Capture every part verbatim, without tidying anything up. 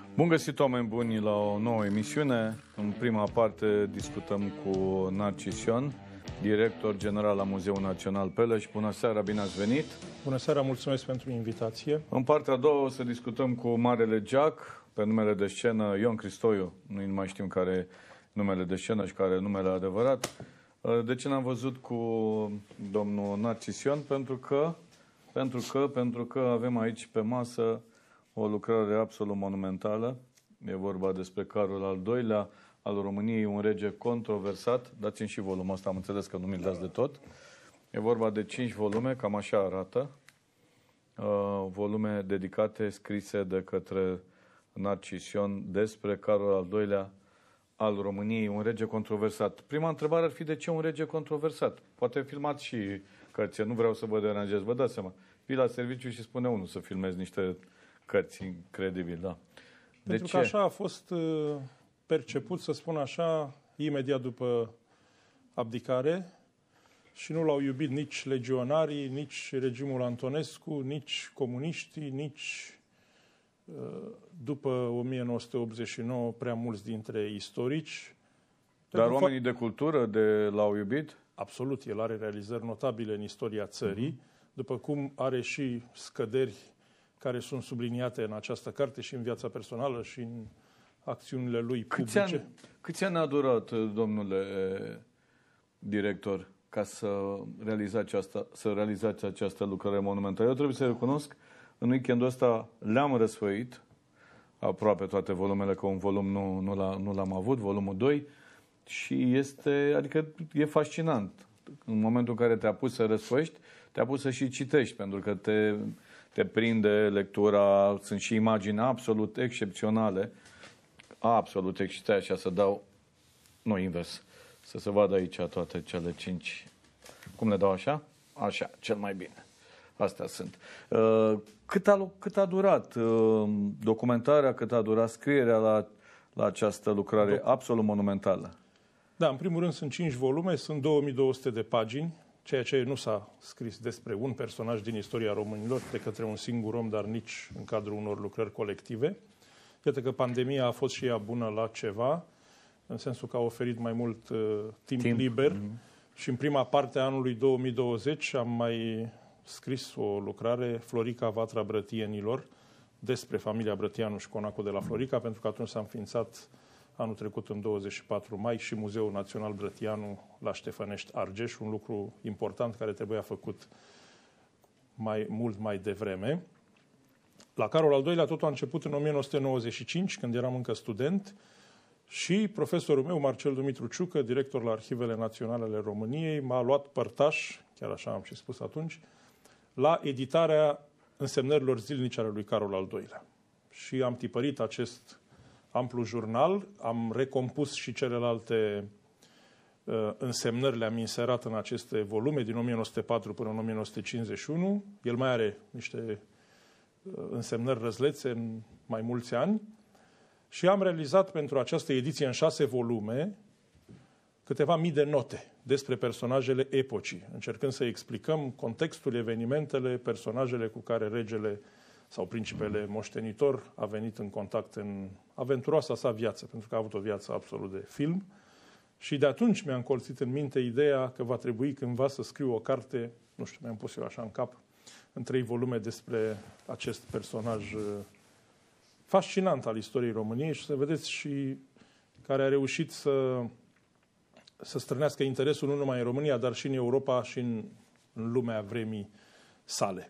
Bun găsit, oameni buni, la o nouă emisiune. În prima parte discutăm cu Narcis Ion, director general la Muzeul Național Peleș. Bună seara, bine ați venit! Bună seara, mulțumesc pentru invitație. În partea a doua o să discutăm cu Marele Geac, pe numele de scenă Ion Cristoiu. Nu mai știm care e numele de scenă și care e numele adevărat. De ce n-am văzut cu domnul Narcis Ion? Pentru că, pentru că, pentru că avem aici pe masă o lucrare absolut monumentală. E vorba despre Carol al doilea al României, un rege controversat. Dați-mi și volumul ăsta, am înțeles că nu mi-l dați de tot. E vorba de cinci volume, cam așa arată. Uh, volume dedicate, scrise de către Narcis Ion despre Carol al doilea al României, un rege controversat. Prima întrebare ar fi: de ce un rege controversat? Poate filmați și cărți, nu vreau să vă deranjez, vă dați seama. Vii la serviciu și spune unul să filmezi niște cărți, incredibil, da. De Pentru ce? că așa a fost perceput, să spun așa, imediat după abdicare și nu l-au iubit nici legionarii, nici regimul Antonescu, nici comuniștii, nici după o mie nouă sute optzeci și nouă prea mulți dintre istorici. Dar oamenii de cultură de l-au iubit? Absolut, el are realizări notabile în istoria țării, uh-huh. după cum are și scăderi care sunt subliniate în această carte și în viața personală și în acțiunile lui publice. Câți ani, câți ani a durat, domnule director, ca să realizați această, să realizați această lucrare monumentală? Eu trebuie să recunosc, în weekendul ăsta le-am răsfăit, aproape toate volumele, că un volum nu, nu, l-a, nu l-am avut, volumul doi, și este, adică e fascinant. În momentul în care te-a pus să răsfăiești, te-a pus să și citești, pentru că te... te prinde lectura, sunt și imagini absolut excepționale, absolut excepționale, așa să dau, nu invers, să se vadă aici toate cele cinci. Cum le dau așa? Așa, cel mai bine. Astea sunt. Cât a, cât a durat documentarea, cât a durat scrierea la, la această lucrare Do absolut monumentală? Da, în primul rând sunt cinci volume, sunt două mii două sute de pagini, ceea ce nu s-a scris despre un personaj din istoria românilor de către un singur om, dar nici în cadrul unor lucrări colective. Iată că pandemia a fost și ea bună la ceva, în sensul că a oferit mai mult uh, timp, timp liber. Mm-hmm. Și în prima parte a anului două mii douăzeci am mai scris o lucrare, Florica, Vatra Brătienilor, despre familia Brătianu și conacul de la Florica, pentru că atunci s-a înființat anul trecut, în douăzeci și patru mai, și Muzeul Național Brătianu la Ștefănești, Argeș, un lucru important care trebuia făcut mai mult mai devreme. La Carol al doilea totul a început în o mie nouă sute nouăzeci și cinci, când eram încă student, și profesorul meu, Marcel Dumitru Ciucă, director la Arhivele Naționale ale României, m-a luat părtaș, chiar așa am și spus atunci, la editarea însemnărilor zilnice ale lui Carol al doilea. Și am tipărit acest amplu jurnal, am recompus și celelalte uh, însemnări, le-am inserat în aceste volume din o mie nouă sute patru până în o mie nouă sute cincizeci și unu. El mai are niște uh, însemnări răzlețe în mai mulți ani și am realizat pentru această ediție în șase volume câteva mii de note despre personajele epocii, încercând să explicăm contextul, evenimentele, personajele cu care regele sau principele moștenitor a venit în contact în aventuroasa sa viață, pentru că a avut o viață absolut de film. Și de atunci mi-a încolțit în minte ideea că va trebui cândva să scriu o carte, nu știu, mi-am pus eu așa în cap, în trei volume despre acest personaj fascinant al istoriei României și să vedeți și care a reușit să, să strânească interesul nu numai în România, dar și în Europa și în, în lumea vremii sale.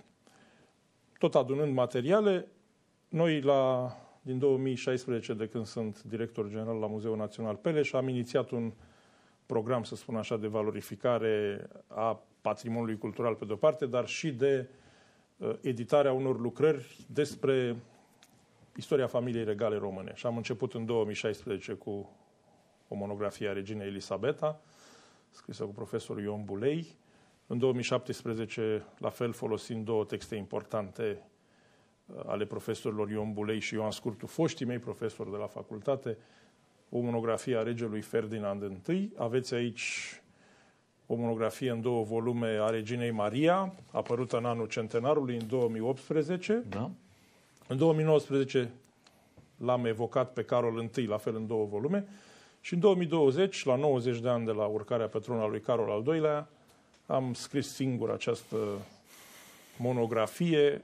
Tot adunând materiale, noi la, din două mii șaisprezece, de când sunt director general la Muzeul Național Peleș, am inițiat un program, să spun așa, de valorificare a patrimoniului cultural pe de-o parte, dar și de uh, editarea unor lucrări despre istoria familiei regale române. Și am început în două mii șaisprezece cu o monografie a reginei Elisabeta, scrisă cu profesorul Ion Bulei. În două mii șaptesprezece, la fel, folosind două texte importante ale profesorilor Ion Bulei și Ioan Scurtu, foștii mei profesori de la facultate, o monografie a regelui Ferdinand I. Aveți aici o monografie în două volume a reginei Maria, apărută în anul centenarului, în două mii optsprezece. Da. În două mii nouăsprezece l-am evocat pe Carol I, la fel în două volume. Și în două mii douăzeci, la nouăzeci de ani de la urcarea pe tron a lui Carol al doilea, am scris singur această monografie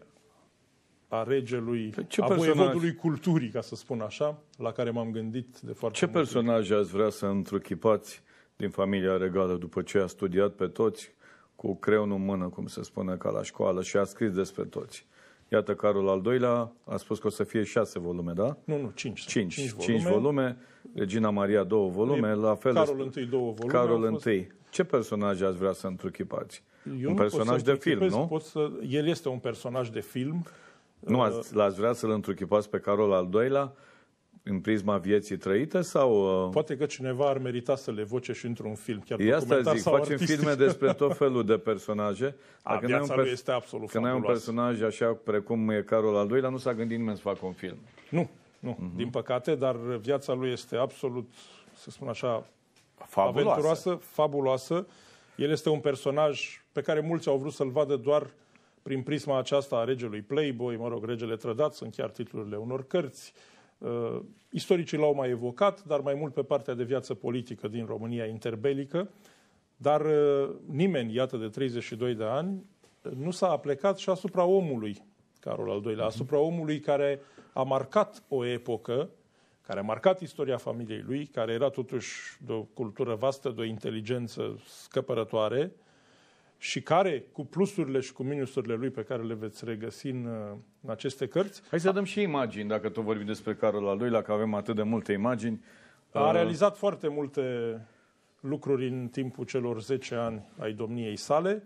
a regelui, Ce a personaj? voievodului culturii, ca să spun așa, la care m-am gândit de foarte Ce mult timp. personaj ați vrea să întruchipați din familia regală după ce a studiat pe toți cu creionul în mână, cum se spune, ca la școală, și a scris despre toți? Iată, Carol al doilea a spus că o să fie șase volume, da? Nu, nu, cinci. Cinci. Cinci volume. Cinci volume. Regina Maria două volume, la fel Carol de... I două volume. Carol fost... I. Ce personaj ați vrea să întruchipați? Eu un personaj de film, nu? Pot să... El este un personaj de film. Nu, ați, l-ați vrea să-l întruchipați pe Carol al doilea în prisma vieții trăite sau... Uh... Poate că cineva ar merita să le evoce și într-un film, chiar E asta documentar zic, sau facem artistic. filme despre tot felul de personaje. A, Dacă viața un lui este absolut Când ai un fabuloasă. personaj așa precum e Carol al doilea, nu s-a gândit nimeni să facă un film. Nu, nu, uh-huh. din păcate, dar viața lui este absolut, să spun așa, Fabuloasă. aventuroasă, fabuloasă. El este un personaj pe care mulți au vrut să-l vadă doar prin prisma aceasta a regelui Playboy, mă rog, regele trădat, sunt chiar titlurile unor cărți. Uh, istoricii l-au mai evocat, dar mai mult pe partea de viață politică din România interbelică. Dar uh, nimeni, iată, de treizeci și doi de ani, nu s-a aplecat și asupra omului, Carol al doilea, asupra omului care a marcat o epocă, care a marcat istoria familiei lui, care era totuși de o cultură vastă, de o inteligență scăpărătoare și care, cu plusurile și cu minusurile lui pe care le veți regăsi în, în aceste cărți... Hai să dăm și imagini, dacă tot vorbim despre Carol al doilea, că avem atât de multe imagini. A realizat foarte multe lucruri în timpul celor zece ani ai domniei sale,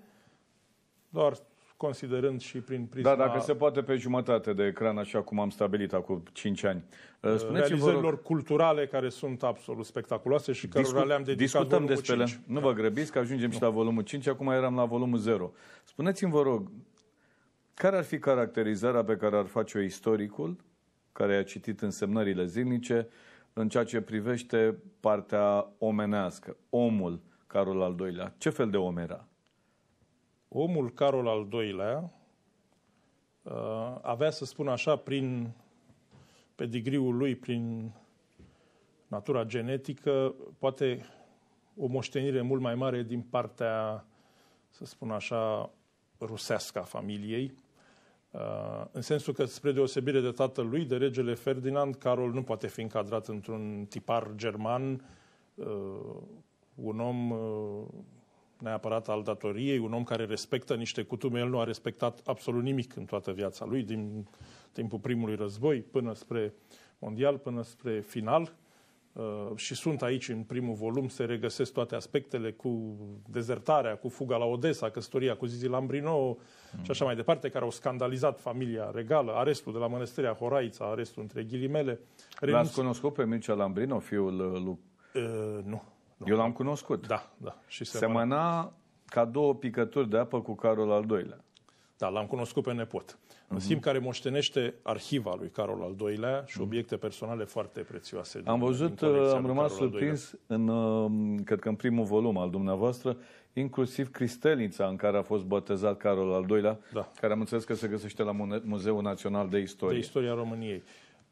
doar considerând și prin prisma... Da, dacă se poate pe jumătate de ecran, așa cum am stabilit acum cinci ani. Spuneți-vă, realizărilor rog, culturale care sunt absolut spectaculoase și cărora discut, le-am dedicat discutăm volumul despre ele. cinci. Nu vă grăbiți, că ajungem nu. și la volumul cinci, acum eram la volumul zero. Spuneți-mi, vă rog, care ar fi caracterizarea pe care ar face-o istoricul, care a citit însemnările zilnice, în ceea ce privește partea omenească, omul Carol al doilea? Ce fel de om era? Omul Carol al doilea avea, să spun așa, prin pedigriul lui, prin natura genetică, poate o moștenire mult mai mare din partea, să spun așa, rusească a familiei. În sensul că, spre deosebire de tatăl lui, de regele Ferdinand, Carol nu poate fi încadrat într-un tipar german, un om neapărat al datoriei, un om care respectă niște cutume. El nu a respectat absolut nimic în toată viața lui, din timpul primului război până spre mondial, până spre final. Și sunt aici, în primul volum, se regăsesc toate aspectele cu dezertarea, cu fuga la Odessa, căsătoria cu Zizi Lambrino mm. și așa mai departe, care au scandalizat familia regală, arestul de la Mănăstirea Horaița, arestul între ghilimele. Renunț... L-ați cunoscut pe Mircea Lambrino, fiul lui? Uh, nu. Eu l-am cunoscut. Da, da. Și semăna ca două picături de apă cu Carol al doilea. Da, l-am cunoscut pe nepot. Uh-huh. În schimb, care moștenește arhiva lui Carol al doilea și obiecte personale foarte prețioase. Am văzut, am rămas surprins, în, cred că în primul volum al dumneavoastră, inclusiv cristelnița în care a fost botezat Carol al doilea, da. care am înțeles că se găsește la Muzeul Național de Istorie. De Istoria României.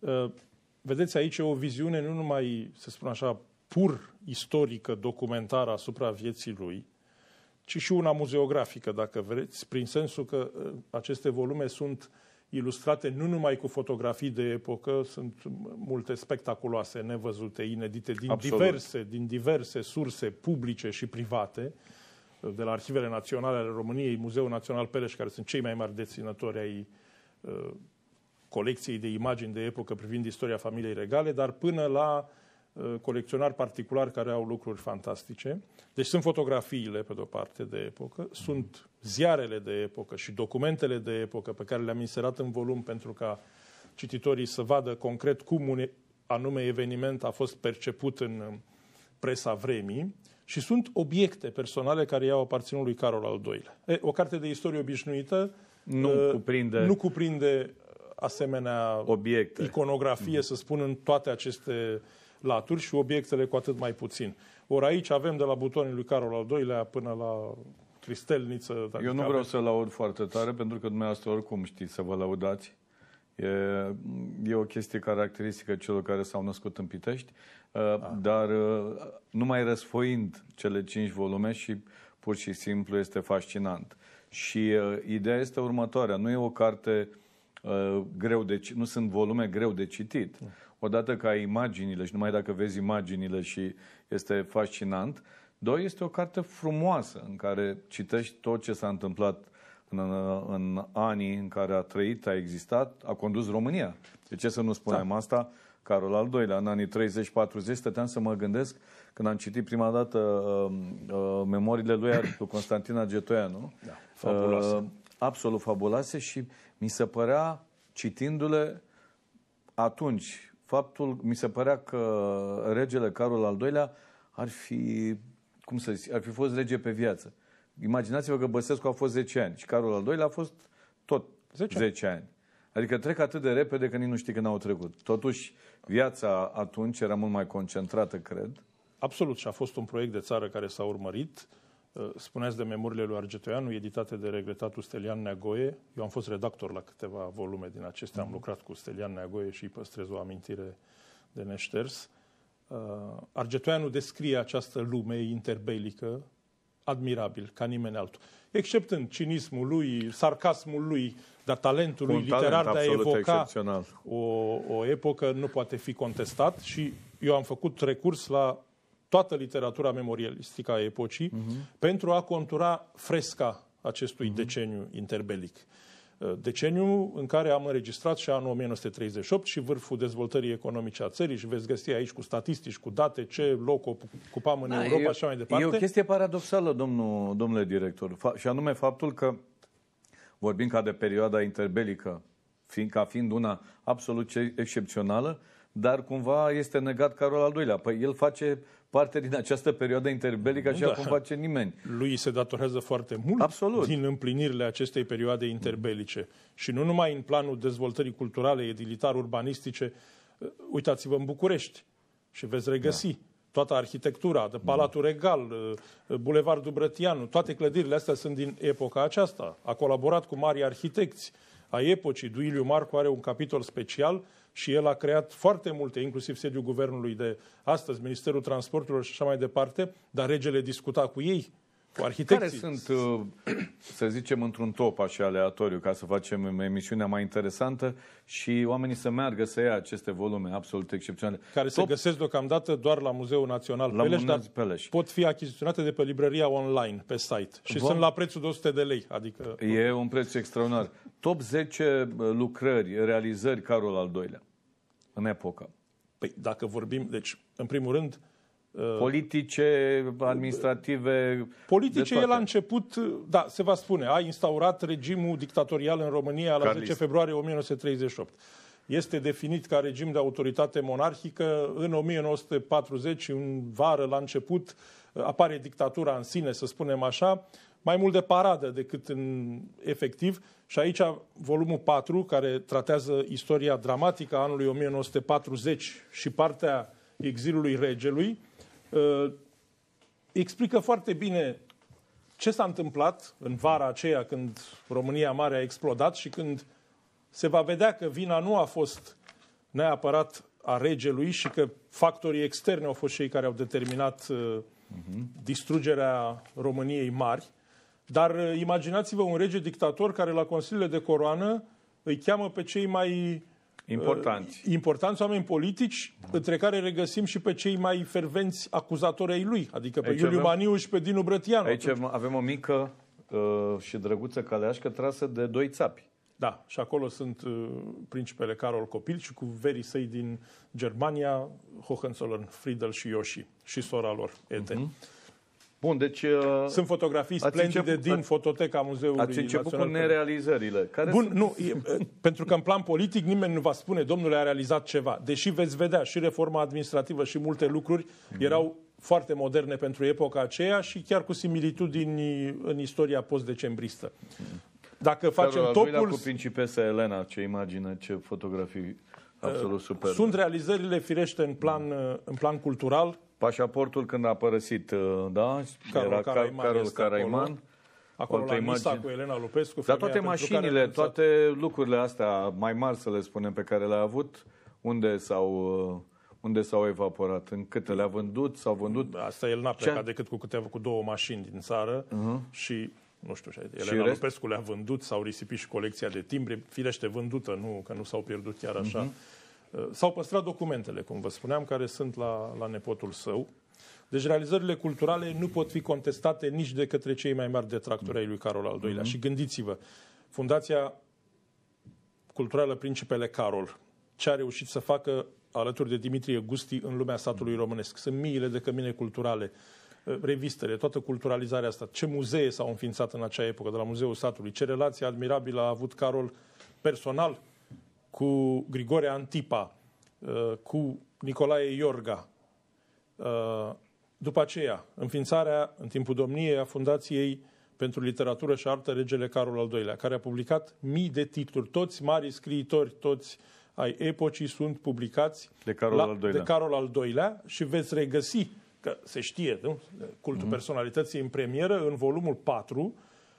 Vedeți, aici o viziune nu numai, să spun așa, pur istorică, documentară asupra vieții lui, ci și una muzeografică, dacă vreți, prin sensul că aceste volume sunt ilustrate nu numai cu fotografii de epocă, sunt multe spectaculoase, nevăzute, inedite, din diverse, din diverse surse publice și private, de la Arhivele Naționale ale României, Muzeul Național Peleș, care sunt cei mai mari deținători ai uh, colecției de imagini de epocă privind istoria familiei regale, dar până la colecționari particulari care au lucruri fantastice. Deci sunt fotografiile, pe de-o parte, de epocă, sunt ziarele de epocă și documentele de epocă pe care le-am inserat în volum pentru ca cititorii să vadă concret cum un anume eveniment a fost perceput în presa vremii și sunt obiecte personale care i-au aparținut lui Carol al doilea. E, o carte de istorie obișnuită nu uh, cuprinde, nu cuprinde asemenea obiecte, iconografie, mm. să spun, în toate aceste laturi și obiectele cu atât mai puțin. Ori aici avem de la butonii lui Carol al doilea până la cristelniță. Eu nu vreau să laud foarte tare, pentru că dumneavoastră oricum știți să vă lăudați. E, e o chestie caracteristică celor care s-au născut în Pitești, uh, dar uh, numai răsfoind cele cinci volume și pur și simplu este fascinant. Și uh, ideea este următoarea, nu e o carte uh, greu de nu sunt volume greu de citit. Odată că ai imaginile și numai dacă vezi imaginile și este fascinant. Doi, este o carte frumoasă în care citești tot ce s-a întâmplat în, în anii în care a trăit, a existat, a condus România. De ce să nu spunem da. asta? Carol al doilea, în anii treizeci patruzeci, stăteam să mă gândesc când am citit prima dată uh, uh, memoriile lui cu Constantin Argetoianu. Da, fabuloase. Uh, absolut fabuloase și mi se părea, citindu-le atunci, faptul, mi se părea că regele Carol al doilea ar fi, cum să zic, ar fi fost rege pe viață. Imaginați-vă că Băsescu a fost zece ani și Carol al doilea a fost tot zece ani. Adică trec atât de repede că nici nu știi când au trecut. Totuși, viața atunci era mult mai concentrată, cred. Absolut. Și a fost un proiect de țară care s-a urmărit. Spuneați de memoriile lui Argetoianu, editate de regretatul Stelian Neagoe. Eu am fost redactor la câteva volume din acestea. Am lucrat cu Stelian Neagoe și îi păstrez o amintire de neșters. Argetoianu descrie această lume interbelică admirabil, ca nimeni altul. Exceptând cinismul lui, sarcasmul lui, dar talentul lui literar de a evoca o, o epocă nu poate fi contestat și eu am făcut recurs la toată literatura memorialistică a epocii uh-huh. pentru a contura fresca acestui uh-huh. deceniu interbelic. Deceniu în care am înregistrat și anul o mie nouă sute treizeci și opt și vârful dezvoltării economice a țării și veți găsi aici cu statistici, cu date, ce loc ocupam în da, Europa și așa mai departe. E o chestie paradoxală, domnul, domnule director, și anume faptul că vorbim ca de perioada interbelică, fiind, ca fiind una absolut excepțională, dar cumva este negat Carol al doilea. Păi el face parte din această perioadă interbelică așa da. cum face nimeni. Lui se datorează foarte mult Absolut. din împlinirile acestei perioade interbelice. Și nu numai în planul dezvoltării culturale, edilitar-urbanistice. Uitați-vă în București și veți regăsi da. toată arhitectura, de Palatul da. Regal, Bulevardul Brătianu, toate clădirile astea sunt din epoca aceasta. A colaborat cu mari arhitecți a epocii. Duiliu Marcu are un capitol special și el a creat foarte multe, inclusiv sediul guvernului de astăzi, Ministerul Transporturilor și așa mai departe, dar regele discuta cu ei, cu arhitecții. Care sunt, să zicem, într-un top așa aleatoriu, ca să facem emisiunea mai interesantă și oamenii să meargă să ia aceste volume absolut excepționale. Care top... se găsesc deocamdată doar la Muzeul Național la Peleș, dar Peleș. pot fi achiziționate de pe librăria online, pe site. Și Vom... sunt la prețul de o sută de lei. Adică... E un preț extraordinar. Top zece lucrări, realizări Carol al doilea în epocă. Păi dacă vorbim, deci, în primul rând... Politice, administrative... Politice, el a început, da, se va spune, a instaurat regimul dictatorial în România la Carlist. zece februarie o mie nouă sute treizeci și opt. Este definit ca regim de autoritate monarhică. În o mie nouă sute patruzeci, în vară, la început, apare dictatura în sine, să spunem așa, mai mult de paradă decât în efectiv. Și aici volumul patru, care tratează istoria dramatică a anului o mie nouă sute patruzeci și partea exilului regelui, explică foarte bine ce s-a întâmplat în vara aceea când România Mare a explodat și când se va vedea că vina nu a fost neapărat a regelui și că factorii externi au fost cei care au determinat uh, uh-huh. distrugerea României Mari. Dar uh, imaginați-vă un rege dictator care la consiliile de coroană îi cheamă pe cei mai importanți, uh, importanți oameni politici, uh-huh. între care regăsim și pe cei mai fervenți acuzatori ai lui, adică pe aici Iuliu avem, Maniu și pe Dinu Brătianu. Aici atunci. avem o mică uh, și drăguță caleașcă trasă de doi țapi. Da, și acolo sunt uh, principele Carol Copil și cu verii săi din Germania, Hohenzollern, Friedel și Ioshi și sora lor, Ete. Uh-huh. Bun, deci... Uh, sunt fotografii splendide început, din fototeca Muzeului Național. Ați început Național cu nerealizările. Care Bun, sunt... nu, e, pentru că în plan politic nimeni nu va spune, domnule, a realizat ceva. Deși veți vedea și reforma administrativă și multe lucruri uh-huh. erau foarte moderne pentru epoca aceea și chiar cu similitudini în istoria post-decembristă. Uh-huh. Dacă facem Carol topul... cu principesa Elena, ce imagine, ce fotografii absolut super. Sunt realizările firește în plan, în plan cultural. Pașaportul când a părăsit, da? Carol Era Caraiman. Carol Caraiman. acolo la imagine. Nisa cu Elena Lupescu. Dar toate mașinile, toate lucrurile astea mai mari, să le spunem, pe care le-a avut, unde s-au... Unde s-au evaporat? În câte le-a vândut? S-au vândut? Asta el n-a plecat decât cu câteva, cu două mașini din țară uh-huh. și, nu știu, Elena Lupescu le-a vândut, s-au risipit și colecția de timbre, firește vândută, nu, că nu s-au pierdut chiar așa. Uh-huh. S-au păstrat documentele, cum vă spuneam, care sunt la, la nepotul său. Deci realizările culturale nu pot fi contestate nici de către cei mai mari detractori ai lui Carol al doilea. Uh-huh. Și gândiți-vă, Fundația Culturală Principele Carol, ce a reușit să facă alături de Dimitrie Gusti în lumea satului românesc. Sunt miile de cămine culturale, revistele, toată culturalizarea asta. Ce muzee s-au înființat în acea epocă, de la Muzeul Satului. Ce relație admirabilă a avut Carol personal cu Grigore Antipa, cu Nicolae Iorga. După aceea, înființarea în timpul domniei a Fundației pentru Literatură și Artă Regele Carol al doilea, care a publicat mii de titluri. Toți mari scriitori, toți ai epocii sunt publicați de Carol, la, al, doilea. de Carol al doilea și veți regăsi, că se știe, nu? Cultul mm-hmm. personalității în premieră, în volumul patru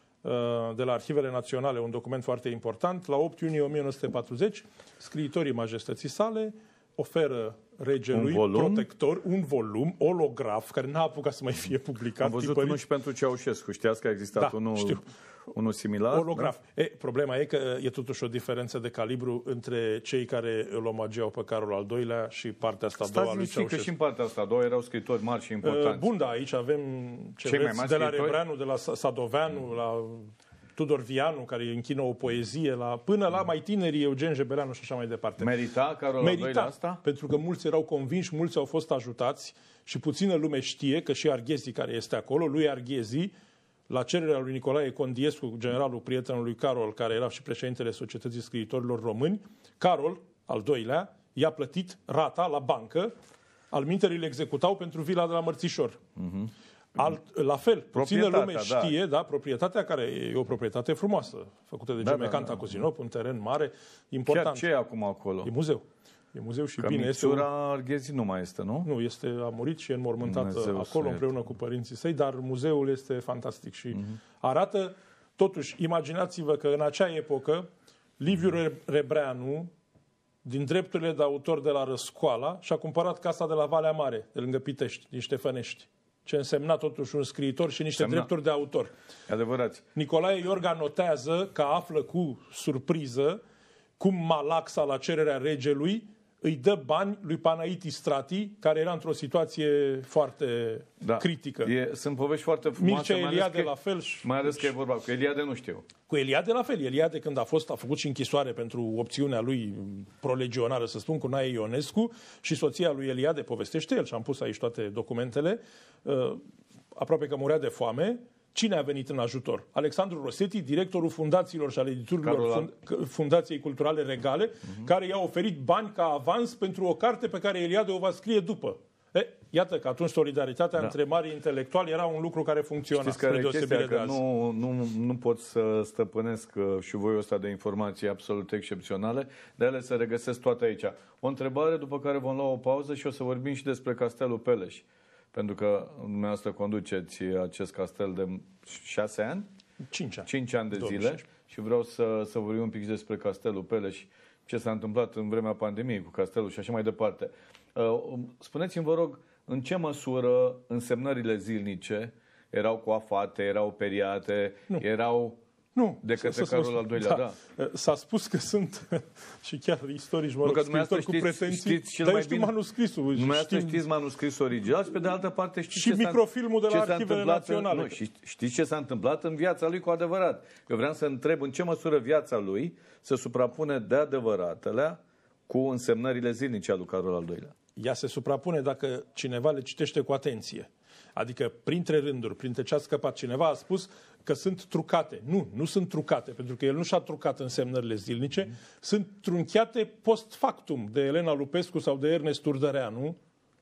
de la Arhivele Naționale, un document foarte important. La opt iunie o mie nouă sute patruzeci, scriitorii majestății sale oferă regelui un protector un volum, olograf, care n-a apucat să mai fie publicat. Am văzut tipărit. Unul și pentru Ceaușescu. Știați că a existat da, unul, știu. unul similar? Olograf. Da? E, problema e că e totuși o diferență de calibru între cei care îl omageau pe Carol al doilea și partea asta a doua lui Ceaușescu. Că și în partea asta a doua erau scriitori mari și importanți. Bun, da, aici avem ce cei vreți, mai de la scriitori? Rebreanu, de la Sadoveanu, mm. la Tudor Vianu, care închină o poezie, la, până la mai tinerii Eugen Jebeleanu și așa mai departe. Merita Carol Merita, al doilea asta? Pentru că mulți erau convinși, mulți au fost ajutați și puțină lume știe că și Arghezi, care este acolo, lui Arghezi, la cererea lui Nicolae Condiescu, generalul prietenului Carol, care era și președintele Societății Scriitorilor Români, Carol, al doilea, i-a plătit rata la bancă, alminterii le executau pentru vila de la Mărțișor. Uh-huh. Alt, la fel, puțină lume știe, da. Da, proprietatea care e o proprietate frumoasă, făcută de da, Gemecanta da, da. Cozinop, un teren mare, important. Ce e acum acolo? E muzeu. E muzeu și că bine. Micțura este un... Arghezi nu mai este, nu? Nu, este, a murit și e înmormântată Dumnezeu acolo împreună cu părinții săi, dar muzeul este fantastic și uh-huh. arată, totuși, imaginați-vă că în acea epocă Liviu Rebreanu, din drepturile de autor de la Răscoala, și-a cumpărat casa de la Valea Mare, de lângă Pitești, din Ștefănești. Ce însemna totuși un scriitor și niște Semna. drepturi de autor. Adevărat. Nicolae Iorga notează că află cu surpriză cum Malaxa, la cererea regelui, îi dă bani lui Panaiti Strati, care era într-o situație foarte da. critică. E, sunt povești foarte frumoase. Mircea Eliade la fel. Și, mai ales că e vorba. Cu Eliade nu știu. Cu Eliade la fel. Eliade, când a fost, a făcut și închisoare pentru opțiunea lui prolegionară, să spun, cu Nae Ionescu, și soția lui Eliade, povestește el, și am pus aici toate documentele, uh, aproape că murea de foame. Cine a venit în ajutor? Alexandru Rosetti, directorul fundațiilor și al editurilor fund, Fundației Culturale Regale, uh-huh. care i-a oferit bani ca avans pentru o carte pe care Eliade o va scrie după. E, iată că atunci solidaritatea da. între mari intelectuali era un lucru care funcționa. Știți care e chestia? Că nu, nu, nu pot să stăpânesc și voi ăsta de informații absolut excepționale, de ele se regăsesc toate aici. O întrebare după care vom lua o pauză și o să vorbim și despre Castelul Peleș. Pentru că dumneavoastră conduceți acest castel de șase ani? Cinci ani. Cinci ani de zile. Și vreau să, să vorbim un pic despre Castelul Peleș, ce s-a întâmplat în vremea pandemiei cu castelul și așa mai departe. Spuneți-mi, vă rog, în ce măsură însemnările zilnice erau coafate, erau periate, nu. erau... Nu, de către Carol al doilea, da. da. S-a spus că sunt și chiar istorici, mă rog, scriitori cu pretenții, dar eu știu bine, manuscrisul. Dumneavoastră știm... știți manuscrisul original și pe de altă parte știți și ce microfilmul de la Arhivele Naționale. Nu, știți ce s-a întâmplat în viața lui cu adevărat. Eu vreau să întreb în ce măsură viața lui se suprapune de adevăratele cu însemnările zilnice a lui Carol al doilea. Ea se suprapune dacă cineva le citește cu atenție. Adică, printre rânduri, printre ce a scăpat, cineva a spus că sunt trucate. Nu, nu sunt trucate, pentru că el nu și-a trucat însemnările zilnice, mm. sunt trunchiate post factum de Elena Lupescu sau de Ernest Urdăreanu,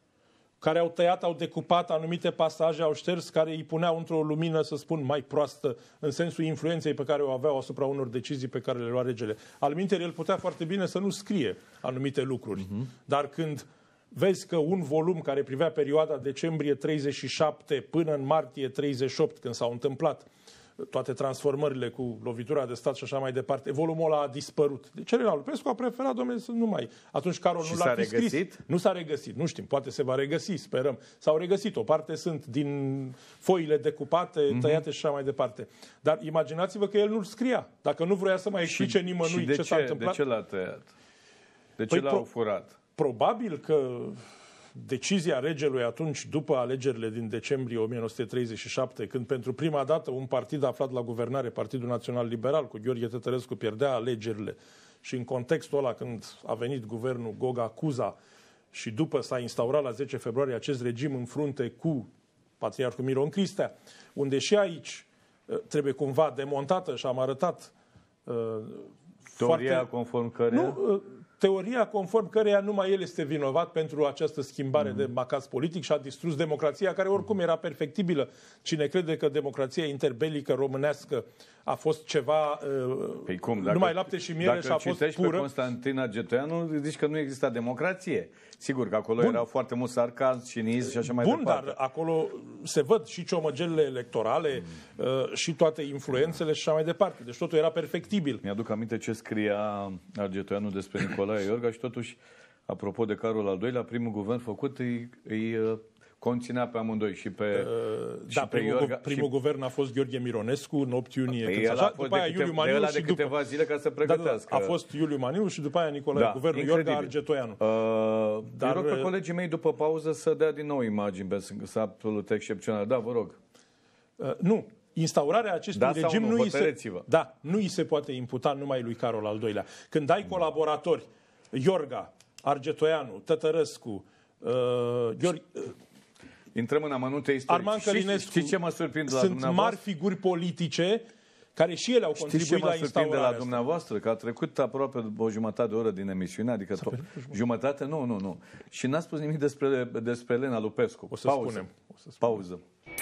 care au tăiat, au decupat anumite pasaje, au șters, care îi puneau într-o lumină, să spun, mai proastă, în sensul influenței pe care o aveau asupra unor decizii pe care le lua regele. Alminteri, el putea foarte bine să nu scrie anumite lucruri, mm-hmm. dar când vezi că un volum care privea perioada decembrie treizeci și șapte până în martie treizeci și opt, când s-au întâmplat toate transformările cu lovitura de stat și așa mai departe, volumul ăla a dispărut. Deci Elena Lupescu a preferat, domnule, să nu mai... Atunci Carol și nu l-a fi scris. Regăsit? Nu s-a regăsit, nu știm, poate se va regăsi, sperăm. S-au regăsit, o parte sunt din foile decupate, mm-hmm. tăiate și așa mai departe. Dar imaginați-vă că el nu-l scria. Dacă nu vrea să mai explice și, nimănui și de ce, ce s-a întâmplat... De ce l-a tăiat? De ce Păi l-au pro- furat? Probabil că decizia regelui atunci, după alegerile din decembrie o mie nouă sute treizeci și șapte, când pentru prima dată un partid aflat la guvernare, Partidul Național Liberal, cu Gheorghe Tătărescu, pierdea alegerile, și în contextul ăla, când a venit guvernul Goga-Cuza și după s-a instaurat la zece februarie acest regim în frunte cu Patriarhul Miron Cristea, unde și aici trebuie cumva demontată, și am arătat uh, Teoria foarte... conform căreia... Nu, uh, teoria conform căreia numai el este vinovat pentru această schimbare mm. de macaz politic și a distrus democrația, care oricum era perfectibilă. Cine crede că democrația interbelică românească a fost ceva păi cum, dacă, numai lapte și miere și a fost pură... Dacă pe Constantin Argetoianu, zici că nu exista democrație. Sigur că acolo Bun. Era foarte mult sarcasm, cinism și așa mai Bun, departe. dar acolo se văd și ciomăgelile electorale mm. uh, și toate influențele și așa mai departe. Deci totul era perfectibil. Mi-aduc aminte ce scria Argetoianu despre Nicolae Iorga și totuși, apropo de Carol al doilea, primul guvern făcut îi, îi conținea pe amândoi și pe, uh, și da, pe primul, Iorga. primul și... guvern a fost Gheorghe Mironescu în opt iunie. Păi când așa, după aia câte, Iuliu Maniu de și de câteva după... zile ca să Da, pregătească. da, a fost Iuliu Maniu și după aia Nicolae, da, guvernul incredibil. Iorga Argetoianu. Uh, Dar... Îi rog pe colegii mei după pauză să dea din nou imagini, pentru că sunt absolut excepțional. Da, vă rog. Uh, nu. Instaurarea acestui da regim nu, nu, îi se, vă. da, nu îi se poate imputa numai lui Carol al doilea. Când ai colaboratori, Iorga, Argetoianu, Tătărescu, uh, Gheorghe... Uh, Intrăm în amănunte istorice. Arman Călinescu, știți ce mă surprinde la sunt dumneavoastră? mari figuri politice care și ele au contribuit la instaurarea la asta. dumneavoastră? Că a trecut aproape o jumătate de oră din emisiune, adică to- jumătate? Nu, nu, nu. Și n-a spus nimic despre, despre Elena Lupescu. O să Pauză. spunem. O să spunem. Pauză.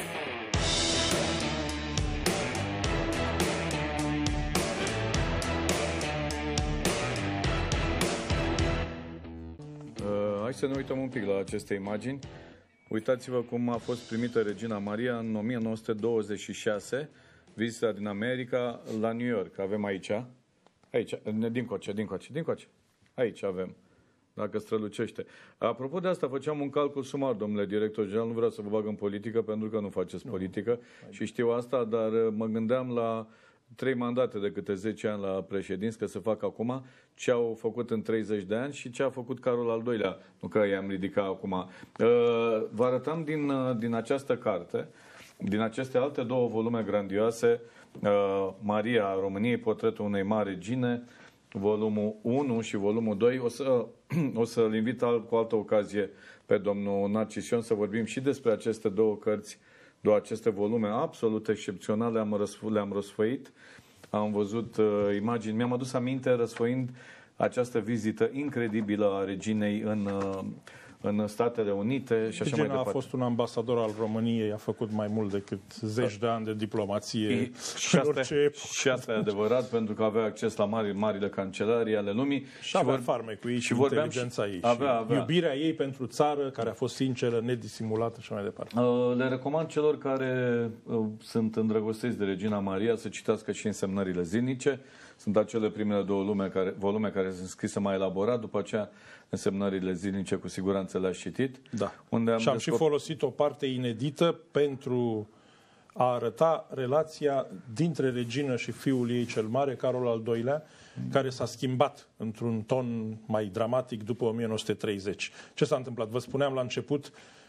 Uh, hai să ne uităm un pic la aceste imagini. Uitați-vă cum a fost primită Regina Maria în o mie nouă sute douăzeci și șase, vizita din America la New York. Avem aici, aici, dincoace, dincoace, dincoace. Aici avem, dacă strălucește. Apropo de asta, făceam un calcul sumar, domnule director general, nu vreau să vă bag în politică, pentru că nu faceți nu. politică și știu asta, dar mă gândeam la trei mandate de câte zece ani la președinți, că se fac acum, ce au făcut în treizeci de ani și ce a făcut Carol al doilea. Nu că i-am ridicat acum. Vă arătam din, din această carte, din aceste alte două volume grandioase, Maria a României, portretul unei mari regine, volumul unu și volumul doi. O, să, o să-l invit cu altă ocazie pe domnul Narcis Ion să vorbim și despre aceste două cărți, două aceste volume absolut excepționale. Le-am, răsf- le-am răsfăit, am văzut uh, imagini. Mi-am adus aminte răsfăind această vizită incredibilă a reginei în, uh, în Statele Unite și așa Regina mai departe. a fost un ambasador al României, a făcut mai mult decât zeci de ani de diplomație e, și, asta, orice și asta e adevărat, pentru că avea acces la mari, marile cancelarii ale lumii. Și, și avea farmecul ei și, și inteligența ei. Avea, și avea. Iubirea ei pentru țară, care a fost sinceră, nedisimulată și mai departe. Le recomand celor care sunt îndrăgostiți de Regina Maria să citească și însemnările zilnice. Sunt acele primele două volume care, volume care sunt scrise mai elaborat, după aceea însemnările zilnice cu siguranță le-aș citit. Da. Unde am și am descop... și folosit o parte inedită pentru a arăta relația dintre regină și fiul ei cel mare, Carol al doilea, mm. care s-a schimbat într-un ton mai dramatic după o mie nouă sute treizeci. Ce s-a întâmplat? Vă spuneam la început,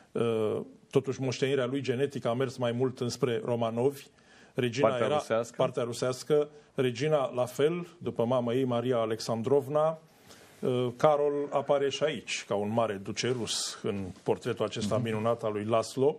totuși moștenirea lui genetică a mers mai mult înspre Romanovi. Regina partea era rusească. partea rusească, regina la fel, după mama ei, Maria Alexandrovna. Carol apare și aici, ca un mare duce rus, în portretul acesta mm-hmm. minunat al lui Laszlo.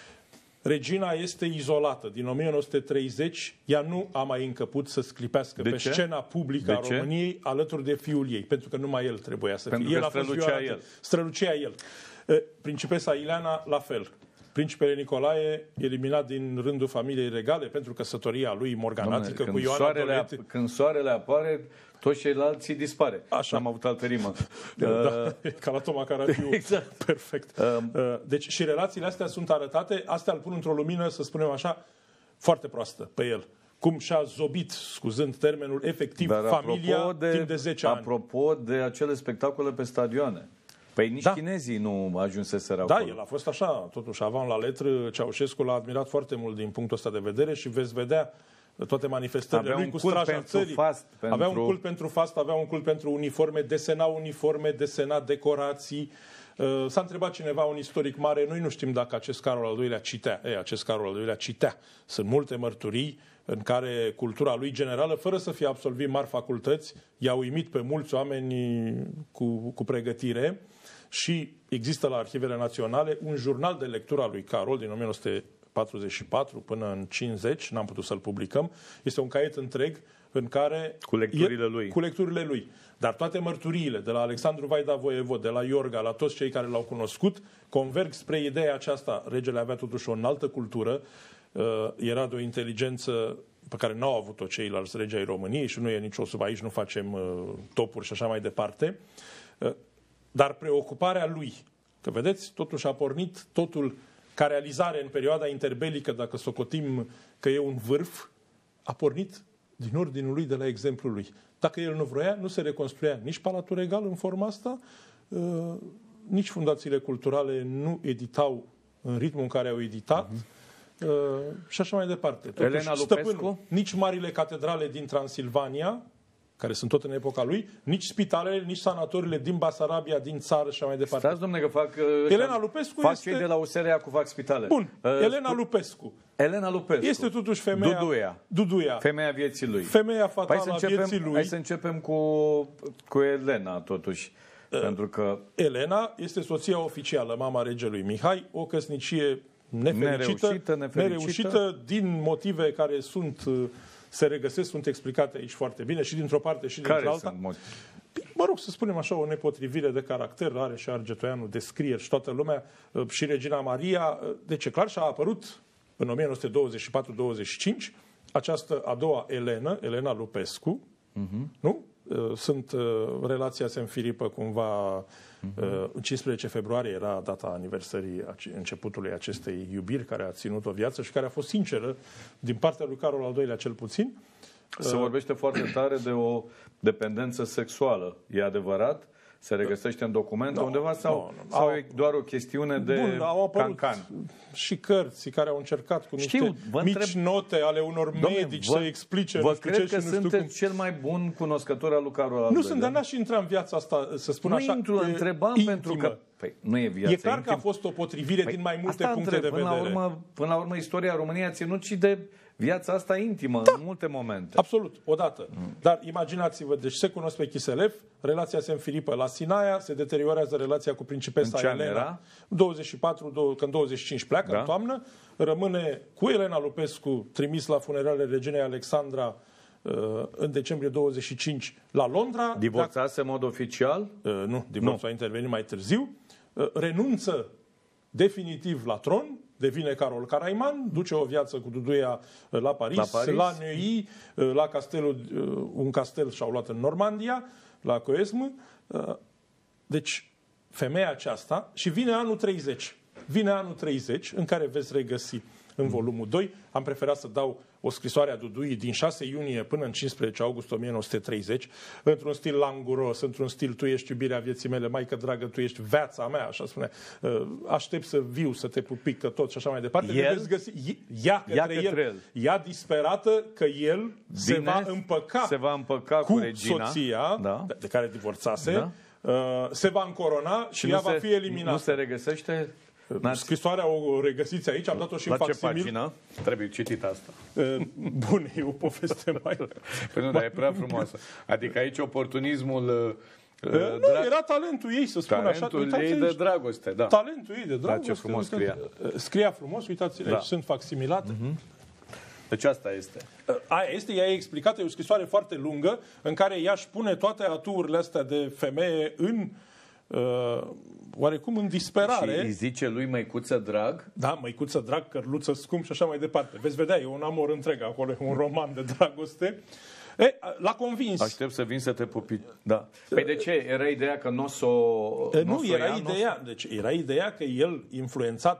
Regina este izolată. Din o mie nouă sute treizeci, ea nu a mai încăput să sclipească de pe ce? scena publică de a ce? României alături de fiul ei, pentru că numai el trebuia să pentru fie. El că a fost strălucea violat. el. Strălucea el. Principesa Ileana, la fel. Principele Nicolae, eliminat din rândul familiei regale pentru căsătoria lui morganatică cu Ioana soarele, Dorete. Când soarele apare, toți ceilalți dispare. Așa. N-am avut altă rimă. Da, uh, ca la Toma Caragiu. Exact. Perfect. Uh, deci și relațiile astea sunt arătate, astea îl pun într-o lumină, să spunem așa, foarte proastă pe el. Cum și-a zobit, scuzând termenul, efectiv, Dar familia de, timp de zece ani. Apropo de acele spectacole pe stadioane. Păi nici Da. chinezii nu ajunseseră Da, acolo. el a fost așa, totuși, avant la letră. Ceaușescu l-a admirat foarte mult din punctul ăsta de vedere și veți vedea toate manifestările Avea lui un cu cult straja pentru țării. fast, Avea un pentru- cult pentru fast, avea un cult pentru uniforme, desena uniforme, desena decorații. Uh, S-a întrebat cineva, un istoric mare, noi nu știm dacă acest Carol al doilea citea. Ei, acest Carol al doilea citea. Sunt multe mărturii în care cultura lui generală, fără să fie absolvit mari facultăți, i-a uimit pe mulți oameni cu, cu pregătire. Și există la Arhivele Naționale un jurnal de lectură a lui Carol din o mie nouă sute patruzeci și patru până în cincizeci, n-am putut să-l publicăm. Este un caiet întreg în care... Cu lecturile e, lui. Cu lecturile lui. Dar toate mărturiile, de la Alexandru Vaida Voievod, de la Iorga, la toți cei care l-au cunoscut, converg spre ideea aceasta. Regele avea totuși o înaltă cultură, uh, era de o inteligență pe care n-au avut-o ceilalți regi ai României și nu e nicio sub aici, nu facem uh, topuri și așa mai departe. Uh, Dar preocuparea lui, că vedeți, totuși a pornit totul ca realizare în perioada interbelică, dacă socotim că e un vârf, a pornit din ordinul lui, de la exemplul lui. Dacă el nu vroia, nu se reconstruia nici Palatul Regal în forma asta, nici fundațiile culturale nu editau în ritmul în care au editat, uh-huh. și așa mai departe. Totuși, Elena Lupescu? stăpânul, nici marile catedrale din Transilvania, care sunt tot în epoca lui, nici spitalele, nici sanatoriile din Basarabia, din țară și așa mai departe. Stați, domnule, că fac... Elena Lupescu fac este... cei de la U S R cu fac spitale. Bun, Uh, Elena Lupescu. Elena Lupescu. Este totuși femeia... Duduia. Duduia. Femeia vieții lui. Femeia fatală Hai să a începem, vieții lui. hai să începem cu, cu Elena, totuși. Uh, pentru că... Elena este soția oficială, mama regelui Mihai, o căsnicie nefericită, Nereușită, nefericită. nereușită din motive care sunt... se regăsesc, sunt explicate aici foarte bine și dintr-o parte și dintr-alta. Care sunt motive? Mă rog, să spunem așa, o nepotrivire de caracter, are și Argetoianu descrieri și toată lumea, și Regina Maria. Deci, clar, și-a apărut în o mie nouă sute douăzeci și patru douăzeci și cinci această a doua Elena, Elena Lupescu, uh-huh. nu? Sunt, relația se înfiripă cumva, uh-huh. cincisprezece februarie era data aniversării începutului acestei iubiri, care a ținut o viață și care a fost sinceră din partea lui Carol al doilea cel puțin. Se vorbește foarte tare de o dependență sexuală. E adevărat? Se regăsește în documente no, undeva sau, no, no, sau au, e doar o chestiune de bun, au apărut cancan? Și cărți care au încercat cu niște Știu, vă mici întreb... note ale unor Dom'le, medici vă, să explice vă nu știu cred ce că și nu știu sunteți cum. cel mai bun cunoscător al lui Carol al Nu sunt, dar doilea. n-aș intra în viața asta, să spun nu așa. intru, întrebam intimă. pentru că... Păi, nu e viața E clar intimă. că a fost o potrivire păi, din mai multe asta puncte întreb, de vedere. Până la, urmă, până la urmă, istoria României a ținut și de viața asta intimă, da. în multe momente. Absolut, odată. Mm. Dar imaginați-vă, deci se cunosc pe Chiselef, relația se înfiripă la Sinaia, se deteriorează relația cu principesa Elena. Era? douăzeci și patru, când douăzeci și cinci pleacă, da. în toamnă, rămâne cu Elena Lupescu, trimis la funeralele reginei Alexandra în decembrie douăzeci și cinci la Londra. Divorțase în mod oficial? Nu, divorțul a intervenit mai târziu. Renunță definitiv la tron, devine Carol Caraiman, duce o viață cu Duduia la Paris, la, Paris. la Neuilly, la castelul, un castel și-au luat în Normandia, la Coesme. Deci, femeia aceasta, și vine anul treizeci. Vine anul treizeci, în care veți regăsi în volumul doi. Am preferat să dau o scrisoare a Duduii din șase iunie până în cincisprezece august o mie nouă sute treizeci, într-un stil languros, într-un stil tu ești iubirea vieții mele, maică dragă, tu ești viața mea, așa spune. Aștept să viu, să te pupică tot și așa mai departe. El? Veți găsi, ea către, ea către el. el. Ea disperată că el Bine, se va împăca, se va împăca cu, cu regina, soția, da. de care divorțase, da. se va încorona și, și ea va se, fi eliminată. Nu se regăsește? Scrisoarea o regăsiți aici, am dat-o și în facsimil. La ce pagină? Trebuie citit asta. Bun, e o poveste mai... Păi nu, dar e prea frumoasă. Adică aici oportunismul... Uh, nu, drag... era talentul ei, să spun așa. Talentul ei de dragoste, da. Talentul ei de dragoste. Da, ce frumos scria. Scria frumos, uitați, da. Aici sunt facsimilate. Uh-huh. Deci asta este. Aia este, ea e explicată, e o scrisoare foarte lungă, în care ea își pune toate aturile astea de femeie în... Uh, oarecum în disperare. Și îi zice lui măicuță drag? Da, măicuță drag, cărluță scump și așa mai departe. Veți vedea, e un amor întreg acolo, e un roman de dragoste. E, l-a convins. Aștept să vin să te pupi. Da. Păi de ce? Era ideea că nu o s-o... Nu, era ideea. Deci era ideea că el, influențat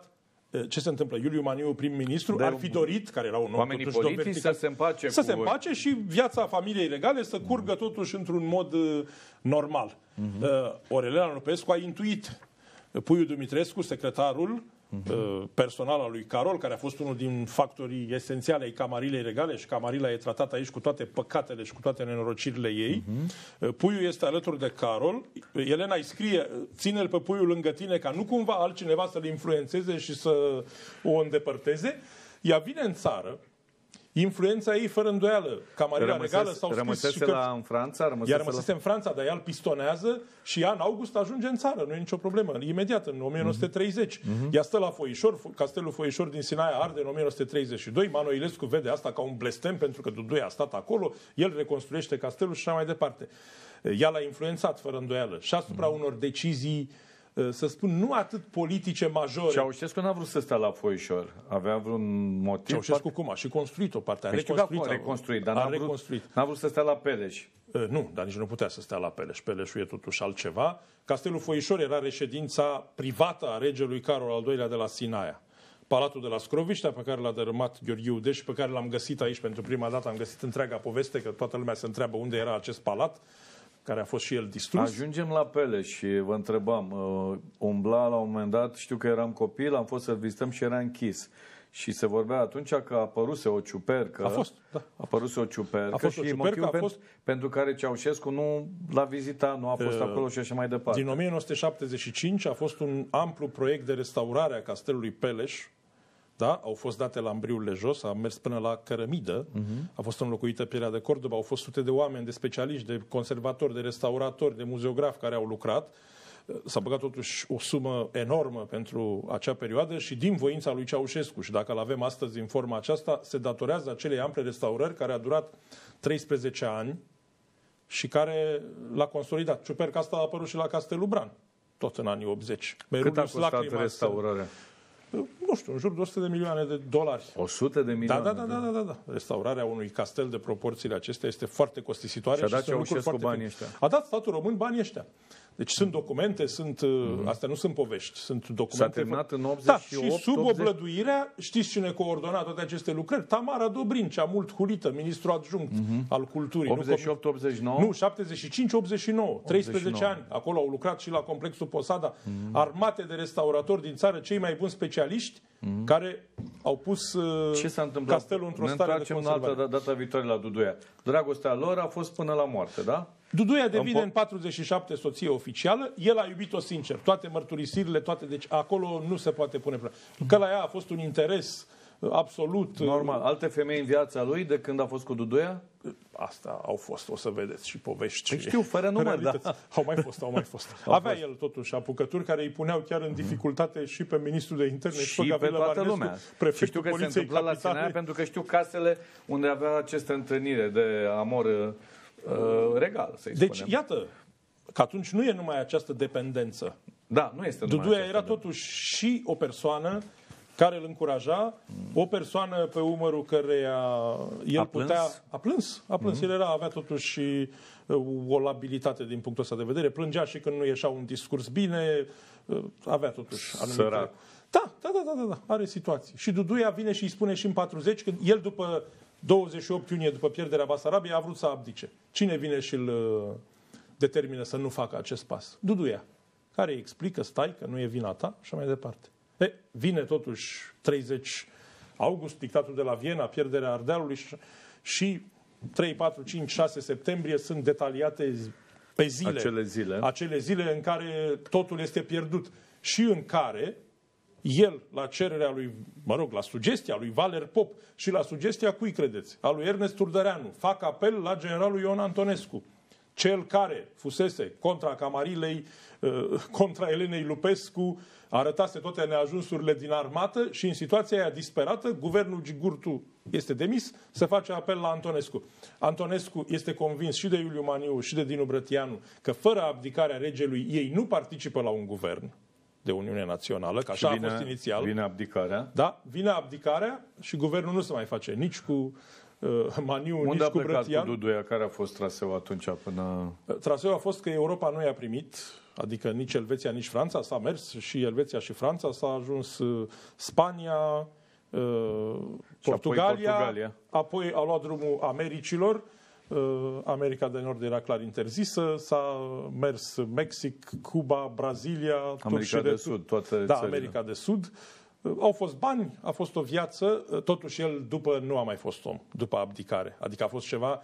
ce se întâmplă? Iuliu Maniu, prim-ministru, ar fi dorit, care era un om oamenii totuși politici vertical, să se împace să cu... se împace și viața familiei regale să curgă totuși într-un mod uh, normal. Uh-huh. Uh, Orelena Lupescu a intuit. Puiu Dumitrescu, secretarul uh-huh. personal al lui Carol, care a fost unul din factorii esențiale ai Camarilei regale și Camarila e tratată aici cu toate păcatele și cu toate nenorocirile ei. Uh-huh. Puiu este alături de Carol. Elena îi scrie, ține-l pe Puiu lângă tine ca nu cumva altcineva să-l influențeze și să o îndepărteze. Ea vine în țară, influența ei fără îndoială. Camarila Rămăsese, regală s-au scris rămăsese și că... la, în Franța? Rămăsese Ea rămăsese la... în Franța, dar ea îl pistonează și ea în august ajunge în țară. Nu e nicio problemă. Imediat, în o mie nouă sute treizeci. Uh-huh. Ea stă la Foișor, castelul Foișor din Sinaia arde în o mie nouă sute treizeci și doi. Manu Ilescu vede asta ca un blestem pentru că Duduia a stat acolo, el reconstruiește castelul și așa mai departe. Ea l-a influențat fără îndoială și asupra uh-huh. unor decizii, să spun, nu atât politice majore. Ceaușescu n-a vrut să stea la Foișor. Avea vreun motiv? Ceaușescu cum? A și construit o parte. A Păi reconstruit. A reconstruit, dar a n-a vrut, reconstruit. n-a vrut să stea la Peleș. Uh, nu, dar nici nu putea să stea la Peleș. Peleșul e totuși altceva. Castelul Foișor era reședința privată a regelui Carol al doilea de la Sinaia. Palatul de la Scroviștea, pe care l-a dărâmat Gheorghe Udeș și pe care l-am găsit aici pentru prima dată. Am găsit întreaga poveste, că toată lumea se întreabă unde era acest palat, care a fost și el distrus. Ajungem la Peleș și vă întrebam, uh, umbla la un moment dat, știu că eram copil, am fost să-l vizităm și era închis. Și se vorbea atunci că a apăruse o ciupercă. A fost, da. A apăruse o ciupercă a fost și o ciupercă, motivul a fost... pentru, pentru care Ceaușescu nu l-a vizitat, nu a fost uh, acolo și așa mai departe. Din o mie nouă sute șaptezeci și cinci a fost un amplu proiect de restaurare a castelului Peleș. Da? Au fost date lambriurile jos, a mers până la cărămidă, uh-huh. a fost înlocuită Pielea de Cordoba, au fost sute de oameni, de specialiști, de conservatori, de restauratori, de muzeografi care au lucrat. S-a băgat totuși o sumă enormă pentru acea perioadă și din voința lui Ceaușescu, și dacă îl avem astăzi în forma aceasta, se datorează acelei ample restaurări care a durat treisprezece ani și care l-a consolidat. Ciuperca asta a apărut și la Castelul Bran, tot în anii optzeci. Cât a costat restaurarea? Nu știu, în jur de o sută de milioane de dolari. o sută de milioane? Da, da, da, da, da, da. Restaurarea unui castel de proporțiile acestea este foarte costisitoare. Și a dat și Ceaușescu banii ăștia? A dat statul român banii ăștia. Deci sunt documente, sunt, mm-hmm. astea nu sunt povești, sunt documente. S-a terminat în optzeci și opt, da, și sub optzeci... oblăduirea, știți cine coordona toate aceste lucrări? Tamara Dobrin, cea mult hulită, ministru adjunct mm-hmm. al culturii. optzeci și opt optzeci și nouă? Nu, șaptezeci și cinci optzeci și nouă, treisprezece ani. Acolo au lucrat și la complexul Posada, mm-hmm. armate de restauratori din țară, cei mai buni specialiști, mm-hmm. care au pus Ce s-a întâmplat? castelul într-o stare de conservare. Data, data viitoare la Duduia. Dragostea lor a fost până la moarte, da? Duduia devine în patruzeci și șapte soție oficială, el a iubit-o sincer, toate mărturisirile, toate, deci acolo nu se poate pune problema. Că la ea a fost un interes absolut... Normal. Alte femei în viața lui de când a fost cu Duduia? Asta au fost, o să vedeți, și povești. Păi știu, fără număr, da. Au mai fost, au mai fost. Avea fost. El totuși apucături care îi puneau chiar în dificultate și pe ministrul de interne și, și pe, pe toată lumea. Și știu că se întâmpla la Sinaia pentru că știu casele unde avea aceste întâlnire de amor uh, regal, să-i Deci, spunem. iată, că atunci nu e numai această dependență. Da, nu este numai Duduia aceasta, era totuși și o persoană care îl încuraja, o persoană pe umărul căreia el a plâns? putea... A plâns, a plâns. Mm-hmm. El era, avea totuși și o labilitate din punctul ăsta de vedere. Plângea și când nu ieșea un discurs bine, avea totuși anumite... Sărac. Da, da, da, da, da, are situații. Și Duduia vine și îi spune și în patruzeci, când el după douăzeci și opt iunie, după pierderea Basarabiei, a vrut să abdice. Cine vine și îl determină să nu facă acest pas? Duduia, care îi explică, stai, că nu e vina ta, și mai departe. E, vine totuși treizeci august, dictatul de la Viena, pierderea Ardealului și, și trei, patru, cinci, șase septembrie sunt detaliate pe zile. Acele zile. Acele zile în care totul este pierdut și în care el, la cererea lui, mă rog, la sugestia lui Valer Pop și la sugestia cui credeți? A lui Ernest Turdăreanu, fac apel la generalul Ion Antonescu, cel care fusese contra Camarilei, contra Elenei Lupescu, arătase toate neajunsurile din armată și în situația aia disperată, guvernul Gigurtu este demis, se face apel la Antonescu. Antonescu este convins și de Iuliu Maniu și de Dinu Brătianu că fără abdicarea regelui ei nu participă la un guvern de Uniune Națională, că așa vine, a fost inițial. Vine abdicarea. Da, vine abdicarea și guvernul nu se mai face nici cu Maniu, Unde nici a cu plecat Brătian. cu Duduia? Care a fost traseul atunci până... Traseul a fost că Europa nu i-a primit, adică nici Elveția, nici Franța. S-a mers și Elveția și Franța, s-a ajuns Spania, Portugalia, apoi Portugalia. Apoi a luat drumul Americilor. America de Nord era clar interzisă, s-a mers Mexic, Cuba, Brazilia, America de Sud, toate Da, țările. America de Sud. Au fost bani, a fost o viață, totuși el după nu a mai fost om, după abdicare. Adică a fost ceva,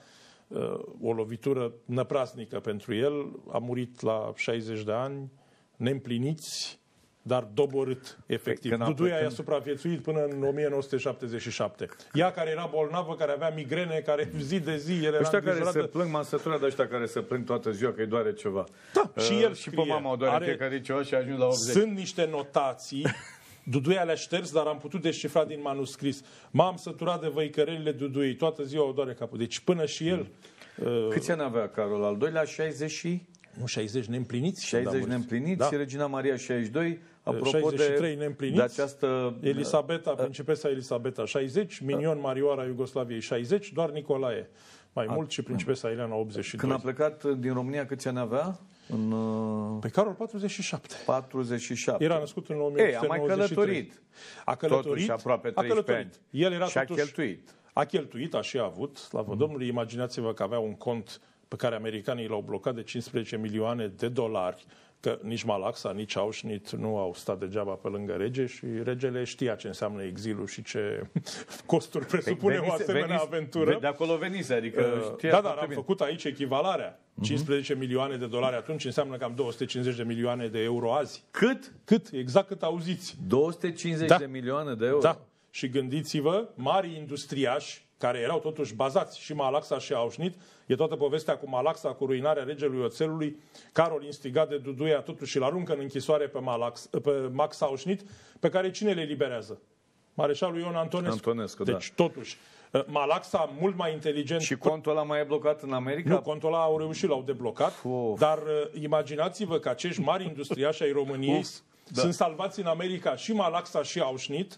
o lovitură năprasnică pentru el, a murit la șaizeci de ani, neîmpliniți, dar doborât, efectiv. Duduia i-a supraviețuit până în o mie nouă sute șaptezeci și șapte. Ea care era bolnavă, care avea migrene, care zi de zi el era ăștia care îngrijorată. se plâng, m-am săturat de ăștia care se plâng toată ziua că îi doare ceva. Da, și el și scrie, pe mama o doare are- fiecare ceva și ajung la optzeci. Sunt niște notații, Duduia le-a șters, dar am putut descifra din manuscris. M-am săturat de văicărelile Duduiei, toată ziua o doare capul. Deci până și el... uh, Câți ani avea Carol al doilea? șaizeci și... Nu, șaizeci neîmpliniți. când a șaizeci murit. neîmpliniți Da. și Regina Maria șaizeci și doi. Apropo șaizeci și trei de, neîmpliniți. de această... Elisabeta, principesa Elisabeta, șaizeci, Minion Marioara Iugoslaviei, șaizeci, doar Nicolae. Mai mult și principesa Elena, optzeci și doi. Când a plecat din România, câți ani avea? În uh, Pe Carol, patruzeci și șapte. patruzeci și șapte. Era născut în o mie Ei, opt a sute mai nouăzeci și trei. călătorit. A călătorit. Totuși, aproape a treisprezece călătorit. ani. El era Și a totuși, cheltuit. A cheltuit, a și avut, slavă mm. Domnului. Imaginați-vă că avea un cont pe care americanii l-au blocat de cincisprezece milioane de dolari, că nici Malaxa, nici Auschwitz nu au stat degeaba pe lângă rege și regele știa ce înseamnă exilul și ce costuri presupune Venise- o asemenea venise- aventură. De acolo venise, adică Uh, știa da, dar foarte am bine. făcut aici echivalarea. Mhm. cincisprezece milioane de dolari atunci înseamnă cam două sute cincizeci de milioane de euro azi. Cât? Cât? Exact cât auziți. două sute cincizeci Da. de milioane de euro? Da. Și gândiți-vă, mari industriași, care erau totuși bazați și Malaxa și Auschwitz, e toată povestea cu Malaxa, cu ruinarea regelui oțelului. Carol, instigat de Duduia, totuși îl aruncă în închisoare pe, Malax, pe Max Auschwitz, pe care cine le eliberează? Mareșalul Ion Antonescu. Antonescu, deci, da. totuși, Malaxa, mult mai inteligent... Și contul ăla mai e blocat în America? Nu, contul ăla au reușit, l-au deblocat, Of. dar uh, imaginați-vă că acești mari industriași ai României Uf, da. sunt salvați în America și Malaxa și Auschwitz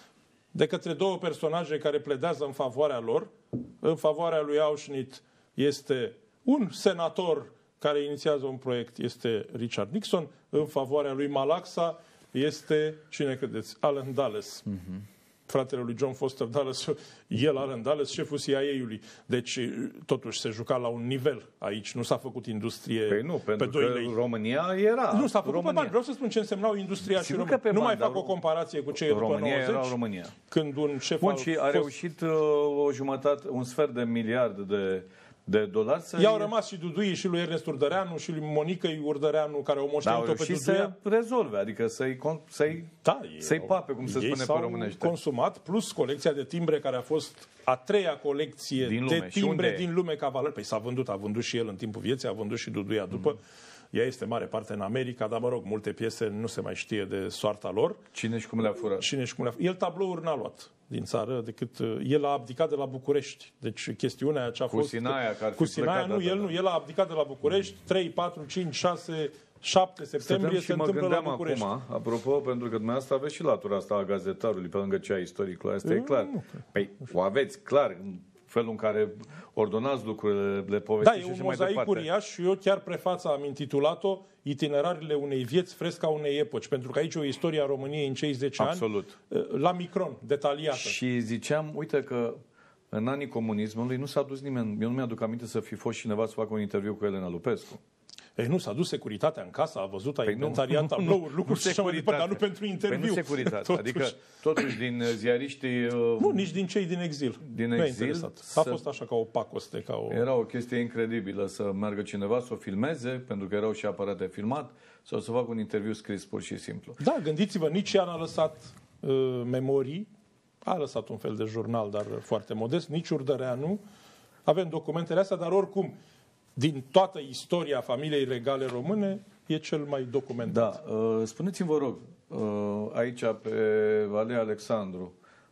de către două personaje care pledează în favoarea lor. În favoarea lui Auschwitz este un senator care inițiază un proiect, este Richard Nixon. În favoarea lui Malaxa este, cine credeți, Allen Dulles. Mm-hmm. Fratele lui John Foster Dulles, el, Allen Dulles, șeful C I A-ului. Deci, totuși, se juca la un nivel aici. Nu s-a făcut industrie Păi nu, pe pentru doi că lei. România era Nu, s-a făcut România. pe bani. Vreau să spun ce însemnau industria și Sigur că român. pe Nu bani, mai dar fac o comparație cu ce e după România nouăzeci. era România. Când un șef Bun, al și a fost... reușit uh, o jumătate, un sfert de miliard de, de dolari să... I-au rămas și Duduii și lui Ernest Urdăreanu și lui Monica Urdăreanu, care au Dar au moștenit-o pe reușit Duduia. să rezolve, adică să-i, con- să-i, Da, să-i ei pape, cum se ei spune s-au pe românește. consumat, plus colecția de timbre, care a fost a treia colecție Din lume. de Și unde timbre e? din lume ca valori. Păi s-a vândut, a vândut și el în timpul vieții, a vândut și Duduia după. Mm. Ea este mare parte în America, dar mă rog, multe piese nu se mai știe de soarta lor. Cine și cum le-a furat? Cine și cum le-a... El tablouri n-a luat din țară, decât el a abdicat de la București. Deci chestiunea aceea a Cu fost... Sinaia, că ar fi Cu Sinaia, plecat nu, data, el da. nu. El a abdicat de la București, trei, patru, cinci, șase, șapte septembrie Stăteam se și mă întâmplă la gândeam București. acum, apropo, pentru că dumneavoastră aveți și latura asta a gazetarului, pe lângă cea istoricului, asta e clar. Păi, o aveți clar, în felul în care ordonați lucrurile, le Da, povestiți e și un așa mai mozaic departe. uriaș și eu chiar prefața am intitulat-o Itinerariile unei vieți fresca unei epoci, pentru că aici e o istorie a României în cei zece Absolut. ani, la micron, detaliată. Și ziceam, uite că în anii comunismului nu s-a dus nimeni, eu nu mi-aduc aminte să fi fost cineva să facă un interviu cu Elena Lupescu. Ei, nu, s-a dus securitatea în casă, a văzut, a Păi inventariat nu, tablouri, nu, lucruri și așa mai departe, dar nu pentru interviu. Păi nu securitate. Totuși. Adică, totuși, din ziariștii... uh, Nu, nici din cei din exil. Din Nu e exil, interesat. A să- fost așa ca o pacoste, ca o... Era o chestie incredibilă să meargă cineva să o filmeze, pentru că erau și aparate filmat, sau să facă un interviu scris pur și simplu. Da, gândiți-vă, nici ea n-a lăsat uh, memorii, a lăsat un fel de jurnal, dar foarte modest, nici Urdăreanu. Avem documentele astea, dar oricum, din toată istoria familiei regale române, e cel mai documentat. Da, uh, spuneți-mi, vă rog, uh, aici pe Alea Alexandru,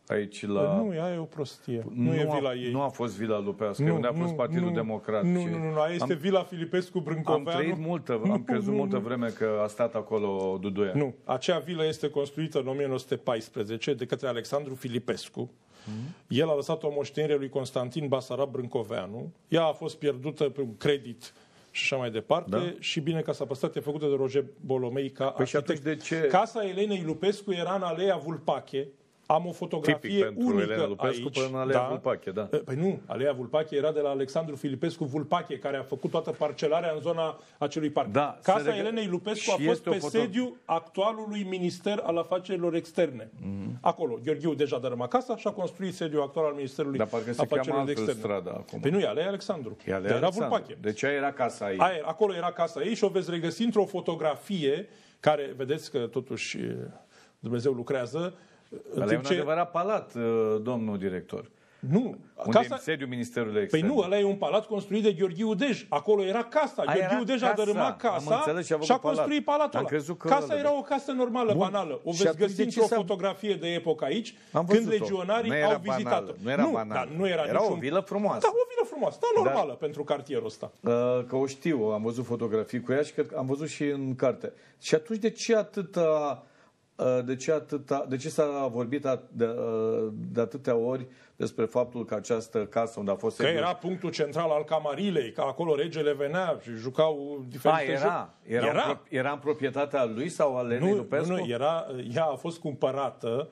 aici la... Nu, aia e o prostie. Nu, Nu, nu e a, vila ei. nu a fost Vila Lupească, Nu, unde a fost nu, Partidul nu, Democrat. Nu, și- nu, nu, nu, aia este am, Vila Filipescu am Brâncoveanu. trăit multă, am crezut nu, multă nu. vreme că a stat acolo Duduia. Nu, acea vilă este construită în o mie nouă sute paisprezece de către Alexandru Filipescu. Mm. El a lăsat o moștenire lui Constantin Basarab Brâncoveanu. Ea a fost pierdută pe un credit și așa mai departe. Da. Și bine că s-a păstrat, e făcută de Roger Bolomei ca Păi și arhitect. atunci de ce- Casa Elenei Lupescu era în Alea Vulpache. Am o fotografie Tipic pentru unică Elena Lupescu aici. până în Alea Vulpache, da. Păi nu, Alea Vulpache era de la Alexandru Filipescu Vulpache, care a făcut toată parcelarea în zona acelui parc. Da, Casa se regă- Elenei Lupescu a și fost este o pe foto- sediu actualului Minister al Afacerilor Externe. Mm-hmm. Acolo, Gheorghiu deja dărâma casa și a construit sediul actual al Ministerului Dar parcă se cheamă Afacerilor altfel Externe. strada acum. Păi nu, e Alea Alexandru. E Alea Dar era Alexandru. Vulpache. Deci aia era casa ei. Aia, acolo era casa ei și o veți regăsi într-o fotografie care, vedeți că totuși Dumnezeu lucrează. Ăla e un adevărat palat, domnul director. Nu, Unde casa... e sediul Ministerului Păi Externe. nu, ăla e un palat construit de Gheorghiu Dej. Acolo era casa. A, era Gheorghiu Dej a casa. dărâmat Am casa înțeles și a și a făcut construit palat. palatul Am ăla. crezut că Casa ăla- era o casă normală, Bun. banală. O Și veți atunci găsi de ce într-o s-a- fotografie de epocă aici, Am când văzut-o. legionarii Nu era au vizitat-o. banală, nu era nu, banală. Dar nu era, Era niciun... o vilă frumoasă. Da, o vilă frumoasă, da, normală pentru cartierul ăsta. Uh, Că o știu, am văzut fotografii cu ea și cred că am văzut și în carte. Și atunci de ce atâta... uh, De ce, atâta, de ce s-a vorbit at- de, uh, de atâtea ori despre faptul că această casă unde a fost... Că sediul- era punctul central al Camarilei, că acolo regele venea și jucau A, diferite era? jocuri. Era, era. În, pro- era în proprietatea lui sau al Lenei Nu, Lupescu? nu, nu, era, ea a fost cumpărată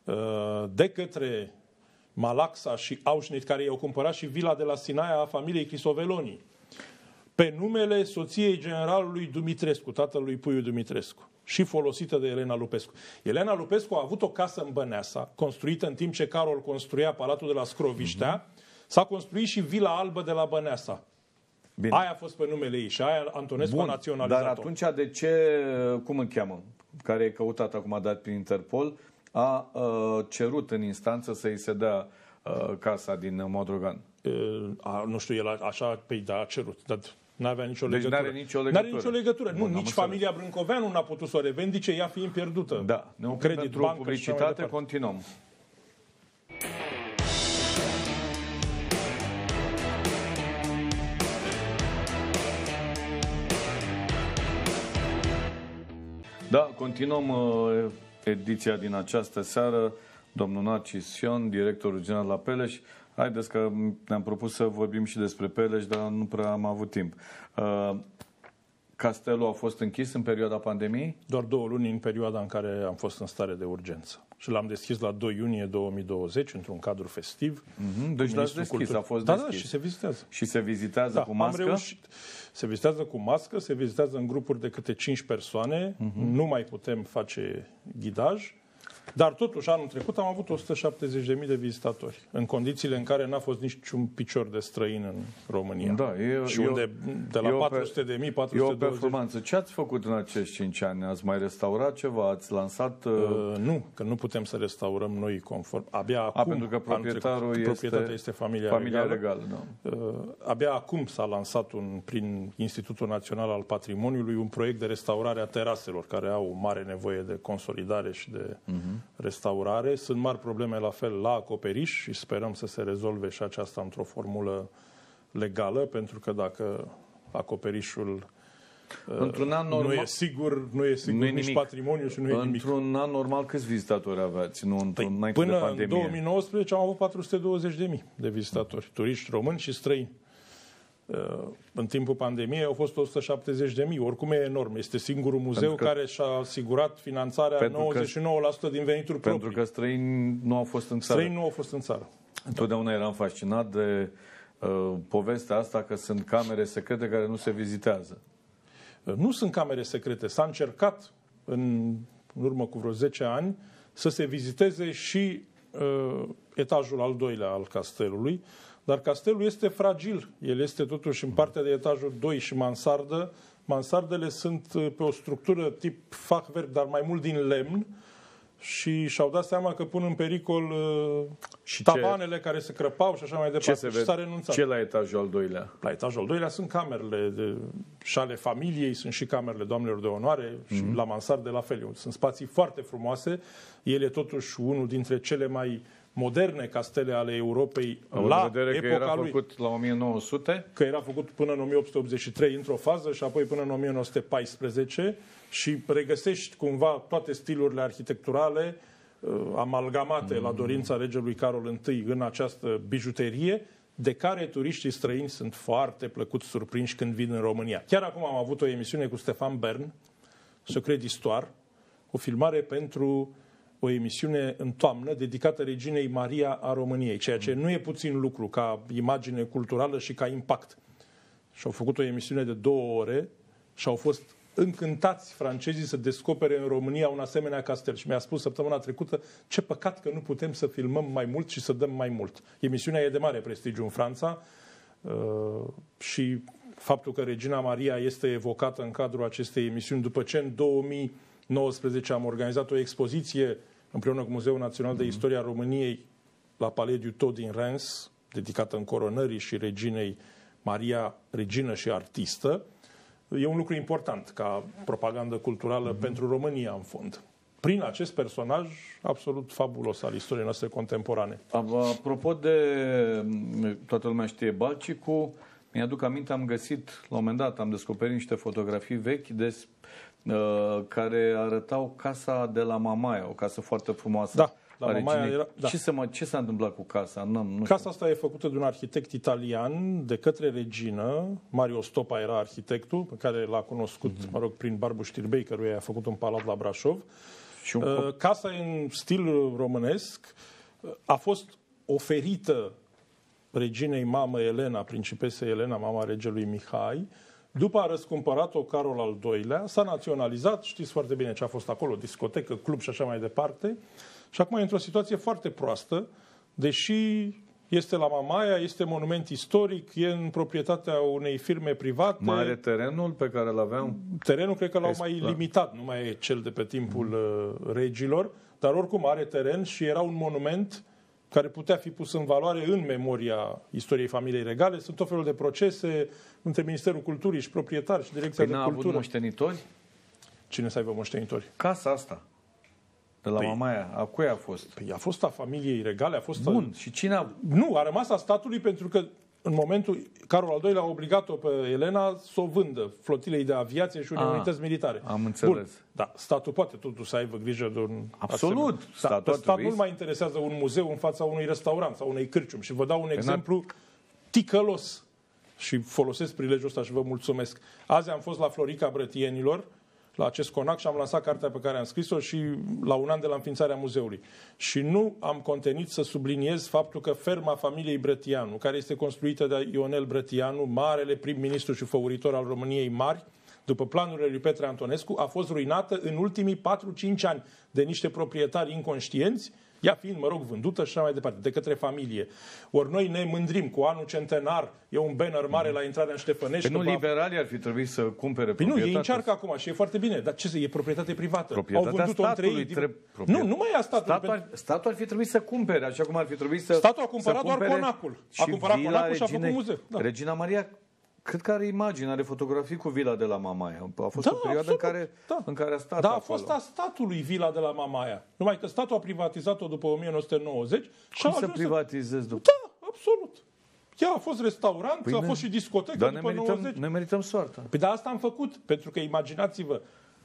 uh, de către Malaxa și Auschwitz, care i-au cumpărat și vila de la Sinaia a familiei Crisoveloni, pe numele soției generalului Dumitrescu, tatălui Puiu Dumitrescu, și folosită de Elena Lupescu. Elena Lupescu a avut o casă în Băneasa, construită în timp ce Carol construia Palatul de la Scroviștea, uh-huh. S-a construit și Vila Albă de la Băneasa. Bine. Aia a fost pe numele ei și aia Antonescu a Bun, naționalizat-o. dar atunci de ce, cum îl cheamă, care e căutat acum, a dat prin Interpol, a uh, cerut în instanță să-i se dea uh, casa din Modrogan? Uh, a, nu știu, el a, așa, pe da, a cerut, dar n-avea nicio Deci legătură. n-are nicio legătură. N-are nicio legătură. Bun, Nu, am nici înțeles. familia Brâncoveanu n-a putut să o revendice, ea fiind pierdută. Da, ne oprim Credit, pentru bancă și așa mai publicitate, departe. continuăm. Da, continuăm uh, ediția din această seară. Domnul Narcis Ion, directorul general la Peleș. Haideți că ne-am propus să vorbim și despre Peleș, dar nu prea am avut timp. Uh, Castelul a fost închis în perioada pandemiei? Doar două luni în perioada în care am fost în stare de urgență. Și l-am deschis la doi iunie două mii douăzeci, într-un cadru festiv. Mm-hmm. Deci l-ați deschis, a fost da, deschis. Da, și se vizitează. Și se vizitează Da, cu mască? am reușit. Se vizitează cu mască, se vizitează în grupuri de câte cinci persoane. Uh-huh. Nu mai putem face ghidaj. Dar totuși, anul trecut am avut o sută șaptezeci de mii de vizitatori, în condițiile în care n-a fost niciun picior de străin în România. Da, e, și e unde de la patru sute de mii, patru E sute o douăzeci. performanță. Ce ați făcut în acești cinci ani? Ați mai restaurat ceva? Ați lansat... Uh... Uh, nu, că nu putem să restaurăm noi conform. Abia acum, A, pentru că proprietarul este... proprietatea este familia, familia regală. legală. Da. Uh, abia acum s-a lansat un, prin Institutul Național al Patrimoniului un proiect de restaurare a teraselor, care au mare nevoie de consolidare și de uh-huh. restaurare. Sunt mari probleme la fel la acoperiș și sperăm să se rezolve și aceasta într-o formulă legală, pentru că dacă acoperișul Într-un an normal, nu e sigur, nu e sigur nu e nici nimic. patrimoniu și nu e nimic. Într-un an normal câți vizitatori aveați? Nu într-un Păi, înainte de până pandemie. în două mii nouăsprezece am avut patru sute douăzeci de mii de vizitatori, turiști români și străini. În timpul pandemiei au fost o sută șaptezeci de mii, oricum e enorm. Este singurul muzeu că, care și-a asigurat finanțarea nouăzeci și nouă la sută din venituri proprii. Pentru că străini nu au fost în țară. Străini nu au fost în țară. Întotdeauna eram fascinat de uh, povestea asta că sunt camere secrete care nu se vizitează. Nu sunt camere secrete. S-a încercat în, în urmă cu vreo zece ani să se viziteze și uh, etajul al doilea al castelului, dar castelul este fragil. El este totuși în partea de etajul doi și mansardă. Mansardele sunt pe o structură tip fachwerk, dar mai mult din lemn. și și-au dat seama că pun în pericol uh, Și tavanele ce, care se crăpau și așa mai departe. ce se și s-a vede? renunțat. Ce la etajul al doilea? La etajul al doilea sunt camerele de, și ale familiei, sunt și camerele doamnelor de onoare și mm-hmm. la mansarde la fel. Sunt spații foarte frumoase. El e totuși unul dintre cele mai moderne castele ale Europei la vedere epoca că era lui. făcut la o mie nouă sute? Că era făcut până în o mie opt sute optzeci și trei într-o fază și apoi până în o mie nouă sute paisprezece și regăsești cumva toate stilurile arhitecturale uh, amalgamate mm. la dorința regelui Carol I în această bijuterie, de care turiștii străini sunt foarte plăcut surprinși când vin în România. Chiar acum am avut o emisiune cu Stefan Bern, Secret d'Histoire, o filmare pentru o emisiune în toamnă dedicată reginei Maria a României, ceea ce nu e puțin lucru ca imagine culturală și ca impact. Și au făcut o emisiune de două ore și au fost încântați francezii să descopere în România un asemenea castel. Și mi-a spus săptămâna trecută, ce păcat că nu putem să filmăm mai mult și să dăm mai mult. Emisiunea e de mare prestigiu în Franța uh, și faptul că Regina Maria este evocată în cadrul acestei emisiuni, după ce în două mii nouăsprezece am organizat o expoziție împreună cu Muzeul Național de Istoria României la Palais du Tot din Reims, dedicată încoronării și reginei Maria, regină și artistă. E un lucru important ca propagandă culturală mm-hmm. pentru România, în fond. Prin acest personaj absolut fabulos al istoriei noastre contemporane. Apropo de, toată lumea știe, Balcicu, mi-aduc aminte, am găsit, la un moment dat, am descoperit niște fotografii vechi des, uh, care arătau casa de la Mamaia, o casă foarte frumoasă. Da, la Mamaia era, da. Ce, se, ce s-a întâmplat cu casa? Nu, nu casa știu. asta e făcută de un arhitect italian de către regină. Mario Stopa era arhitectul, pe care l-a cunoscut, mm-hmm. mă rog, prin Barbu Știrbei, căruia a făcut un palat la Brașov. Și un uh, casa în stil românesc a fost oferită reginei mamă Elena, principesă Elena, mama regelui Mihai. După a răscumpărat-o Carol al doilea, s-a naționalizat, știți foarte bine ce a fost acolo, discotecă, club și așa mai departe. Și acum e într-o situație foarte proastă, deși este la Mamaia, este monument istoric, e în proprietatea unei firme private. Mai are terenul pe care îl aveam? Terenul cred că l-au mai limitat, nu mai e cel de pe timpul mm. regilor, dar oricum are teren și era un monument care putea fi pus în valoare în memoria istoriei familiei regale. Sunt tot felul de procese între Ministerul Culturii și proprietari și Direcția păi de n-a Cultură. avut moștenitori? Cine să aibă moștenitori? Casa asta, de la păi, Mamaia, a cui a fost? Păi a fost a familiei regale, a fost... Bun, a... și cine a... Nu, a rămas a statului pentru că în momentul, Carol al doilea a obligat-o pe Elena să o vândă flotilei de aviație și unei a, unități militare. Am înțeles. Bun, da, statul poate totuși să aibă grijă de un... Absolut. Da, statul pe stat nu-l mai interesează un muzeu în fața unui restaurant sau unei cârciumi. Și vă dau un exemplu ticălos. Și folosesc prilejul ăsta și vă mulțumesc. Azi am fost la Florica Brătienilor, la acest conac și am lansat cartea pe care am scris-o și la un an de la înființarea muzeului. Și nu am contenit să subliniez faptul că ferma familiei Brătianu, care este construită de Ionel Brătianu, marele prim-ministru și făuritor al României mari, după planurile lui Petre Antonescu, a fost ruinată în ultimii patru-cinci ani de niște proprietari inconștienți, ea fiind, mă rog, vândută și așa mai departe, de către familie. Ori noi ne mândrim cu anul centenar, e un banner mare la intrarea în Ștefănești. Păi nu liberalii ar fi trebuit să cumpere păi proprietatea? Nu, ei încearcă acum și e foarte bine. Dar ce să, e proprietate privată. Proprietatea Au vândut-o în trei... Trebuie... Nu, nu mai e a statului. Statul ar, statul ar fi trebuit să cumpere, așa cum ar fi trebuit să... Statul a cumpărat doar conacul. A cumpărat conacul și a făcut muzeu. Da. Regina Maria, cred că are imagini, are fotografii cu vila de la Mamaia. A fost da, o perioadă absolut, în care, da. în care a stat Da, a acolo. fost a statului vila de la Mamaia. Numai că statul a privatizat-o după o mie nouă sute nouăzeci. Și Cum a să privatizezi după? Da, absolut. Ea a fost restaurant, păi a ne... fost și discotecă dar după ne merităm, nouăzeci. ne merităm soarta. Păi da, asta am făcut. Pentru că imaginați-vă,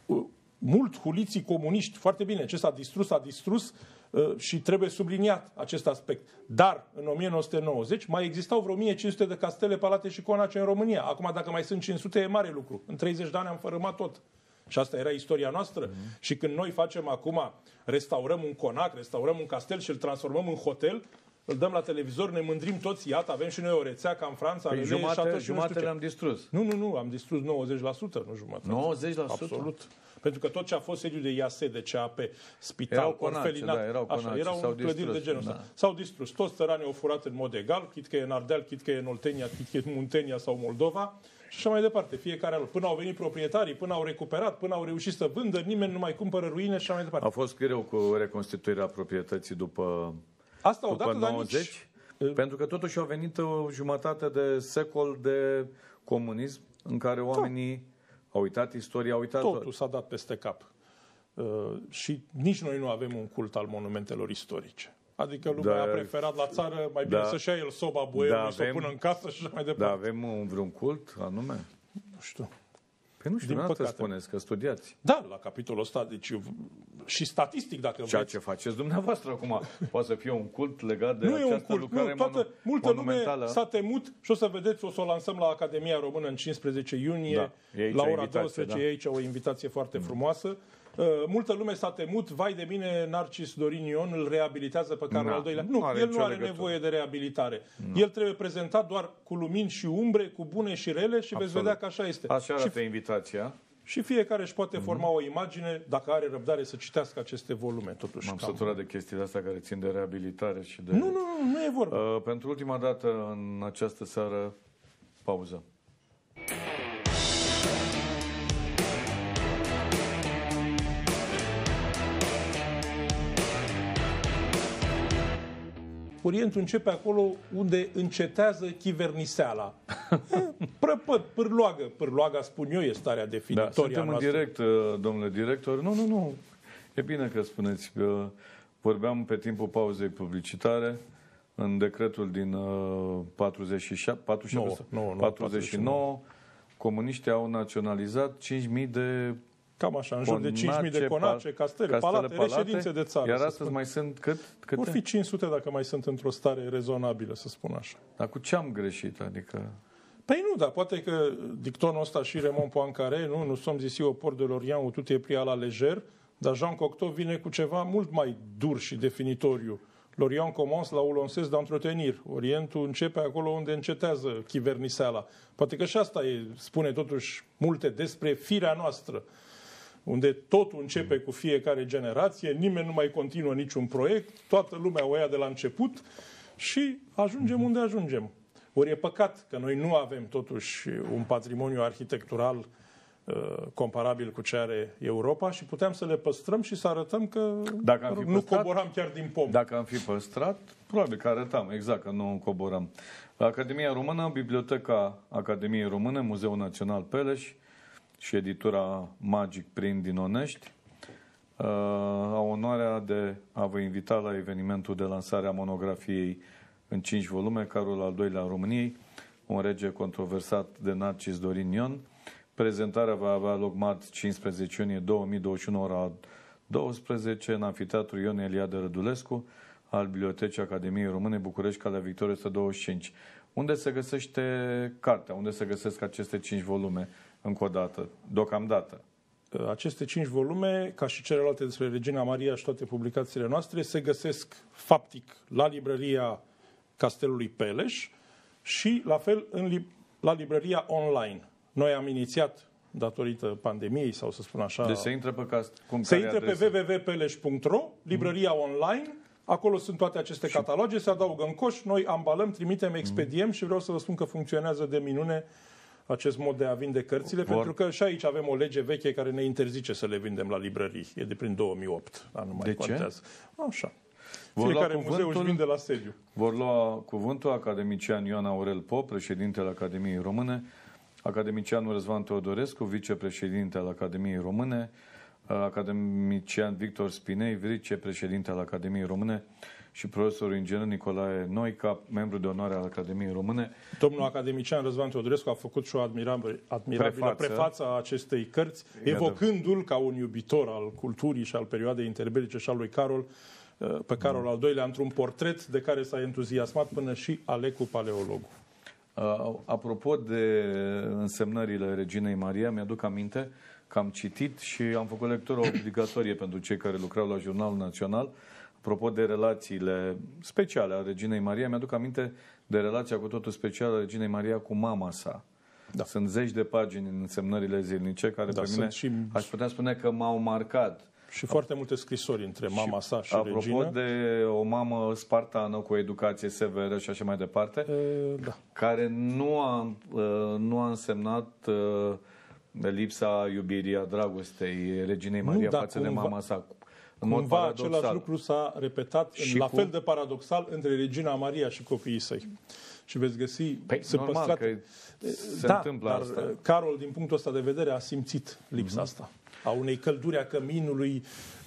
mult huliții comuniști, foarte bine, ce s-a distrus, a distrus și trebuie subliniat acest aspect. Dar în o mie nouă sute nouăzeci mai existau vreo o mie cinci sute de castele, palate și conace în România. Acum, dacă mai sunt cinci sute, e mare lucru. În treizeci de ani am fărâmat tot. Și asta era istoria noastră. Mm-hmm. Și când noi facem acum, restaurăm un conac, restaurăm un castel și îl transformăm în hotel, îl dăm la televizor, ne mândrim toți, iată, avem și noi o rețea ca în Franța. Păi jumate, jumate le-am distrus. Nu, nu, nu, am distrus nouăzeci la sută, nu jumătate. nouăzeci la sută? Absolut. Pentru că tot ce a fost sediu de I A S, de C A P, spital, erau conace, orfelinat, da, erau conace, așa, erau clădiri de genul ăsta. Da. S-au distrus. Toți țăranii au furat în mod egal, chit că e în Ardeal, chit că e în Oltenia, chit că e în Muntenia sau Moldova. și așa mai departe. Fiecare lor. Până au venit proprietarii, până au recuperat, până au reușit să vândă, nimeni nu mai cumpără ruine și așa mai departe. A fost greu cu reconstituirea proprietății după, Asta după odată, nouăzeci, dar nici... pentru că totuși au venit o jumătate de secol de comunism în care oamenii au uitat istoria, au uitat... Totul s-a dat peste cap. Uh, și nici noi nu avem un cult al monumentelor istorice. Adică lumea da, a preferat la țară mai bine da, să-și ia el soba boierului, da, să o pună în casă și așa mai departe. Da, avem un, vreun cult anume? Nu știu. Păi nu știu, nu spuneți că studiați. Da, la capitolul ăsta, deci și statistic, dacă Ceea vreți. ce faceți dumneavoastră acum, poate să fie un cult legat de nu această e un cult, lucrare nu, toată, monu- multă monumentală. lume s-a temut și o să vedeți, o să o lansăm la Academia Română în cincisprezece iunie, Da, e aici la ora invitație, douăsprezece, da. e aici o invitație foarte mm. frumoasă. Uh, multă lume s-a temut, vai de mine, Narcis Dorin Ion îl reabilitează pe Carol Na, al doilea. nu Nu, are el nu nicio are legătură. nevoie de reabilitare. Na. El trebuie prezentat doar cu lumini și umbre, cu bune și rele și Absolut. veți vedea că așa este. Așa arată și, invitația. și fiecare își poate Mhm. forma o imagine, dacă are răbdare să citească aceste volume. Totuși, M-am cam- săturat de chestiile astea care țin de reabilitare și de... Nu, nu, nu, nu e vorba. Uh, pentru ultima dată în această seară, pauză. Orientul începe acolo unde încetează chiverniseala. Prăpăd, pârloagă. Pârloaga, spun eu, e starea Da, definitorie suntem a în noastră. direct, uh, domnule director. Nu, nu, nu. E bine că spuneți că vorbeam pe timpul pauzei publicitare în decretul din uh, patruzeci și șapte, patruzeci și șapte, nouă, nouă, patruzeci și nouă, comuniștii au naționalizat cinci mii de Cam așa, în jur de cinci mii de conace, castele, castele, palate, reședințe de țară. Iar să astăzi spun. mai sunt cât? Câte? Vor fi cinci sute dacă mai sunt într-o stare rezonabilă, să spun așa. Dar cu ce am greșit? Adică... Păi nu, dar poate că dictonul ăsta și Raymond Poincaré, nu, nu sommes ici au port de l'Orient, où tout est pris à la légère, dar Jean Cocteau vine cu ceva mult mai dur și definitoriu. L'Orient commence là où l'on cesse d'entretenir. Orientul începe acolo unde încetează chiverniseala. Poate că și asta e, spune totuși multe despre firea noastră, unde totul începe cu fiecare generație, nimeni nu mai continuă niciun proiect, toată lumea o ia de la început și ajungem unde ajungem. Ori e păcat că noi nu avem totuși un patrimoniu arhitectural uh, comparabil cu ce are Europa și puteam să le păstrăm și să arătăm că Dacă am fi nu păstrat, coboram chiar din pom. Dacă am fi păstrat, probabil că arătam, exact, că nu coboram. Academia Română, Biblioteca Academiei Române, Muzeul Național Peleș și editura Magic Print din Onești uh, au onoarea de a vă invita la evenimentul de lansare a monografiei în cinci volume, Carol al doilea al României, un rege controversat de Narcis Dorin Ion. Prezentarea va avea loc marți cincisprezece iunie două mii douăzeci și unu, ora douăsprezece, în Amfiteatrul Ion Eliade Rădulescu, al Bibliotecii Academiei Române, București, Calea Victoriei o sută douăzeci și cinci. Unde se găsește cartea? Unde se găsesc aceste cinci volume, încă o dată, deocamdată? Aceste cinci volume, ca și celelalte despre Regina Maria și toate publicațiile noastre, se găsesc faptic la librăria Castelului Peleș și la fel în li- la librăria online. Noi am inițiat, datorită pandemiei, sau să spun așa... Deci se intră pe cast... Cum, se care intră pe adresă? w w w punct peleș punct ro, librăria mm. online, acolo sunt toate aceste și... cataloge, se adaugă în coș, noi ambalăm, trimitem, expediem mm. și vreau să vă spun că funcționează de minune acest mod de a vinde cărțile, Vor... pentru că și aici avem o lege veche care ne interzice să le vindem la librării. E de prin două mii opt, dar nu mai de contează. Ce? Așa. Vor Fiecare lua muzeu își vinde la sediu. Vor lua cuvântul academician Ioan Aurel Pop, președintele Academiei Române, academicianul Răzvan Teodorescu, vicepreședinte al Academiei Române, academician Victor Spinei, vicepreședinte al Academiei Române și profesorul inginer Nicolae Noica, membru de onoare al Academiei Române. Domnul academician Răzvan Teodorescu a făcut și o admirabilă, admirabilă Prefață. prefață a acestei cărți, evocându-l ca un iubitor al culturii și al perioadei interbelice și al lui Carol, pe Carol al doilea, într-un portret de care s-a entuziasmat până și Alecu, paleologul. Uh, apropo de însemnările Reginei Maria, mi-aduc aminte că am citit și am făcut lectură obligatorie pentru cei care lucrau la Jurnalul Național. Apropo de relațiile speciale a Reginei Maria, mi-aduc aminte de relația cu totul specială a Reginei Maria cu mama sa. Da. Sunt zeci de pagini în însemnările zilnice care da, pe mine și... aș putea spune că m-au marcat. Și foarte multe scrisori între mama sa și apropo regină. Apropo de o mamă spartană cu o educație severă și așa mai departe, E, da. care nu a, nu a însemnat lipsa iubirii, a dragostei reginei Maria nu, față cumva, de mama sa. În cumva mod paradoxal. același lucru s-a repetat și la cu... fel de paradoxal între regina Maria și copiii săi. Și veți găsi... Păi, se normal păstrate... că se da, întâmplă dar asta. Carol, din punctul ăsta de vedere, a simțit lipsa uh-huh. asta. A unei călduri a căminului,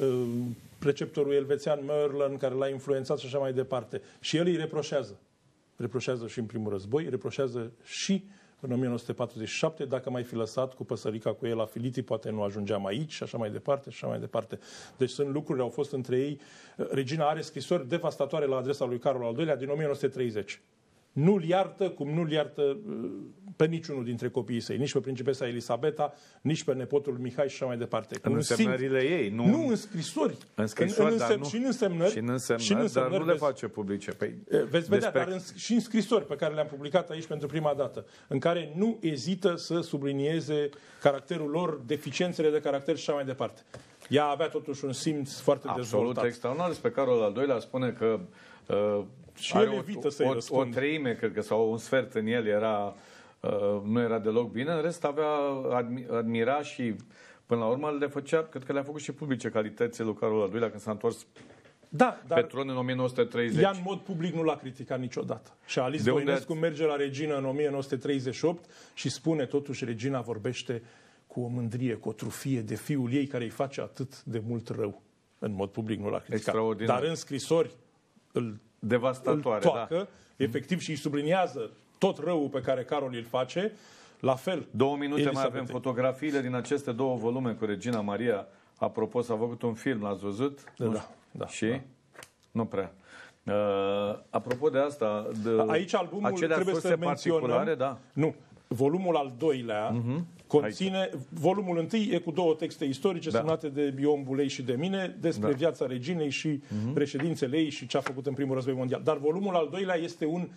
preceptorul elvețian Merlin, care l-a influențat și așa mai departe. Și el îi reproșează. Reproșează și în primul război, reproșează și în o mie nouă sute patruzeci și șapte, dacă mai fi lăsat cu păsărica cu el la Filiti, poate nu ajungeam aici și așa mai departe, și așa mai departe. Deci sunt lucruri, au fost între ei. Regina are scrisori devastatoare la adresa lui Carol al doilea din o mie nouă sute treizeci. Nu-l iartă cum nu-l iartă pe niciunul dintre copiii săi, nici pe principesa Elisabeta, nici pe nepotul Mihai și așa mai departe. În însemnările ei, nu, nu în scrisori. În scrisori, în, în dar nu, și în însemnări, și în însemnări, și în însemnări dar nu le veți, face publice. Păi, veți vedea, despre... dar în, și în scrisori pe care le-am publicat aici pentru prima dată, în care nu ezită să sublinieze caracterul lor, deficiențele de caracter și așa mai departe. Ea avea totuși un simț foarte absolut dezvoltat. extraordinar. Despre Carol al doilea spune că uh, și are el o, evită să-i o, o răspundă. treime, cred că, sau un sfert în el era, uh, nu era deloc bine. În rest avea, admi, admira și până la urmă le făcea, cred că le-a făcut și publice calitățile lui Carol al doilea când s-a întors da, dar pe tron în o mie nouă sute treizeci. ea în mod public nu l-a criticat niciodată. Și Alice De unde Voinescu ați... merge la regină în o mie nouă sute treizeci și opt și spune totuși regina vorbește cu o mândrie, cu o trufie de fiul ei care îi face atât de mult rău. În mod public nu l-a criticat. Dar în scrisori îl, devastatoare, îl toacă, da. efectiv, și îi subliniază tot răul pe care Carol îl face. La fel. Două minute Elisabeta. mai avem fotografiile din aceste două volume cu Regina Maria. Apropo, s-a făcut un film, l-ați văzut? Da, da, da. Și? Da. Nu prea. Uh, apropo de asta... De aici albumul trebuie să menționăm... Da. Nu. Volumul al doilea uh-huh. conține... Aici. Volumul întâi e cu două texte istorice da. semnate de Ion Bulei și de mine despre da. viața reginei și uh-huh. reședințele ei și ce a făcut în primul război mondial. Dar volumul al doilea este un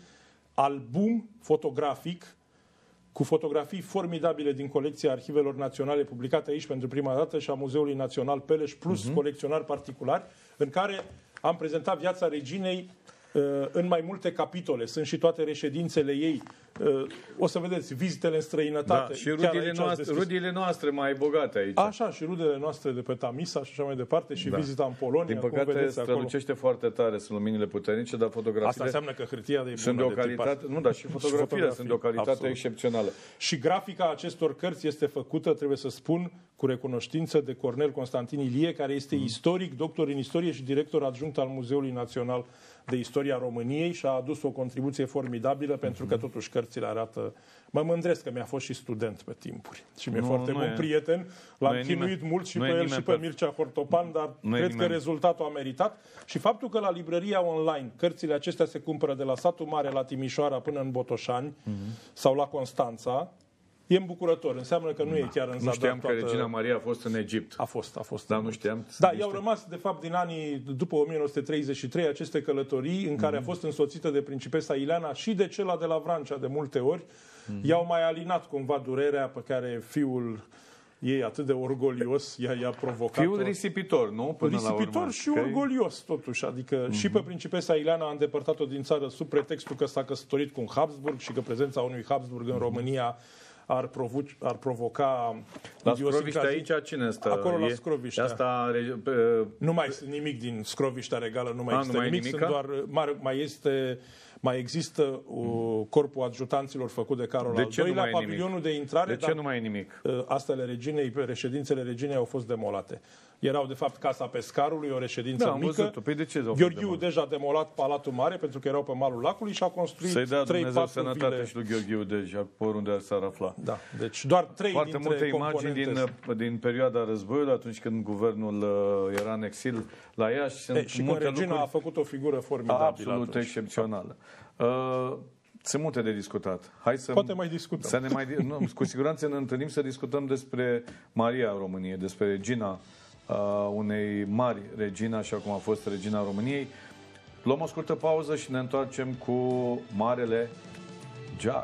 album fotografic cu fotografii formidabile din colecția Arhivelor Naționale publicate aici pentru prima dată și a Muzeului Național Peleș, plus uh-huh. colecționari particulari, în care am prezentat viața reginei uh, în mai multe capitole. Sunt și toate reședințele ei. Uh, o să vedeți, vizitele în străinătate. Da, și rudile noastre, rudile noastre mai bogate aici. Așa, și rudele noastre de pe Tamisa și așa mai departe, și da. vizita în Polonia. Din păcate, strălucește foarte tare, sunt luminile puternice, dar fotografiile... Asta înseamnă că hârtia de sunt de o calitate... Nu, dar și fotografiile fotografii, sunt de o calitate absolut. excepțională. Și grafica acestor cărți este făcută, trebuie să spun, cu recunoștință de Cornel Constantin Ilie, care este mm. istoric, doctor în istorie și director adjunct al Muzeului Național de Istoria României și a adus o contribuție formidabilă mm-hmm. pentru că totuși cărțile arată... Mă mândresc că mi-a fost și student pe timpuri și mi-e nu, foarte nu bun e. prieten. L-am chinuit mult și pe el și pe Mircea Hortopan, dar nu cred că rezultatul a meritat. Și faptul că la librăria online cărțile acestea se cumpără de la Satul Mare la Timișoara până în Botoșani mm-hmm. sau la Constanța, e îmbucurător. Înseamnă că nu da. e chiar în zadar. Nu știam toată... că Regina Maria a fost în Egipt. A fost, a fost. Dar nu știam. Da, i-au rămas, de fapt, din anii după o mie nouă sute treizeci și trei aceste călătorii în care mm-hmm. a fost însoțită de principesa Ileana și de cela de la Vrancea de multe ori. Mm-hmm. I-au mai alinat cumva durerea pe care fiul ei atât de orgolios i-a, i-a provocat. Fiul risipitor, nu? Până risipitor la urmă. și că orgolios, totuși. Adică mm-hmm. și pe principesa Ileana a îndepărtat-o din țară sub pretextul că s-a căsătorit cu un Habsburg și că prezența unui Habsburg în mm-hmm. România ar, provo- ar provoca la Scroviște aici cine stă? Acolo la e, Scroviște. Asta pe, nu mai sunt nimic din Scroviștea Regală, nu mai a, există nu mai nimic, sunt doar mai, mai este mai există uh, corpul adjutanților făcut de Carol de al doilea, pavilionul nimic? de intrare. De ce dar, nu mai e nimic? Uh, astele reginei, reședințele reginei au fost demolate. Erau, de fapt, Casa Pescarului, o reședință da, mică. Păi de ce Gheorghiu deja demolat Palatul Mare, pentru că erau pe malul lacului și a construit Să-i dea trei Dumnezeu patru sănătate vile. și lui Gheorghiu deja, oriunde s-ar afla. Da, deci doar trei foarte dintre multe imagini din, din perioada războiului, atunci când guvernul uh, era în exil la Iași. Sunt e, și multe când regina lucruri a făcut o figură formidabilă. Absolut atunci. excepțională. Uh, Sunt multe de discutat. Hai să, Poate mai discutăm. Să ne mai, nu, cu siguranță ne întâlnim să discutăm despre Maria României, despre regina uh, unei mari regini, așa cum a fost regina României. Luăm o scurtă pauză și ne întoarcem cu Marele Jack.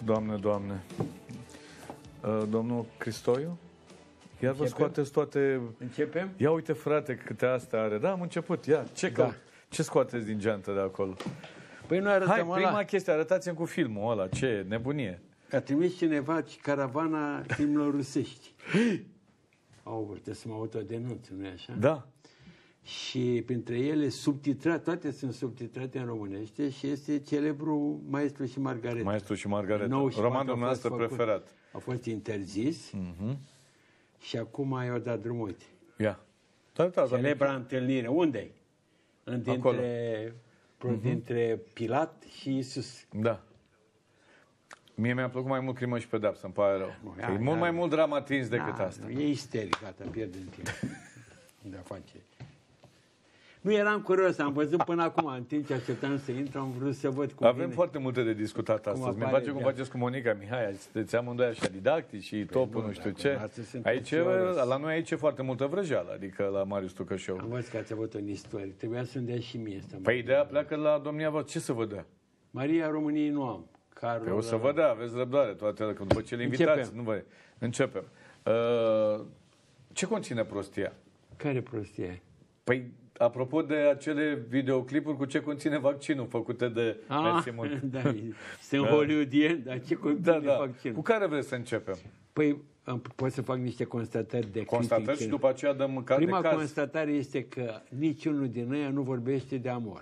Doamne, Doamne. Domnul Cristoiu? Iar vă scoateți toate... Începem? Ia uite, frate, câte astea are. Da, am început. Ia, ce, da. ce scoateți din geantă de acolo? Păi nu arătăm. Hai, ăla. prima chestie, arătați-mi cu filmul ăla. Ce e? Nebunie. A trimis cineva caravana filmelor rusești. Au, trebuie să mă autodenunț, nu-i așa? Da. Și printre ele subtitrate, toate sunt subtitrate în românește și este celebrul Maestru și Margareta. Maestru și Margareta. nouă și Romanul patru a fost nostru făcut, preferat. A fost interzis uh-huh. și acum i-au dat drumul, uite. Ia. Da, da, Celebra întâlnire. Unde-i? Dintre, uh-huh. dintre Pilat și Iisus. Da. Mie mi-a plăcut mai mult Crimă și Pedapsă, îmi pare rău. Nu, e ia, mult ia, mai mult drama atins decât da, asta. Nu, e isteric, gata, pierdem timp. De a face. Nu eram curios, am văzut până acum, în timp ce așteptam să intru, am vrut să văd cum Avem vine. foarte multe de discutat astăzi. Mi-e place cum faceți cu Monica Mihai, sunteți amândoi așa didactici și topul nu, nu știu ce. Aici, la noi aici e foarte multă vrăjeală, adică la Marius Tucășeu. Am văzut că ați avut un istorie, trebuia să-mi dea și mie asta. Păi ideea pleacă la domnia voastră, ce să vă dea? Maria României nu am. Carol, Păi o să vă dea, aveți răbdare toate, că după ce le invitați, nu vă... Începem. Uh, ce conține prostia? Care prostie? Păi, apropo de acele videoclipuri, cu ce conține vaccinul făcute de Mersi Mult. Da, sunt hollywoodieni, dar ce conține da, da. vaccinul? Cu care vreți să începem? Păi, pot să fac niște constatări de Constatări critic. și după aceea dăm mâncare Prima de caz. constatare este că niciunul din ei nu vorbește de amor.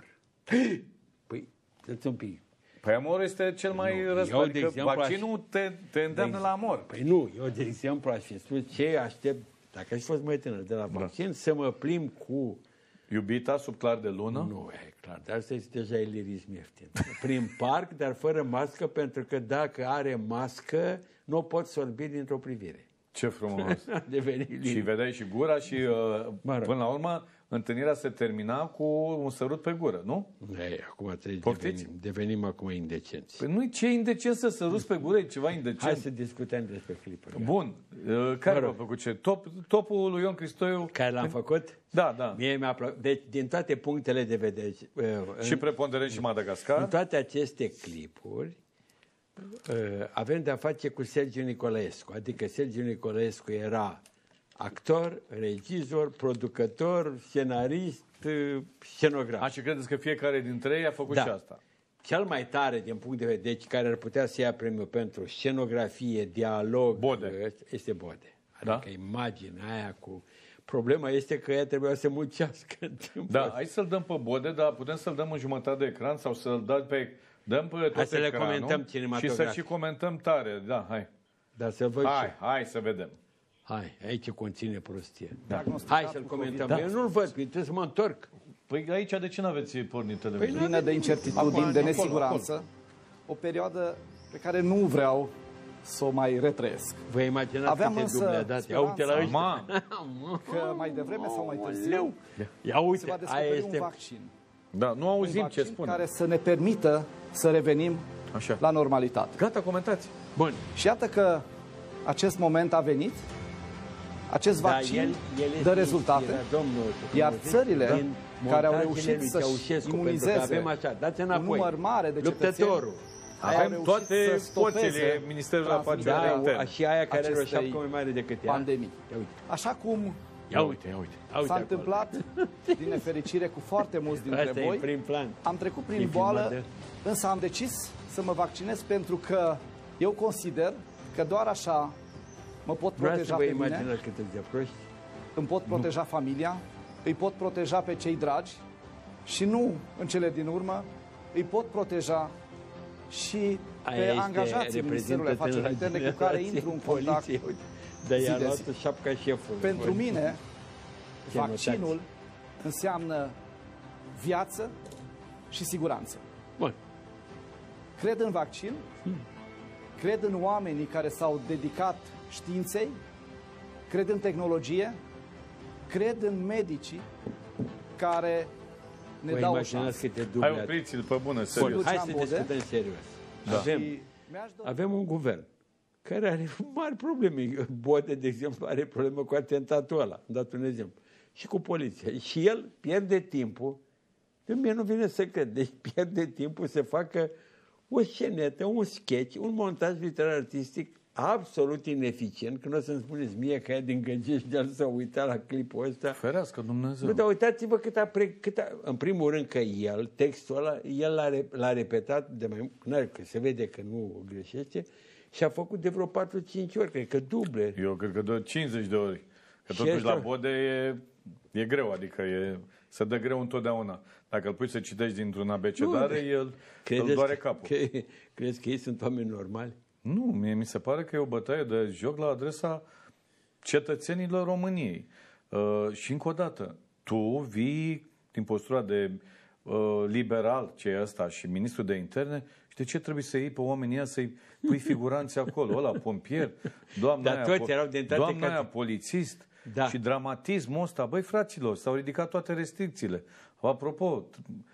Păi, dați un pic. Păi amorul este cel mai răspândit, adică exemplu, vaccinul te, te îndeamnă de, la amor. Păi nu, eu de exemplu aș fi spus ce aștept, dacă aș fi fost mai tânăr de la vaccin, da. să mă plimb cu... Iubita sub clar de lună? Nu, e clar, dar asta este deja elirism ieftin. Prin parc, dar fără mască, pentru că dacă are mască, nu o pot sorbi dintr-o privire. Ce frumos! Și vedeai și gura și uh, până la urmă întâlnirea se termina cu un sărut pe gură, nu? Ei, acum trebuie devenim, devenim acum indecenți. Păi nu, ce indecent să săruți pe gură, e ceva indecent. Hai să discutăm despre clipuri. Bun. Uh, care v-a plăcut ce? Top, topul lui Ion Cristoiu? Care l-am făcut? Da, da. Mie mi-a plăcut. Deci, din toate punctele de vedere... Uh, și preponderent și Madagascar? În toate aceste clipuri uh, avem de-a face cu Sergiu Nicolaescu. Adică Sergiu Nicolaescu era actor, regizor, producător, scenarist, scenograf. A, și credeți că fiecare dintre ei a făcut da. și asta? Cel mai tare din punct de vedere, deci care ar putea să ia premiul pentru scenografie, dialog, Bode. este Bode. Da? Adică imaginea aia cu... Problema este că ea trebuia să muncească. Da, hai să-l dăm pe Bode, dar putem să-l dăm în jumătate de ecran sau să-l dăm pe... Dăm pe tot hai să ecranul le comentăm și să și comentăm tare. Da, hai. Dar să văd hai, și... hai să vedem. Hai, aici conține prostie. Da. Hai să-l comentăm. Da. Eu nu-l văd, trebuie să mă întorc. Păi aici de ce n-aveți pornit televizorul? Plină de incertitudini, de nesiguranță. Acolo. O perioadă pe care nu vreau să o mai retrăiesc. Vă imaginați Aveam câte duble a dat? Ia uite la ăștia. Că mai devreme sau mai târziu Ia uite, se va descoperi este... un vaccin. Da, nu auzim un ce spune. care să ne permită să revenim Așa. la normalitate. Gata, comentați. Bun. Și iată că acest moment a venit, acest vaccin da, el, el dă rezultate, domnul, iar țările da? care au reușit să-și imunizeze așa, un număr mare de cetățeni, avem toate forțele Ministerului Afacerilor Interne. Și aia care are o șapcă mai mare decât ea. Pandemii. Așa cum ia uite, ia uite. S-a acolo. întâmplat, din nefericire, cu foarte mulți dintre asta voi. Prim plan. Am trecut prin boală, de... însă am decis să mă vaccinez pentru că eu consider că doar așa mă pot proteja pe mine, îmi pot proteja nu. familia, îi pot proteja pe cei dragi și nu, în cele din urmă, îi pot proteja și aia pe angajații Ministerului Afacerilor Interne cu care intru în contact. Dar i-a luat șapca șefului. Pentru mine, vaccinul înseamnă viață și siguranță. Bun. Cred în vaccin, hmm. cred în oamenii care s-au dedicat științei, cred în tehnologie, cred în medicii care ne Vă dau o șansă. Hai opriți-l pe bună, serios. Hai să discutăm serios. Da. Avem, avem un guvern care are mari probleme. Bode, de exemplu, are probleme cu atentatul ăla. Am dat un exemplu. Și cu poliția. Și el pierde timpul. De mie nu vine să cred. Deci pierde timpul să facă o scenetă, un sketch, un montaj literar artistic absolut ineficient, că nu o să-mi spuneți mie că e din Găgești de s-a uitat la clipul ăsta. Ferească Dumnezeu. Nu, dar uitați-vă cât a, pre, cât a... În primul rând că el, textul ăla, el l-a, l-a repetat de mai mult, că se vede că nu greșește, și a făcut de vreo patru cinci ori, cred că duble. Eu cred că de cincizeci de ori. Că totuși la Bode e, e greu, adică e, se dă greu întotdeauna. Dacă îl pui să citești dintr-un abecedare, el îl doare capul. Că, crezi că ei sunt oameni normali? Nu, mie mi se pare că e o bătaie de joc la adresa cetățenilor României. Uh, și încă o dată, tu vii din postura de uh, liberal, ce e ăsta, și ministru de interne, și de ce trebuie să iei pe oamenii ăia să-i pui figuranți acolo? Ăla, pompier, doamna, Dar aia, toți erau de doamna aia, polițist, da. Și dramatismul ăsta. Băi, fraților, s-au ridicat toate restricțiile. Apropo,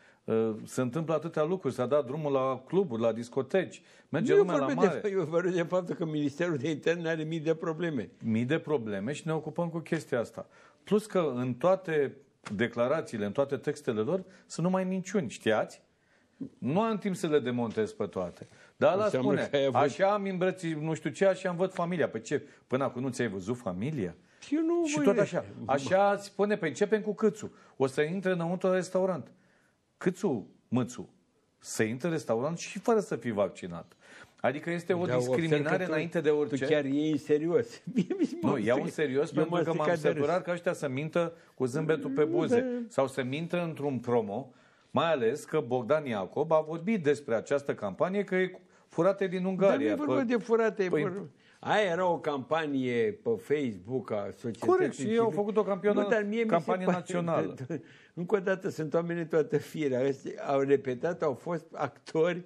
se întâmplă atâtea lucruri, s-a dat drumul la cluburi, la discoteci, merge lumea la mare. De, eu vorbesc de faptul că Ministerul de Interne are mii de probleme. Mii de probleme și ne ocupăm cu chestia asta. Plus că în toate declarațiile, în toate textele lor, sunt numai minciuni, știați? Nu am timp să le demontez pe toate. Dar ăla spune, așa am îmbrățit nu știu ce, așa am văd familia. Păi ce, până acum nu ți-ai văzut familia? Eu nu, și tot așa. Așa spune, pe începem cu Câțu. O să intre înăuntru la restaurant. Câțu, Mățu, să intre în restaurant și fără să fii vaccinat. Adică este o da, discriminare înainte de orice. Tu chiar iei în serios. Nu, iau în serios pentru că m-am săturat ca ăștia să mintă cu zâmbetul pe buze. Sau să mintă într-un promo, mai ales că Bogdan Iacob a vorbit despre această campanie că e furate din Ungaria. Dar nu e vorba de furate. Păi, aia era o campanie pe Facebook a societății. Corect, și ei au făcut o campionă, dar mie campanie pare, națională. De, de, încă o dată, sunt oameni toată firea. Au repetat, au fost actori.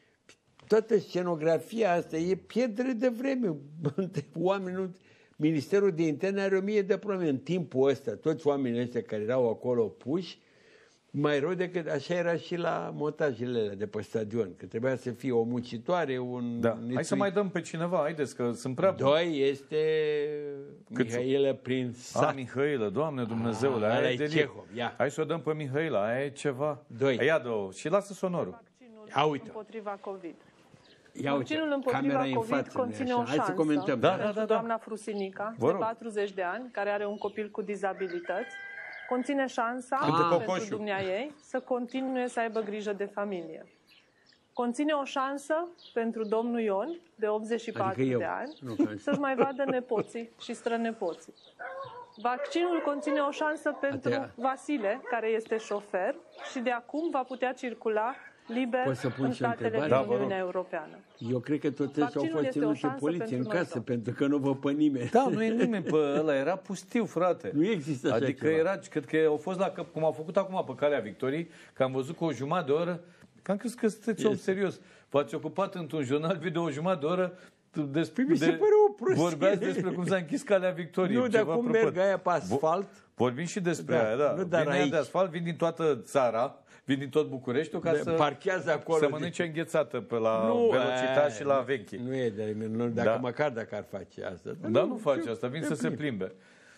Toată scenografia asta e pierdere de vreme. Oamenii, Ministerul de Interne are o mie de probleme. În timpul ăsta, toți oamenii ăștia care erau acolo puși, mai rău decât așa era și la montajele alea de pe stadion, că trebuia să fie o muncitoare, un... Da. Hai să mai dăm pe cineva, haideți, că sunt prea buni. Doi este Mihailă prin sat. A, Mihailă, Doamne Dumnezeule, A, aia e de Hai să o dăm pe Mihailă, aia e ceva. Doi. Ia două și lasă sonorul. Vaccinul împotriva COVID. Ia uite, Vaccinul împotriva COVID față, conține o șansă da, da, da, da. doamna Frusinica, de patruzeci de ani, care are un copil cu dizabilități. Conține șansa ah, pentru dumneaei să continue să aibă grijă de familie. Conține o șansă pentru domnul Ion, de optzeci și patru adică de ani, să-și mai vadă nepoții și strănepoții. Vaccinul conține o șansă pentru Atea. Vasile, care este șofer și de acum va putea circula liber în statele din da, Uniunea Europeană. Eu cred că toți ăștia au fost ținuți în poliție în casă, tot. Pentru că nu vă pe nimeni. Da, nu e nimeni pe ăla, era pustiu, frate. Nu există așa Adică ceva. era, cred că au fost la, cum au făcut acum pe Calea Victoriei, că am văzut cu o jumătate de oră, că am crezut că sunteți om serios. V-ați ocupat într-un jurnal video o jumătate de oră despre, păi mi se de, pare o prostie. Vorbeați despre cum s-a închis Calea Victoriei. Nu, dar cum merg aia pe asfalt. Vorbim și despre da, aia, da. Nu, dar vin aici. De asfalt, vin din toată țara, vin din tot Bucureștiul ca de, să, parchează acolo să mănânce de... înghețată pe la nu, Velocitate și la Vechi. Nu e de nu, dacă da. Măcar dacă ar face asta. Dar nu, nu face asta, vin să plimb. se plimbe.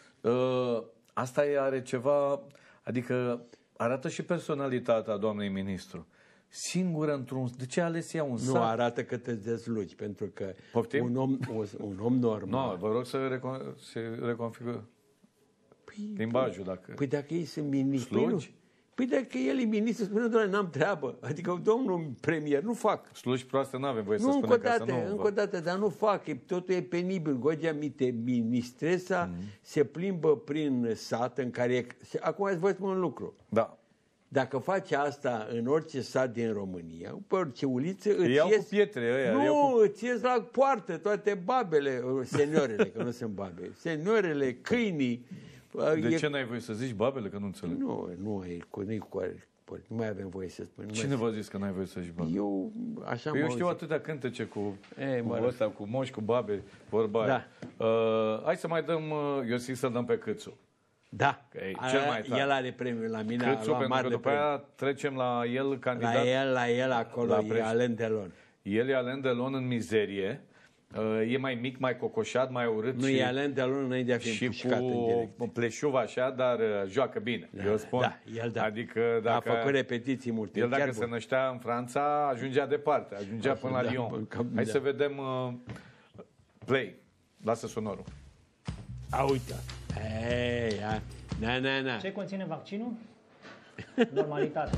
Uh, asta e, are ceva, adică arată și personalitatea doamnei ministru. Singură într-un... De ce a ales ea un sat? Nu, arată că te dezlugi, pentru că Poftim? un om, un om normal... Nu, vă rog să recon, se reconfigură păi, limbajul. Dacă... Păi dacă ei sunt ministri... Slugi? Păi dacă el e ministru, spune, doamne, n-am treabă. Adică domnul premier, nu fac. Slugi proaste n-avem voie nu, să spunem ca să nu... Încă o dată, dar nu fac. Totul e penibil. Gogea Mite, ministresa, mm-hmm. se plimbă prin sat în care... E... Acum ați văzut un lucru. Da. Dacă face asta în orice sat din România, pe orice uliță, îți iau ies... cu pietre ăia. Nu, cu... îți ies la poartă toate babele, seniorele, că nu sunt babe, seniorele, câinii. De e... ce n-ai voie să zici babele, că nu înțeleg? Nu, nu e cu nu, cu, nu mai avem voie să spun. Cine v-a zis că n-ai voie să zici babele? Eu, așa Eu știu atâtea cântece cu, e, cu ăsta, cu moși, cu babe, vorba da. uh, Hai să mai dăm, uh, eu zic să-l dăm pe Câțu. Da, e cel mai tare. El are premiul la mine. Câțu, pentru că după premiu. aia trecem la el, candidat. La el, la el acolo, la e Alain Delon. El e Alain Delon în mizerie, e mai mic, mai cocoșat, mai urât. Nu și, e Alain Delon înainte de a fi și cu pleșuv așa, dar joacă bine. Da, eu spun. Da, el da. Adică dacă, a făcut repetiții multe. El dacă se năștea în Franța, ajungea departe, ajungea până la da, Lyon. Hai da. să vedem uh, play. Lasă sonorul. A, uite. Ei, na, na, na. Ce conține vaccinul? Normalitate.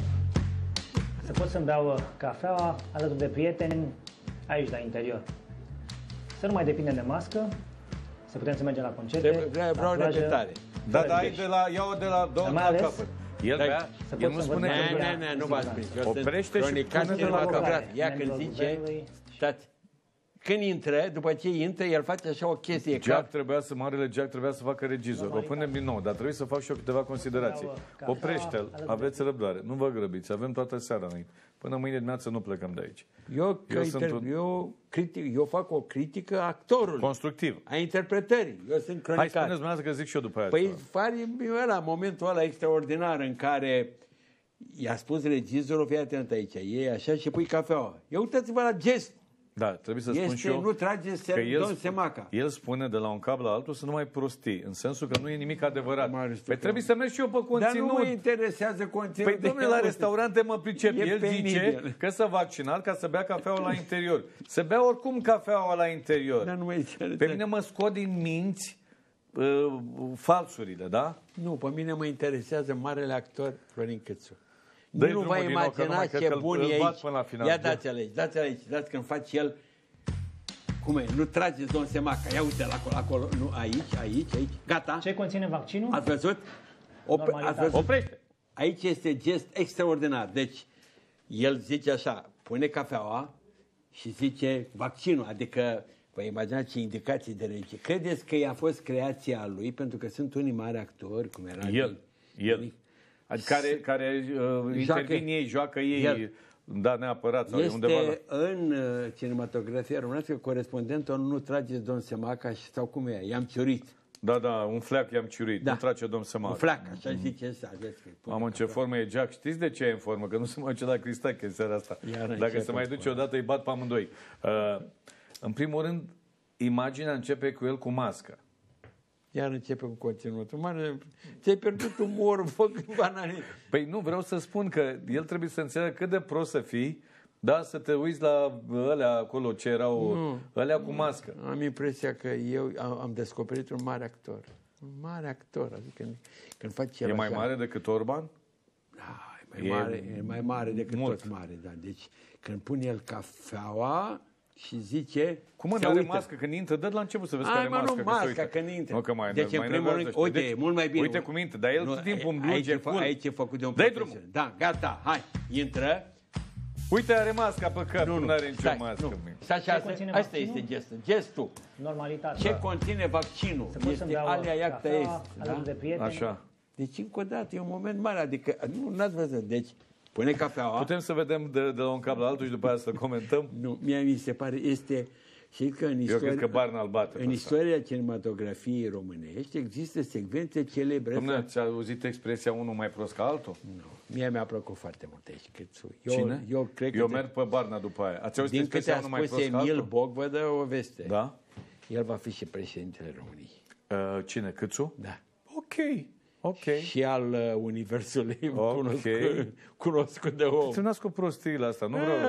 Să pot să-mi beau cafeaua alături de prieteni aici, la interior. Să nu mai depindem de mască, să putem să mergem la concerte, Vreau o repetare. Da, da, de la, iau de la două la capăt. El, bea, el nu spune că... Nu, nu, nu v-ați prins. Oprește și spune de la capăt. Ia când zice, stați, când intră, după ce intră, el face așa o chestie. Jack trebuia să, marele Jack trebuia să facă regizor. O punem din nou, dar trebuie să fac și eu câteva considerații. Oprește-l, aveți răbdare, nu vă grăbiți, avem toată seara înainte. Până mâine dimineață nu plecăm de aici. Eu, eu, sunt inter... un... eu, critic, eu fac o critică a actorului. Constructiv. A interpretării. Eu sunt cronicar. Hai, spuneți dumneavoastră că zic și eu după aia. Păi, fari ăla, momentul ăla extraordinar în care i-a spus regizorul, fii atent aici, e așa și pui cafeaua. Eu uitați-vă la gest. Da, trebuie să este, spun și eu nu trage că el, Semaca. El spune de la un cap la altul să nu mai prostii, în sensul că nu e nimic adevărat. Păi trebuie să merg și eu pe conținut. Dar nu mă interesează conținut. Păi domnule, la restaurante mă pricep. El penibil. Zice că s-a vaccinat ca să bea cafeaua la interior. Să bea oricum cafeaua la interior. Dar nu mă interesează. Pe mine mă scot din minți uh, falsurile, da? Nu, pe mine mă interesează marele actor Florin Cățu. Nu vă imaginați ce bun e aici. Ia dați aici, dați aici, dați când face el. Cum e? Nu trageți, domn Semaca. Ia uite la acolo, acolo. Nu, aici, aici, aici. Gata. Ce conține vaccinul? Ați văzut? Op- ați văzut? Oprește. Aici este gest extraordinar. Deci, el zice așa, pune cafeaua și zice vaccinul. Adică, vă imaginați ce indicații de regie. Credeți că i-a fost creația lui? Pentru că sunt unii mari actori, cum era el. El. Adică care, care uh, intervin ei, joacă ei... El. Da, neapărat. Sau este undeva la... în uh, cinematografia românească corespondentul nu trageți domn Semaca și sau cum e, i-am ciurit. Da, da, un fleac i-am ciurit, da. Nu trage domn Semaca. Un fleac, așa mm-hmm. zice să Mamă, în ce formă e Jack. Știți de ce e în formă? Că nu se mai duce la Cristache în seara asta. Iar dacă se mai duce odată, îi bat pe amândoi. Uh, în primul rând, imaginea începe cu el cu mască. Iar începe cu conținutul. Mare, ți-ai pierdut umorul, făcând banane. Păi nu, vreau să spun că el trebuie să înțeleagă cât de prost să fii, da, să te uiți la ălea acolo, ce erau, nu, ălea cu mască. Am impresia că eu am, am descoperit un mare actor. Un mare actor. Adică când face e așa, mai mare decât Orban? Da, e mai, e mare, e mai mare decât mult. Toți mare, da. Deci când pune el cafeaua și zice... Cum mă, are mască când intră? Dă la început să vezi Ai, că are mă, mască. Nu, masca când intră. Nu, că mai, deci, mai în primul rând, uite, deci, mult mai bine. Uite cum intră, dar el nu, tot timpul îmbluge full. Aici e făcut de un Dă-i drumul. Da, gata, hai, intră. Uite, are masca pe cap, nu, nu are nicio stai, mască. Nu. Stai, asta, asta este gestul. Gestul. Normalitate. Ce da. conține vaccinul? Este alia iacta este. Da? Așa. Deci, încă o dată, e un moment mare. Adică, nu n-ați văzut. Deci, pune cafeaua. Putem să vedem de, de la un cap la altul și după aia să comentăm? Nu, mie mi se pare, este... Și că în istoria, Eu cred că Barna îl bate. În istoria cinematografiei românești există secvențe celebre. Dom'le, ați auzit expresia unul mai prost ca altul? Nu. Mie mi-a plăcut foarte mult aici. Eu, Cine? Eu, cred eu că merg pe Barna după aia. Ați auzit din câte expresia unul mai prost ca altul? Emil Boc, vă dă o veste. Da? El va fi și președintele României. Uh, cine? Câțu? Da. Ok. Ok. Și al uh, Universului okay. cunoscut, cunoscut de om. Ți-mi cu prostiile astea. Nu vreau...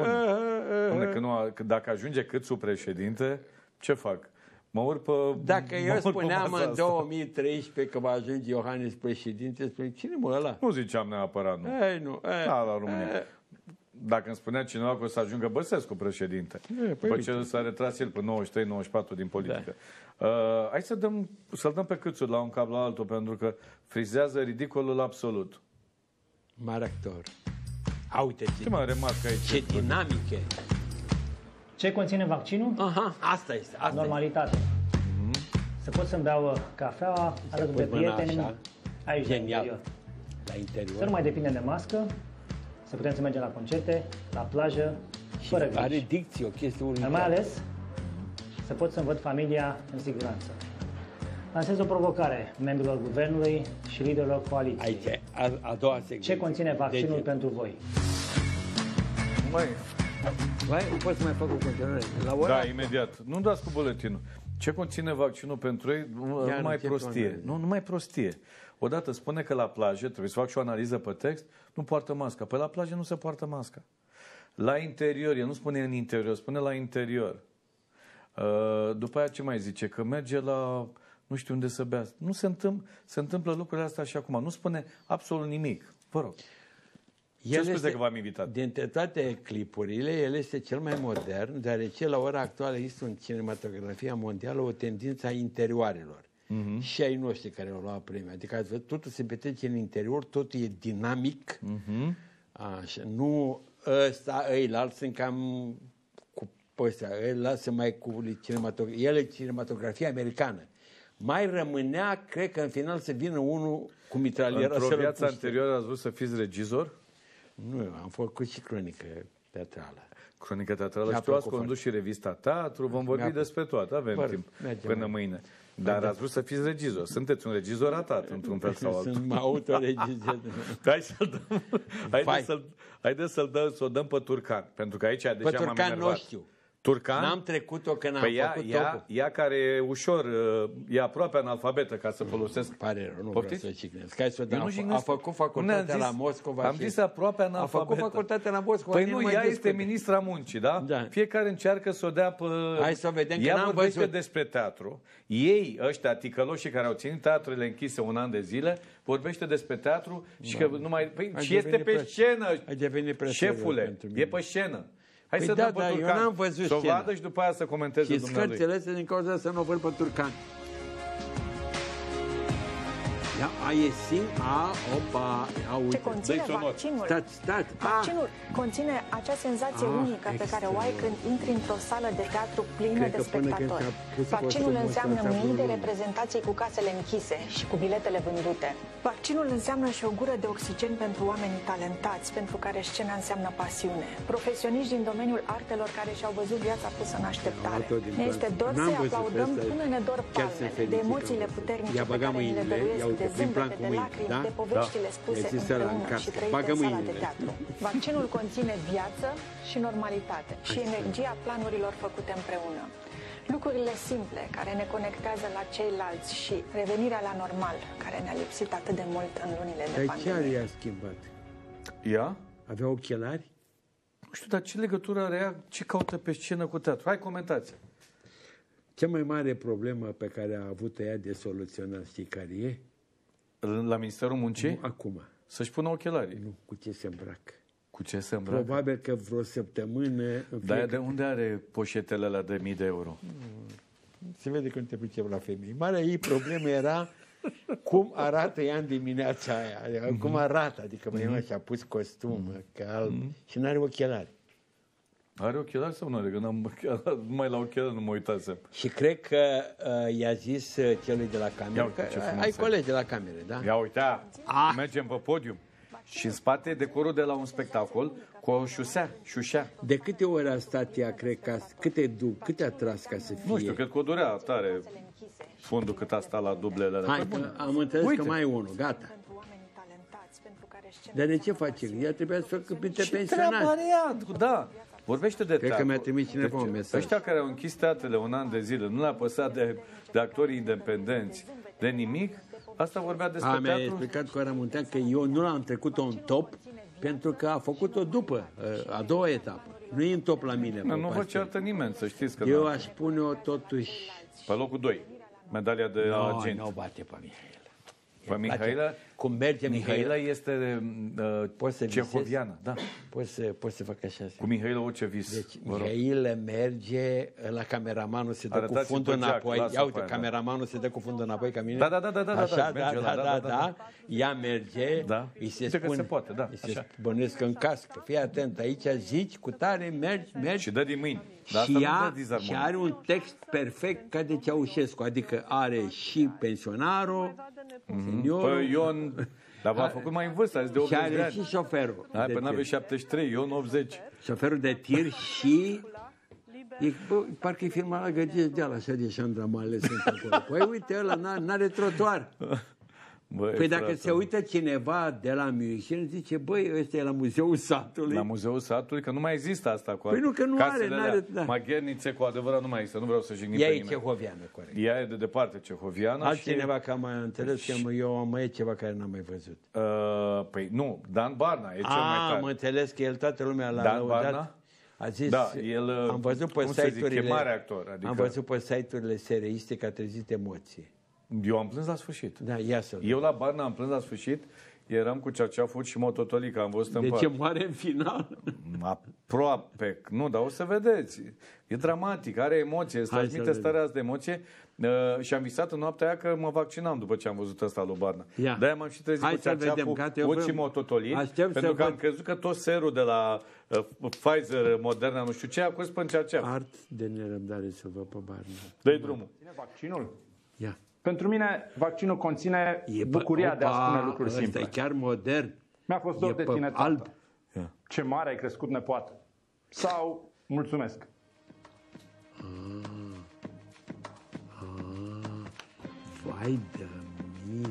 Bun. Că nu, că dacă ajunge Câțu președinte, ce fac? Mă urc pe... Dacă eu spuneam în două mii treisprezece că va ajunge Iohannis președinte, spune, cine mă ăla? Nu ziceam neapărat, nu. Ei, nu. Ei, da, la România. Ei. Dacă îmi spunea cineva că o să ajungă Băsescu președinte, e, după păi ce s-a retras el pe nouăzeci și trei nouăzeci și patru din politică. Da. Uh, hai să dăm, să-l dăm pe Câțu la un cap la altul, pentru că frizează ridicolul absolut. Mare actor. A, uite ce, ce mai remarcă aici? Ce dinamică. Ce conține vaccinul? Aha, asta este. Asta Normalitate. Mm-hmm. Să pot să-mi beau cafeaua alături de prieteni așa, aici, la interior. la interior. Să nu mai depindem de mască, să putem să mergem la concerte, la plajă, și fără griji. are dicție, o chestie unică. Mai ales să pot să-mi văd familia în siguranță. Lansez o provocare membrilor guvernului și liderilor coaliției. Aici, a, a doua secvență. Ce conține vaccinul deci, pentru voi? Măi, Vai, pot să mai fac o continuare? La ora Da, asta. imediat. Nu dați cu buletinul. Ce conține vaccinul pentru ei? Nu mai prostie. Nu, nu mai prostie. Odată spune că la plajă, trebuie să fac și o analiză pe text, nu poartă masca. Pe la plajă nu se poartă masca. La interior, el nu spune în interior, spune la interior. După aia ce mai zice? Că merge la nu știu unde să bea. Nu se întâmplă, se întâmplă lucrurile astea și acum. Nu spune absolut nimic. Vă rog. Ce scuze este, că v-am invitat? Dintre toate clipurile, el este cel mai modern, deoarece la ora actuală există în cinematografia mondială o tendință a interioarelor. Uh-huh. Și ai noștri care au luat premii. Adică ați văzut, totul se petrece în interior, totul e dinamic. Uh-huh. Așa, nu ăsta, ăilalți sunt cam cu ăstea, ăilalți sunt mai cu cinematografia, el e cinematografia americană. Mai rămânea, cred că în final să vină unul cu mitraliera. Într-o viață anterioară ați vrut să fiți regizor? Nu, am făcut și cronică teatrală. Cronică teatrală și tu ați condus și revista Teatru, vom vorbi despre toate, avem Bă, timp până mâine. Dar merge. Ați vrut să fiți regizor. Sunteți un regizor ratat, într-un fel sau altul. Sunt autoregizor. Hai să-l dăm, haide să-l, haide să-l dăm, să o dăm pe Turcan, pentru că aici deja m-am enervat. Pe Turcan nu știu. Turcan? N-am trecut-o că n-am păi făcut ea, ea, ea care e ușor, e aproape analfabetă ca să folosesc. Pare rău, nu Poftiți? Vreau să cignesc. Hai să dăm. A făcut facultatea la Moscova. Am zis aproape analfabetă. A făcut facultatea la Moscova. Păi nu, ea este ministra muncii, da? da? Fiecare încearcă să o dea pe... Hai să vedem că ea n-am vorbește văzut. despre teatru. Ei, ăștia ticăloșii care au ținut teatrele închise un an de zile, vorbește despre teatru și da. că numai... Păi, și este pe scenă, șefule, e pe scenă. Hai păi să da, dăm pe da, Turcan, eu n-am văzut să o vadă și după aia să comenteze și dumnealui. Și scărțele din cauza să nu o văd pe Turcan. Ia, a ieșit, a, opa, a, uite. Ce conține vaccinul? Stați, stați. Vaccinul conține acea senzație a, unică excelent. Pe care o ai când intri într-o sală de teatru plină de spectatori. Vaccinul înseamnă mii de reprezentații cu casele închise și cu biletele vândute. Vaccinul înseamnă și o gură de oxigen pentru oamenii talentați, pentru care scena înseamnă pasiune. Profesioniști din domeniul artelor care și-au văzut viața pusă în așteptare. Ne este dor să-i aplaudăm până ne dor palmele, de emoțiile puternice pe care ni le dăruiesc, de zâmbete, de lacrimi, da? de poveștile da. spuse împreună și trăite în sala de teatru. Vaccinul conține viață și normalitate și energia planurilor făcute împreună. Lucrurile simple care ne conectează la ceilalți și revenirea la normal care ne-a lipsit atât de mult în lunile de pandemie. Dar ce i-a schimbat? Ea? Avea ochelari? Nu știu, dar ce legătură are ea? Ce caută pe scenă cu teatru? Hai, comentați. Cea mai mare problemă pe care a avut ea de soluționat, știi care e? La Ministerul Muncii? Nu, acum. Să-și pună ochelarii. Nu, cu ce se îmbracă. Cu ce se îmbracă? Probabil că vreo săptămână... Dar de unde are poșetele alea de mii de euro? Se vede că nu te pricep la femei. Marea ei problemă era cum arată ea în dimineața aia. Adică, mm-hmm. Cum arată. Adică mm-hmm. și-a pus costum, mm-hmm. că alb, mm-hmm. și n-are ochelari. Are ochelari sau nu are? Că n-am, numai la ochelari nu mă uitasem. Și cred că uh, i-a zis uh, celui de la cameră, că ai colegi de la cameră, da? Ia uita, ah. mergem pe podium. Și în spate decorul de la un spectacol cu o șusea, șușea. De câte ori a stat ea, cred, ca, câte, du, câte a tras ca să fie? Nu știu, cred că o durea tare fundul cât a stat la dublele alea. Hai, că am înțeles Uite. Că mai e unul, gata. Dar de ce face? Ea trebuia să facă printre pensionari. Da. Vorbește de Cred teatru. că mi-a trimis cineva deci, un mesaj. Ăștia care au închis teatrele un an de zile, nu le-a păsat de, de actorii independenți, de nimic, asta vorbea despre a, teatru. Mi-a explicat cu Aramuntean că eu nu l-am trecut-o în top pentru că a făcut-o după, a doua etapă. Nu e în top la mine. Nu, nu vă ceartă nimeni, să știți că... Eu aș pune-o totuși... Pe locul doi, medalia de no, argint. Nu, nu bate pe Mihaela. Pe Mihaela, cum merge Mihaela este uh, cehoviană. Da. Poți să, poți să fac așa. Cu Mihaela orice vis. Deci Mihaela merge, la cameramanul se dă Arătați cu fundul înapoi. Ia uite, cameramanul se dă cu fundul înapoi ca mine. Da, da, da, da, da, așa, da, da, da, da, da. Ea merge, da. îi se spune, se poate, da. Îi se bănuiesc în cască. Fii atent, aici zici cu tare, mergi, mergi. Și dă din mâini. Și, ea, și are un text perfect ca de Ceaușescu, adică are și pensionarul, mm-hmm. seniorul. Păi Ion, dar v-a făcut mai în vârstă, azi de optzeci de ani. Și are și șoferul. Hai, până avea șaptezeci și trei, Ion optzeci. Șoferul de tir și... E, bă, parcă e filmat la Găgești de ala, așa de șandramale sunt acolo. Păi uite, ăla n-are trotuar. Băi, păi dacă frate, se uită cineva de la München, zice, băi, ăsta e la Muzeul Satului. La Muzeul Satului, că nu mai există asta cu păi nu, că nu are, n-are, da. Maghernițe cu adevărat nu mai există, nu vreau să jignim pe nimeni. Ea e cehoviană, corect. Ea e de departe cehoviană. Altcineva și... că am înțeles și... că eu mai e ceva care n-am mai văzut. Uh, păi nu, Dan Barna e cel A, mai tare. Am înțeles că el toată lumea l-a Dan lăudat. Barna? A zis, da, el, am văzut pe site-urile, zic, mare actor, adică... am văzut pe site-urile sereiste că a trezit emoții. Eu am plâns la sfârșit. Da, ia să Eu la Barna am plâns la sfârșit, eram cu Cearceaful și Mototolica, am văzut în De part. ce moare în final? Aproape. Nu, dar o să vedeți. E dramatic, are emoție, îți transmite starea asta de emoție. Uh, și am visat în noaptea aia că mă vaccinam după ce am văzut ăsta lui Barna. Ia. De-aia m-am și trezit Hai cu Cearceaful, și Mototoli, pentru că am crezut că tot serul de la uh, Pfizer, Moderna, nu știu ce, a curs până Cearceaf. Art de nerăbdare să vă pe Barna. Dă-i drumul. Vaccinul? Ia. Pentru mine, vaccinul conține e bucuria opa, de a spune lucruri simple. E chiar modern. Mi-a fost dor de tine, alb. Ia. Ce mare ai crescut, nepoată. Sau, mulțumesc. Ah. Ah. Vai de mine.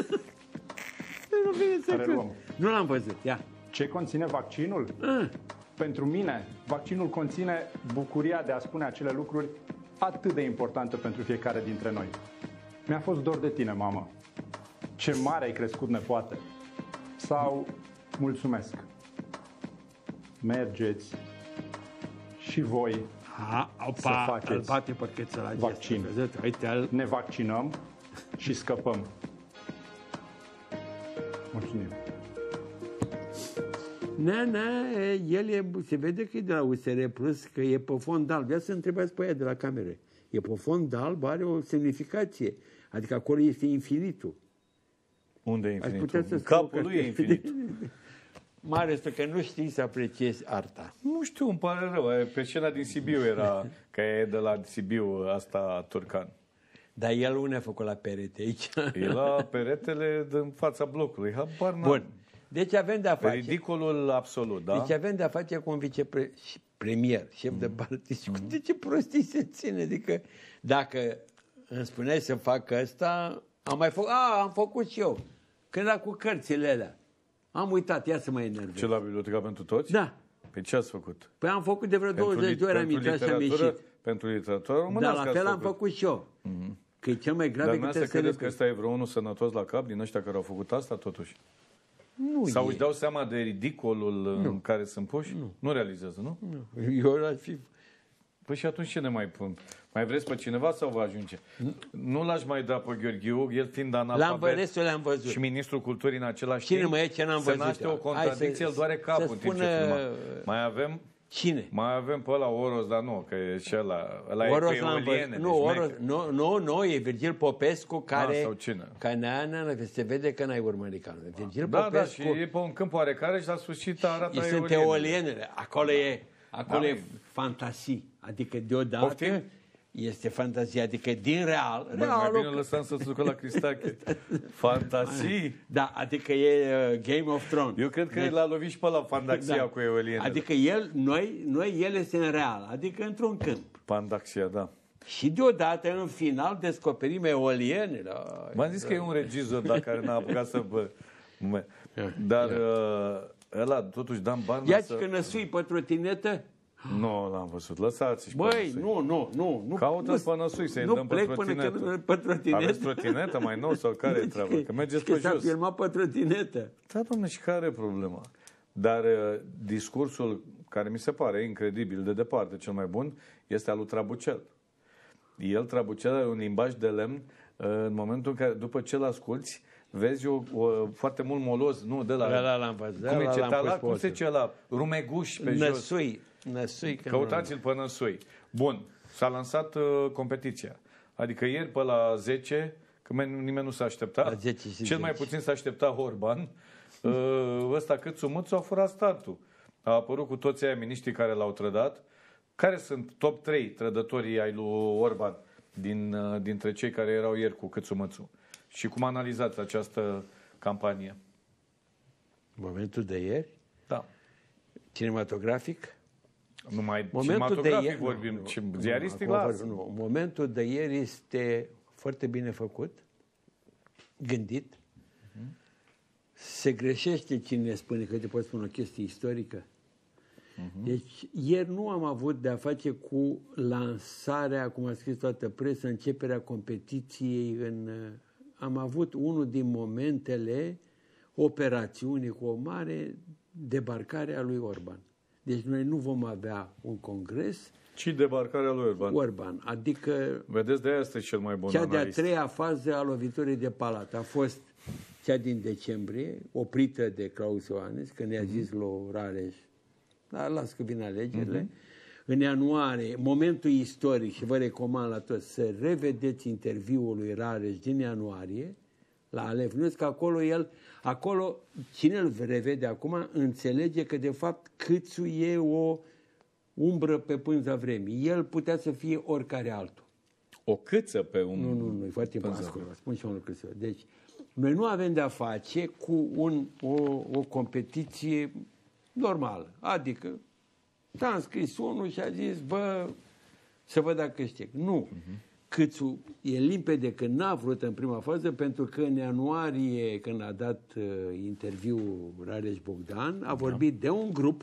nu, nu l-am văzut, ia. Ce conține vaccinul? Ah. Pentru mine, vaccinul conține bucuria de a spune acele lucruri atât de importante pentru fiecare dintre noi. Mi-a fost dor de tine, mamă. Ce mare ai crescut, nepoate. Sau, mulțumesc. Mergeți și voi ha, opa, să faceți bate vaccin. Uite, ne vaccinăm și scăpăm. Mulțumim. Na, na, el e, se vede că e de la U S R Plus, că e pe fond alb. Ia să întrebați pe ea de la camere. E pe fond alb, are o semnificație. Adică acolo este infinitul. Unde e infinitul? Capul lui e infinit. Mare este că nu știi să apreciezi arta. Nu știu, îmi pare rău. Pe scena din Sibiu era, că e de la Sibiu asta Turcan. Dar el unde a făcut la perete aici? E la peretele din fața blocului. Habar n-am. Bun. Deci avem de-a face... Ridicolul absolut, da? Deci avem de-a face cu un vicepremier, șef mm. de partid. Mm. De ce prostii se ține? Adică dacă îmi spuneai să fac asta, am mai făcut... A, am făcut și eu. Când era cu cărțile alea. Am uitat, ia să mă enervez. Ce, la Biblioteca pentru Toți? Da. Pe ce ați făcut? Păi am făcut de vreo douăzeci de ori, am intrat și am ieșit. Pentru literatură românească. Dar la fel am făcut și eu. Mm-hmm. Că e cel mai grav decât să credeți că ăsta e vreo unul sănătos la cap din ăștia care au făcut asta, totuși? Nu Sau e. își dau seama de ridicolul nu. în care sunt puși? Nu. Nu realizează, nu? Nu. Eu aș fi... Păi și atunci ce ne mai pun? Mai vreți pe cineva sau vă ajunge? Nu, nu l-aș mai da pe Gheorghiu, el fiind analfabet l-am văzut. și ministrul culturii în același Cine timp. Cine mă e ce n-am văzut? Se naște o contradicție, el doare capul în timp ce filma. Mai avem... Cine? Mai avem pe ăla Oros, dar nu, că e și ăla, ăla Oros e pe Eoliene. Nu, Oros, nu, nu, nu, e Virgil Popescu care... Da, sau cine? Care ne se vede că n-ai urmărit canul. Virgil da, Popescu... Da, și e pe un câmp oarecare și la sfârșit arată Eolienele. Sunt eolienele. Acolo e, acolo da. e fantasie. Adică deodată... Poftim? Este fantazie, adică din real... Bă, real mai bine lăsam să-ți ducă la Cristache. Fantasii? Da, adică e uh, Game of Thrones. Eu cred că deci, l-a lovit și pe la fantasia da. cu eolienele. Adică el, noi, noi, el este în real, adică într-un câmp. Fantasia, da. Și deodată, în final, descoperim eolienele. M-am zis că e un regizor, dar care n-a apucat să... Bă, dar ăla, totuși, Dan Barna... Ia-ți să... că năsui pe trotinetă. Nu, l-am văzut. Lăsați-și Băi, nu, nu, nu. nu Caută-l pe năsui, să-i dăm pe trotinetă. Până pe trotinetă. Aveți trotinetă mai nou sau care e treaba? Că mergeți pe jos. S-a filmat pe trotinetă. Da, dom'le, și care e problema? Dar uh, discursul care mi se pare incredibil de departe, cel mai bun, este al lui Trabucel. El, Trabucel, are un limbaj de lemn uh, în momentul în care, după ce l-asculți, vezi o, o, foarte mult molos, nu, de la... Da, la, l-am văzut. Cum, e cetala, cum se zice la rumeguș pe năsui, jos? Năsui. Căutați-l pe Năsui. Bun, s-a lansat uh, competiția. Adică ieri pe la zece, că nimeni nu s-a așteptat, cel zece. Mai puțin s-a așteptat Orban, uh, ăsta Câțu Mâțu a furat startul. A apărut cu toți aia miniștrii care l-au trădat. Care sunt top trei trădătorii ai lui Orban din, uh, dintre cei care erau ieri cu Câțu Mâțu? Și cum analizați această campanie? Momentul de ieri? Da. Cinematografic? Numai cinematografic ieri, vorbim, nu, ce, ziaristic las. Momentul de ieri este foarte bine făcut, gândit, Uh-huh. Se greșește cine spune că te poți spune o chestie istorică. Uh-huh. Deci, ieri nu am avut de-a face cu lansarea, cum a scris toată presa, începerea competiției. În, am avut unul din momentele operațiunii cu o mare debarcare a lui Orban. Deci noi nu vom avea un congres, ci debarcarea lui Orban. Orban. Adică vedeți, de aia este cel mai bun cea analist. de-a treia fază a loviturii de palat a fost cea din decembrie, oprită de Klaus Iohannis, când i-a zis lui Rareș, da, las că vin alegerile. Uh-huh. În ianuarie, momentul istoric, și vă recomand la toți să revedeți interviul lui Rareș din ianuarie, la Alef News, că acolo el, acolo, cine îl revede acum, înțelege că de fapt Câțu e o umbră pe pânza vremii. El putea să fie oricare altul. O câță pe un... Nu, nu, nu, e foarte important. Spun și un lucru. Deci, noi nu avem de-a face cu un, o, o competiție normală. Adică s-a înscris unul și a zis, bă, să văd dacă câștig. Nu. Uh-huh. Câțu e limpede că n-a vrut în prima fază, pentru că în ianuarie, când a dat uh, interviul Rareș Bogdan, a vorbit da. de un grup.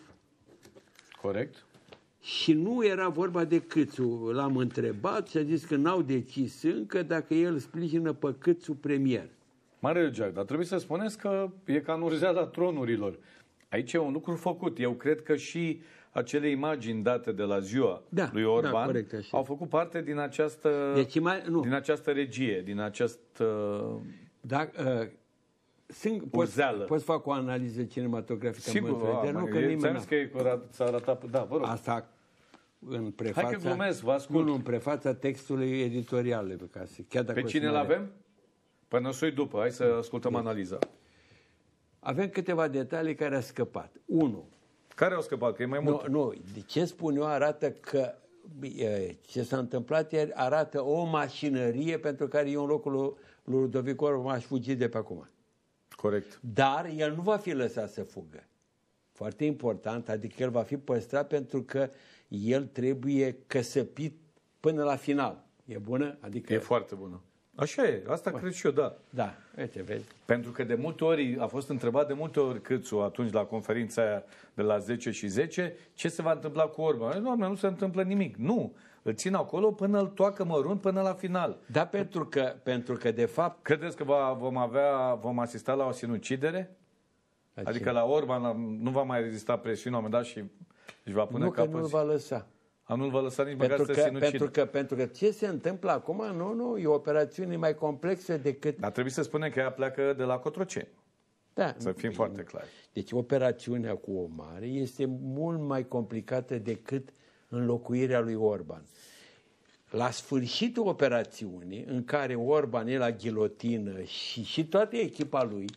Corect. Și nu era vorba de Câțu. L-am întrebat și a zis că n-au decis încă dacă el sprijină pe Câțu premier. Mare Geac, dar trebuie să spuneți că e ca în urzeala tronurilor. Aici e un lucru făcut. Eu cred că și acele imagini date de la ziua da, lui Orban da, corect, au făcut parte din această, deci, mai, nu. din această regie, din această da, uh, sunt, poți, poți fac o analiză cinematografică. Sigur, a, nu, că nimeni că s-a arătat, da, vă rog. Asta în prefața, hai că glumesc, vă ascult. Nu, în prefața textului editorial. Ca să, chiar dacă pe cine l-avem? Până soi după, hai să ascultăm deci, analiza. Avem câteva detalii care au scăpat. Unu. Care au scăpat? Că e mai mult. Nu, nu. De ce spun eu arată că ce s-a întâmplat ieri arată o mașinărie pentru care eu în locul lui Ludovic Orban aș fugi de pe acum. Corect. Dar el nu va fi lăsat să fugă. Foarte important, adică el va fi păstrat pentru că el trebuie căsăpit până la final. E bună? Adică e foarte bună. Așa e, asta Bă. cred și eu, da. Da, uite, vezi. Pentru că de multe ori, a fost întrebat de multe ori Câțu atunci la conferința aia de la zece și zece, ce se va întâmpla cu Orban? Doamne, nu se întâmplă nimic. Nu, îl țin acolo până îl toacă mărunt până la final. Da, pentru că, pentru că de fapt... Credeți că va, vom avea, vom asista la o sinucidere? La adică la Orban la, nu va mai rezista presiunea, la un moment dat și își va pune nu capăt. Nu, că nu-l va lăsa. A, nu-l va lăsa nici măcar să se sinucidă. Pentru că, pentru că ce se întâmplă acum, nu, nu, e o operațiune mai complexă decât... Dar trebuie să spunem că ea pleacă de la Cotroceni. Da. Să fim foarte clari. Deci operațiunea cu o mare este mult mai complicată decât înlocuirea lui Orban. La sfârșitul operațiunii, în care Orban e la ghilotină și, și toată echipa lui,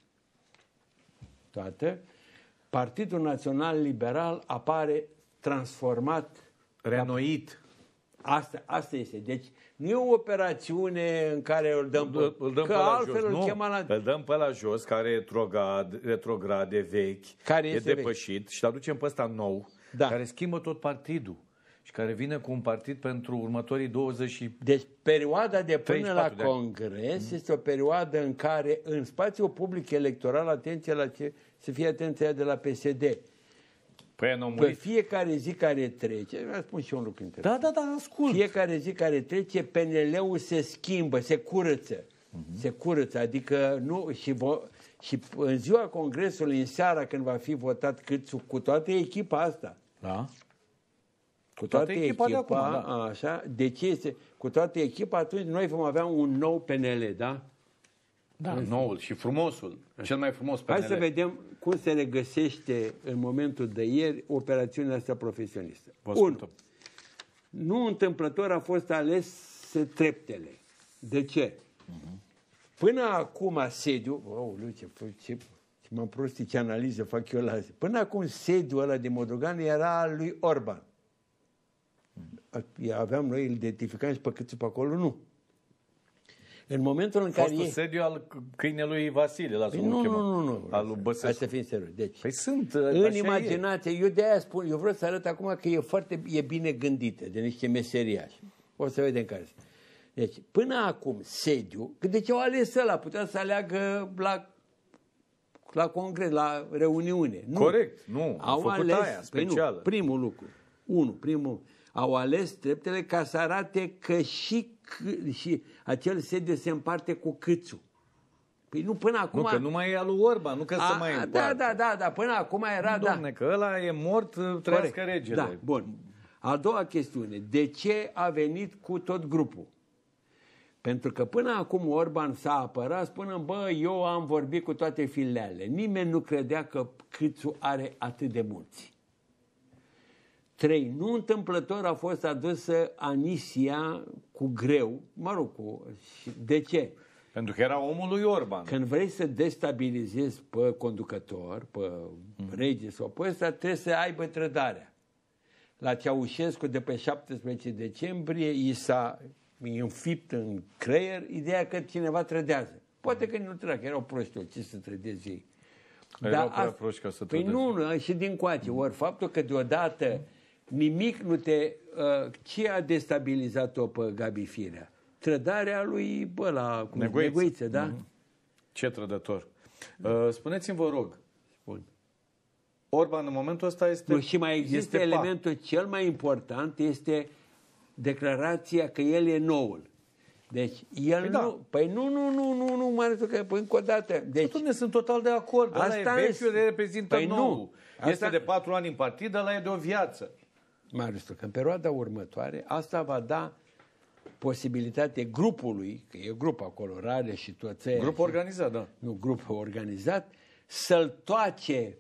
toată, Partidul Național Liberal apare transformat, renoit. Asta, asta este. Deci nu e o operațiune în care îl dăm pe, îl dăm că pe la altfel jos. Îl, nu, la... îl dăm pe la jos, care e retrograd, retrograd, e vechi, care e depășit vechi. Și îl aducem pe ăsta nou, da. care schimbă tot partidul și care vine cu un partid pentru următorii douăzeci. Deci perioada de până la de congres mm. este o perioadă în care în spațiul public electoral, atenție la ce, să fie atenția de la P S D. Păi pe fiecare zi care trece, vă spun și un lucru interesant. Da, da, da, ascult. Fiecare zi care trece, P N L-ul se schimbă, se curăță. Uh-huh. Se curăță, adică nu, și, vo, și în ziua congresului, în seara când va fi votat Câțu, cu toată echipa asta. Da. Cu toată, toată echipa, echipa de acum, da. Așa, de ce este? Cu toată echipa, atunci noi vom avea un nou P N L, da? Da, noul și frumosul, cel mai frumos P N L. Hai să vedem cum se regăsește în momentul de ieri operațiunea asta profesionistă. Unu, nu întâmplător a fost ales treptele. De ce? Uh-huh. Până acum sediu, oh, ce, ce, ce m-am prostit, ce analiză fac eu la zi. Până acum sediul ăla de Modogan era al lui Orban. Uh-huh. Aveam noi, îl identificam și pe Câțu pe acolo, nu. În momentul în care Fostul e... sediu al câinelui Vasile, la păi nu, nu, nu, nu, al lui Băsescu. Hai să fim serios. Deci, păi sunt, în imaginație, e. eu de aia spun, eu vreau să arăt acum că e foarte e bine gândită, de niște meseriași. O să vedem care sunt. Deci, până acum, sediu, că de ce au ales ăla? Putea să aleagă la, la congres, la reuniune. Nu. Corect, nu. Au făcut ales, aia specială. Păi nu, primul lucru. Unu, primul. Au ales treptele ca să arate că și, și acel sediu se împarte cu Câțu. Păi nu, până acum... Nu, că nu mai e al lui Orban, nu că a, să mai împarte. Da, da, da, da, până acum era... Doamne, da. că ăla e mort, trăiască regele. Da, bun. A doua chestiune. De ce a venit cu tot grupul? Pentru că până acum Orban s-a apărat spunând, bă, eu am vorbit cu toate filiale. Nimeni nu credea că Câțu are atât de mulți. Trei, nu întâmplător a fost adusă Anisia cu greu, mă rog, cu... De ce? Pentru că era omul lui Orban. Când vrei să destabilizezi pe conducător, pe mm. rege sau pe ăsta, trebuie să aibă trădarea. La Ceaușescu de pe șaptesprezece decembrie i s-a înfipt în creier ideea că cineva trădează. Poate că nu trădea, că erau proști, ce să trădezi ei. Erau prea proști ca să trădezi. Păi nu, nu, și din coace. Ori faptul că deodată nimic nu te... Uh, ce a destabilizat-o pe Gabi Firea? Trădarea lui, bă, la Negoiță, Negoiță, da? Mm-hmm. Ce trădător. Uh, spuneți-mi, vă rog, Bun. Orban în momentul ăsta este... Nu, și mai există elementul pa. cel mai important, este declarația că el e noul. Deci, el păi nu... Da. Păi nu, nu, nu, nu, nu, mai ales că, păi încă o dată. Deci, ne sunt total de acord. Ăla e vechiul, reprezintă păi nou. Nu. Este Asta... de patru ani în partid, ăla e de o viață. Marius, că în perioada următoare, asta va da posibilitate grupului, că e grup acolo, Rare și toți aia, Grup organizat, da. Nu, grup organizat, să-l toace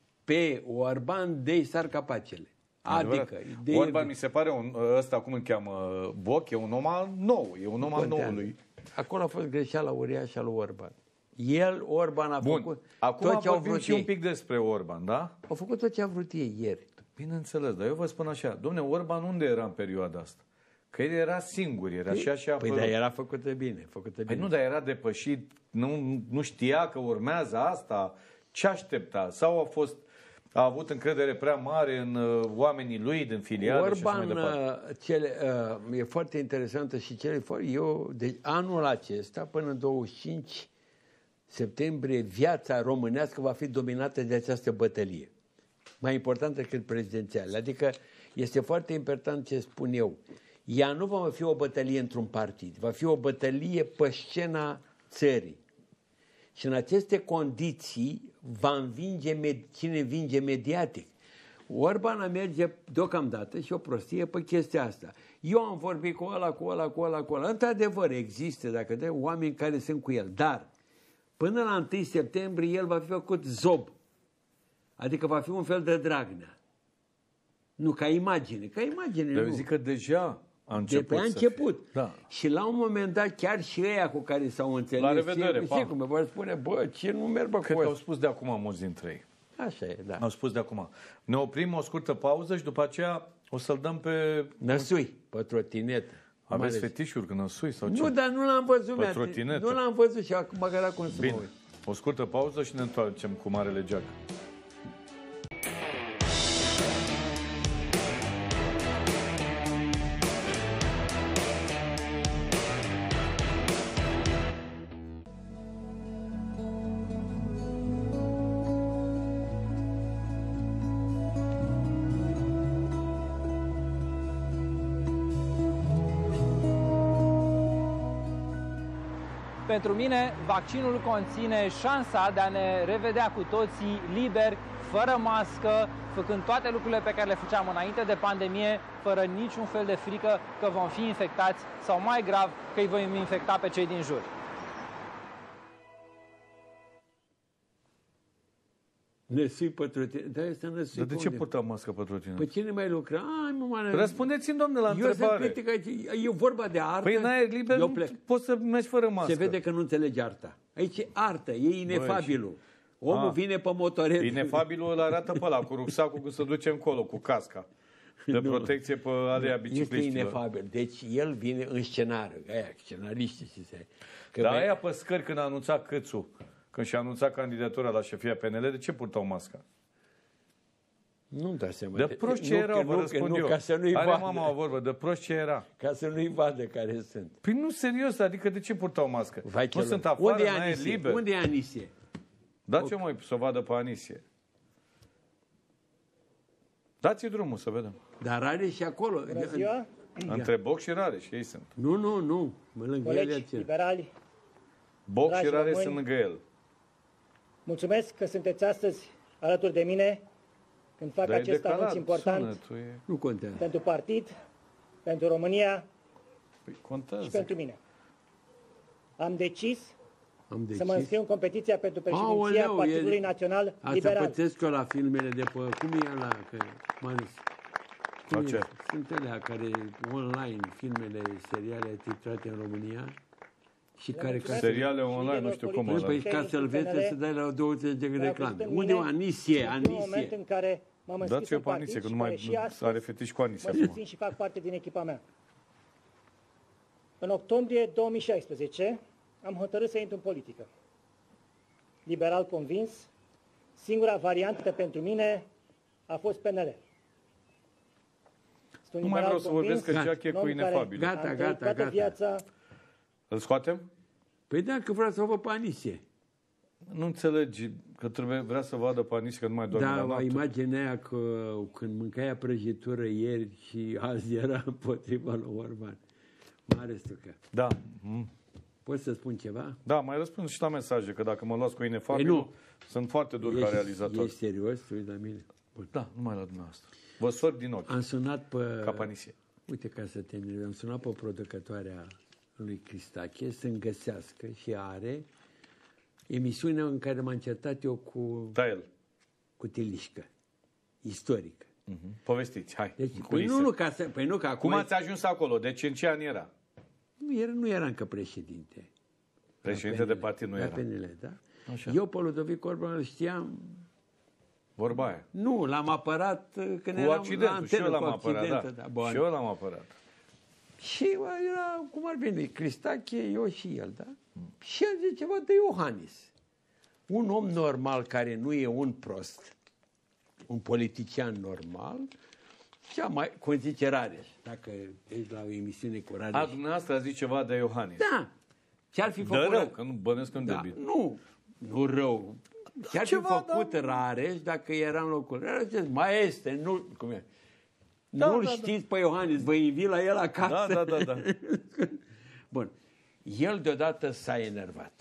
pe Orban de sarcapacele. Adică... De Orban el... mi se pare, un, ăsta cum îl cheamă, Boc, e un om al nou, e un om al noului. Acolo a fost greșeala uriașă a lui Orban. El, Orban, a Bun. făcut Acum tot ce au vrut și ei. un pic despre Orban, da? Au făcut tot ce au vrut ei ieri. Bineînțeles, dar eu vă spun așa, domne, Orban unde era în perioada asta? Că el era singur, era păi, și așa... Păi, dar era făcută bine, făcută bine. Păi nu, dar era depășit, nu, nu știa că urmează asta, ce aștepta? Sau a fost, a avut încredere prea mare în uh, oamenii lui, din filiale și așa mai departe? Cele, uh, e foarte interesantă și cele... Eu, de anul acesta, până în douăzeci și cinci septembrie, viața românească va fi dominată de această bătălie. Mai importantă decât prezidențială. Adică este foarte important ce spun eu. Ea nu va fi o bătălie într-un partid, va fi o bătălie pe scena țării. Și în aceste condiții va învinge, cine învinge mediatic. Orban merge deocamdată și o prostie pe chestia asta. Eu am vorbit cu ăla, cu ăla, cu ăla, cu ăla. Într-adevăr există, dacă de oameni care sunt cu el. Dar până la întâi septembrie el va fi făcut zob. Adică va fi un fel de Dragnea. Nu, ca imagine. Ca imagine, Dar nu. eu zic că deja a început. De pe a început. Da. Și la un moment dat, chiar și ăia cu care s-au înțeles, la revedere, și cum vor spune, bă, ce nu merg, bă, cred că au spus de acum mulți dintre ei. Așa e, da. Au spus de acum. Ne oprim o scurtă pauză și după aceea o să-l dăm pe... Năsui, pe trotinetă. Aveți fetișuri când năsui sau ce? Nu, dar nu l-am văzut. Pe trotinetă? Nu l-am văzut și acum măcar cum să Bine. mă uit. O scurtă pauză și ne întoarcem cu Marele Geac. Pentru mine, vaccinul conține șansa de a ne revedea cu toții liberi, fără mască, făcând toate lucrurile pe care le făceam înainte de pandemie, fără niciun fel de frică că vom fi infectați sau, mai grav, că îi vom infecta pe cei din jur. Năsui pe trotinetă. Da, este năsui. Dar de ce purta mască pe trotinetă? Păi cine mai lucra? Ai, mă, mă, răspundeți-mi, domnule, la eu întrebare. Critic, e vorba de artă. Păi în aer liber eu nu plec. poți să mergi fără mască. Se vede că nu înțelegi arta. Aici e artă, e inefabilul. Omul A, vine pe motoret. Inefabilul îl arată pe ăla, cu rucsacul, când se duce încolo, cu casca. De protecție pe alea bicicliștilor. Este inefabil. Deci el vine în scenariu. Aia, scenariștii și se... Dar aia pe scări când a anunțat Câțu, când și-a anunțat candidatura la șefia P N L, de ce purtau masca? Nu dau seama. De proști ce erau, vă răspund eu. Ca să nu-i Are vadă. mama o vorbă, de proști ce era. Ca să nu-i vadă care sunt. Păi nu, serios, adică de ce purtau mască? Vai, nu sunt afară, unde e n-ai Anisie? liber. Unde e Anisie? Dați-o, măi, să o vadă pe Anisie. Dați-i drumul să vedem. Dar are și acolo. Bună ziua! Între Boc și Rareș, ei sunt. Nu, nu, nu. Mă lângă el Colegi acel. liberali, Boc Dragi și Rareș români, sunt lângă el. mulțumesc că sunteți astăzi alături de mine când fac Dar e acest decalat, anunț important sunetul e... Nu contează. pentru partid, pentru România Păi și contează. pentru mine. Am decis Am decis. să mă înscriu în competiția pentru președinția Aoleu, Partidului e- Național Asta Liberal. pățesc eu la filmele de pe... Cum e ăla? Că, Marius, cum La ce? e? Sunt alea care online, filmele, seriale titrate în România și care... Ca să... Seriale online, nu știu cum Păi, ăla. păi ca să-l vezi trebuie să dai la douăzeci de reclame. Unde o Anisie? În moment Anisie? în care m-am înscris Dați-o în pe partid Anisie, că și nu care mai și nu astăzi are fetiș cu Anisie mă acum. susțin și fac parte din echipa mea. În octombrie două mii șaisprezece am hotărât să intru în politică. Liberal convins, singura variantă pentru mine a fost P N L. Sunt Nu mai liberal vreau să vorbesc că convins, Jack e un om cu care inefabil. Gata, am trăit gata, toată gata. viața Îl scoatem? Păi da, că vreau să o văd pe Anisie. Nu înțelegi că trebuie, vrea să vadă pe Anisie că nu mai doarme la Da, noapte. imaginea aia că când mâncai prăjitură ieri și azi era împotriva lui Orban. Mare stucă. Da. Mm. Poți să spun ceva? Da, mai răspund și la mesaje, că dacă mă luați cu inefabil, Păi nu. sunt foarte dur ca realizator. Ești serios? Tu uiți la mine. Da, numai la dumneavoastră. Vă sor din ochi, Am sunat pe... ca pe Anisie. Uite, ca să termin, am sunat pe producătoarea lui Cristache să-mi găsească și are emisiunea în care m-am certat eu cu, Da, el. cu Tilișcă. Istorică. Mm-hmm. Povestiți, hai. Deci, în păi culise. nu, nu, ca să, păi nu, că acum... Cum ați ajuns acolo? Deci în ce an era? Nu era, nu era încă președinte. Președinte de partid nu la era. P N L, da? Așa. Eu pe Ludovic Orban îl știam. Vorba aia. Nu, l-am apărat uh, când Cu eram la accidentul. Și eu antenă, l-am cu apărat, accidentul, da. da. Bun. Și eu l-am apărat. Și bă, era, cum ar veni, Cristache, eu și el, da? Și el zice ceva de Iohannis. Un om normal care nu e un prost, un politician normal, cea mai, cum zice Rareș, dacă ești la o emisiune cu Rareș. A, dumneavoastră a zis ceva de Iohannis. Da. Ce-ar fi Dă făcut? rău, că nu bănesc că nu Da, de bine. nu, nu rău. Ce-ar fi Ceva, făcut da. Rareș dacă era în locul Rareș? Zice, mai este, nu, cum e? Da, Nu-l da, știți pe Iohannis, vă invit la el acasă. Da, da, da, da. Bun. El deodată s-a enervat.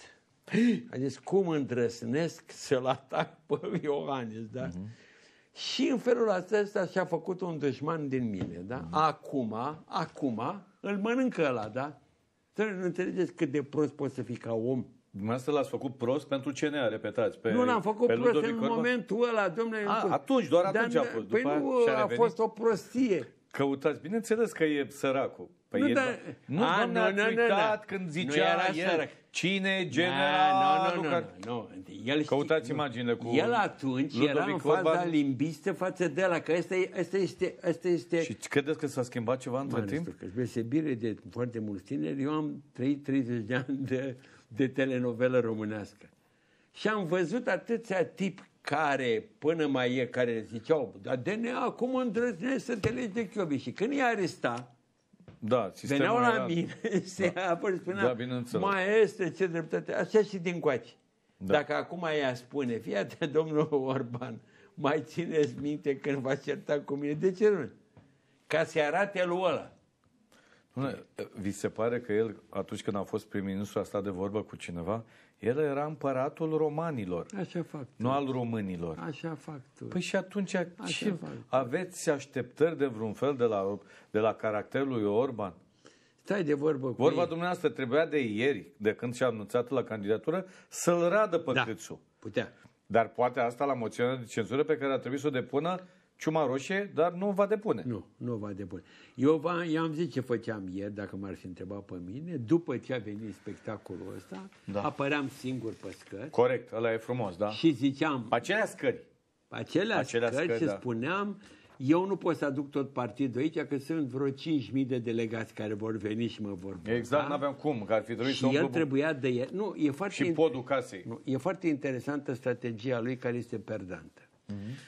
A zis, cum îndrăsnesc să-l atac pe Iohannis, da? Uh-huh. Și în felul acesta și-a făcut un dușman din mine, da? Uh-huh. Acum, acum, îl mănâncă ăla, da? Să nu înțelegeți cât de prost poți să fii ca om. Dumneavoastră l-ați făcut prost pentru ce ne-a repetați? Pe, Nu l-am făcut pe prost Ludovic în Orban? momentul ăla, domnule. A, atunci, doar atunci Dar, a fost. Păi După nu, aia și-a a revenit? fost o prostie. Căutați, bineînțeles că e săracul. Păi Nu, e, dar- nu, A, doamne, nu, ați nu, nu, uitat nu. când Nu zicea era el sărac. cine genera Da, nu, nu, Luca... nu, nu, nu. El Căutați știe, imaginile cu El atunci Ludovic era în faza Orban. limbistă față de ăla, că ăsta, e, ăsta este... Ăsta este Și credeți că s-a schimbat ceva între Mare timp? Că deosebire de foarte mulți tineri, eu am trăit treizeci de ani de, de telenovelă românească. Și am văzut atâția tipi care, până mai e, care ziceau, dar D N A, cum îndrăznești să te legi de Chiobi? Și când i-a arestat, Da, sistemul veneau la era... mine, se apăr, spunea, Da, bineînțeles. mai este, ce dreptate, așa și din coace. Da. Dacă acum ea spune, fii atent, domnul Orban, mai țineți minte când v-a certat cu mine, de ce nu? Ca să arate lui ăla. Dom'le, vi se pare că el, atunci când a fost prim-ministru, a stat de vorbă cu cineva? El era împăratul romanilor, Așa fac nu al românilor. Așa fac tu. Păi și atunci, ce fac. aveți așteptări de vreun fel de la, de la caracterul lui Orban? Stai de vorbă cu Vorba ei. dumneavoastră trebuia de ieri, de când și-a anunțat la candidatură, să-l radă pe Da. Câțu. Putea. Dar poate asta la moțiunea de cenzură pe care a trebuit să o depună Ciuma Roșie, dar nu o va depune. Nu, nu va depune. Eu v-am, i-am zis ce făceam ieri, dacă m-ar fi întrebat pe mine, după ce a venit spectacolul ăsta, Da. apăream singur pe scări Corect, ăla e frumos, da? și ziceam, Acelea scări. acelea, Acelea scări, scări, și da. spuneam, eu nu pot să aduc tot partidul aici, că sunt vreo cinci mii de delegați care vor veni și mă vor vota. Exact, n-aveam cum, că ar fi trebuit să Și el umplu trebuia de el. Nu, e foarte, și podul casei. nu, e foarte interesantă strategia lui care este perdantă. Mhm.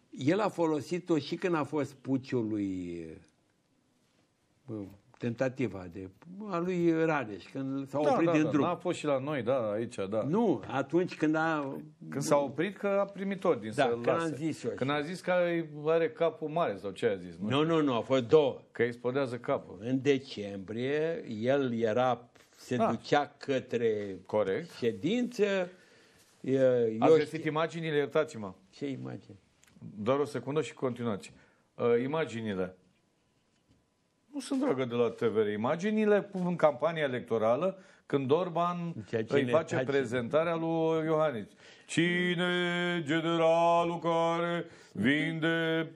El a folosit-o și când a fost puciul lui, tentativa de, a lui Radeș, când s-a da, oprit da, din da, drum. N-a fost și la noi, da, aici, da. Nu, atunci când a... Când s-a oprit că a primit ordin da, să-l lase. Am zis eu când a zis că are capul mare sau ce a zis? Nu, nu, nu, nu, a fost două. Că îi explodează capul. În decembrie, el era, se da. ducea către Corect. ședință. Ați găsit imaginile, iertați-mă. Ce imagini? Doar o secundă și continuați. Uh, imaginile. Nu sunt, dragă, de la T V R. Imaginile în campania electorală, când Orban îi face taci. prezentarea lui Iohannis. Cine generalul care vinde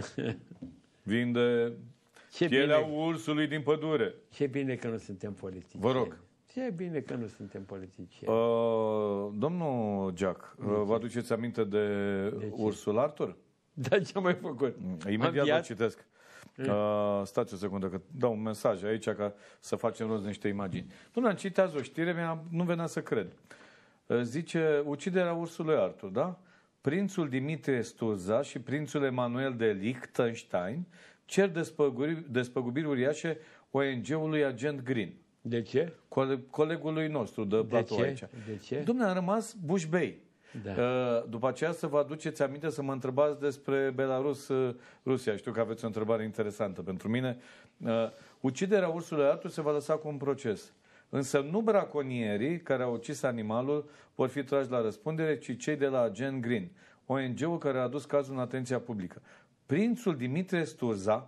vinde ce pielea bine. ursului din pădure? Ce bine că nu suntem politici. Vă rog. Ce bine că nu suntem politici. Uh, domnul Jack, uh, vă aduceți aminte de, de ursul Arthur? Da, ce-am mai făcut? Imediat vă citesc. Uh, stați o secundă, că dau un mesaj aici ca să facem rost de niște imagini. Dom'le, citează o știre, mea, nu venea să cred. Uh, zice, uciderea ursului Arthur, da? Prințul Dimitrie Sturza și prințul Emanuel de Liechtenstein cer despăgubiri, despăgubiri uriașe O N G-ului Agent Green. De ce? Cole, colegului nostru de, de platou aici. De ce? Dom'le, am rămas bușbei. Da. După aceea să vă aduceți aminte să mă întrebați despre Belarus, Rusia. Știu că aveți o întrebare interesantă pentru mine. Uciderea ursului Arthur se va lăsa cu un proces. Însă nu braconierii care au ucis animalul vor fi trași la răspundere, ci cei de la Agent Green, O N G-ul care a adus cazul în atenția publică. Prințul Dimitrie Sturza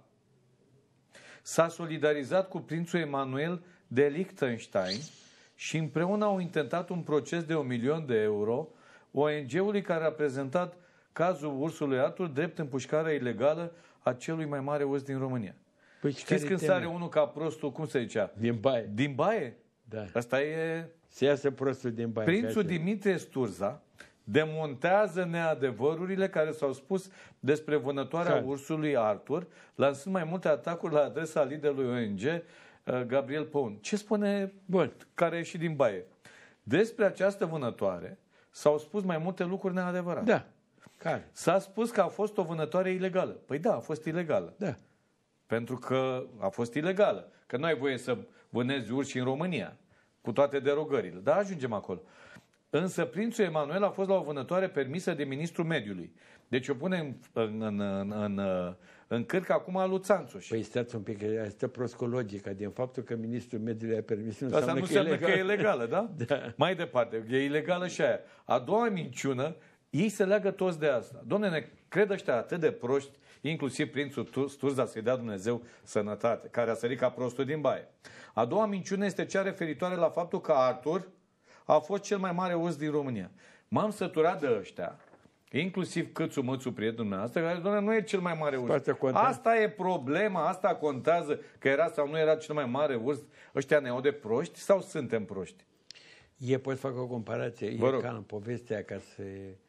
s-a solidarizat cu prințul Emanuel de Liechtenstein și împreună au intentat un proces de un milion de euro O N G-ului care a prezentat cazul ursului Arthur drept împușcarea ilegală a celui mai mare urs din România. Păi știți când sare unul ca prostul, cum se zicea? Din baie. Din baie? Da. Asta e... Se iasă prostul din baie. Prințul Dimitrie Sturza demontează neadevărurile care s-au spus despre vânătoarea care? ursului Arthur, lansând mai multe atacuri la adresa liderului O N G, Gabriel Păun. Ce spune Bun. care e și din baie? Despre această vânătoare s-au spus mai multe lucruri neadevărate. Da. Care? S-a spus că a fost o vânătoare ilegală. Păi da, a fost ilegală. Da. Pentru că a fost ilegală. Că nu ai voie să vânezi urși în România, cu toate derogările. Dar ajungem acolo. Însă prințul Emanuel a fost la o vânătoare permisă de ministrul mediului. Deci o pune în, în, în, în, în cârcă acum al lui Țanțoș. Păi stați un pic, că este proscologica din faptul că ministrul mediului a permis. Nu Asta nu înseamnă că e ilegală, da? Da? Mai departe, e ilegală și aia. A doua minciună, ei se leagă toți de asta. Doamne, ne cred ăștia atât de proști, inclusiv prințul Sturza, să-i dea Dumnezeu sănătate, care a sărit ca prostul din baie. A doua minciună este cea referitoare la faptul că Arthur a fost cel mai mare urs din România. M-am săturat de ăștia, inclusiv Câțu Mățu, prietenul dumneavoastră, care, doamne, nu e cel mai mare urs. Asta e problema, asta contează, că era sau nu era cel mai mare urs. Ăștia ne au de proști sau suntem proști? E, pot să fac o comparație. Vă e rog. ca în povestea ca să,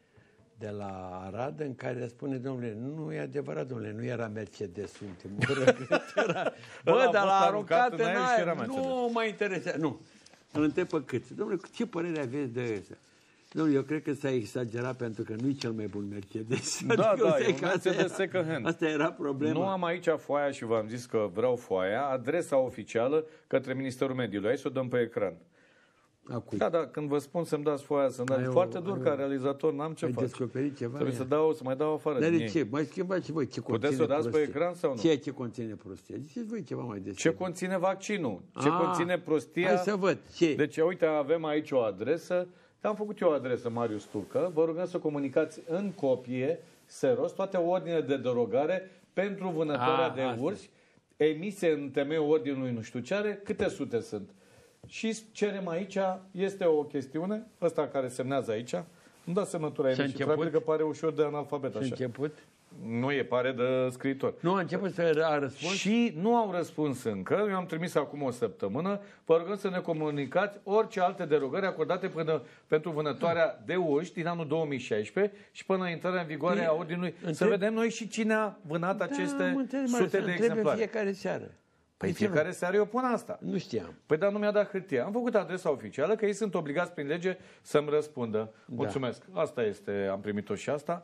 de la Arad, în care spune, domnule, nu e adevărat, domnule, nu era Mercedes ultimul răgât. Era... Bă, dar l-a aruncat în aer, nu mă interesează. Nu. Îl întreb pe Câțu. Domnule, ce părere aveți de ăsta? Domnule, eu cred că s-a exagerat pentru că nu e cel mai bun Mercedes. Da, adică da, e un Mercedes second hand. Asta era problema. Nu am aici foaia și v-am zis că vreau foaia, adresa oficială către Ministerul Mediului. Hai să o dăm pe ecran. Acum. Da, da, când vă spun să-mi dați foaia, să-mi dați foarte dur ca realizator, n-am ce ai fac. descoperit ceva? Trebuie să, dau, să mai dau afară. Dar de ce? Mai schimbați și voi ce conține Puteți să o dați prostie. pe ecran sau nu? Ce, ce conține prostia? Ziceți voi ceva mai despre. Ce conține vaccinul? Ce A, conține prostia? Hai să văd. Ce? Deci, uite, avem aici o adresă. Am făcut eu o adresă, Marius Turcă. Vă rugăm să comunicați în copie, seros, toate ordinele de derogare pentru vânătoarea A, de asta. urși emise în temeiul ordinului nu știu ce are, câte sute sunt. Și cerem aici, este o chestiune, ăsta care semnează aici, îmi dați semnătura aici, probabil că pare ușor de analfabet așa. Și început? Nu e, pare de scriitor. Nu, a început să a răspuns? Și nu au răspuns încă, eu am trimis acum o săptămână, vă rugăm să ne comunicați orice alte derogări acordate până, pentru vânătoarea de urși din anul două mii șaisprezece și până la intrarea în vigoare a ordinului, întreb... să vedem noi și cine a vânat da, aceste întreb, sute de exemplare. Fiecare seară. Păi fiecare seară eu pun asta. Nu știam. Păi dar nu mi-a dat hârtie. Am făcut adresa oficială, că ei sunt obligați prin lege să-mi răspundă. Mulțumesc. Da. Asta este, am primit-o și asta.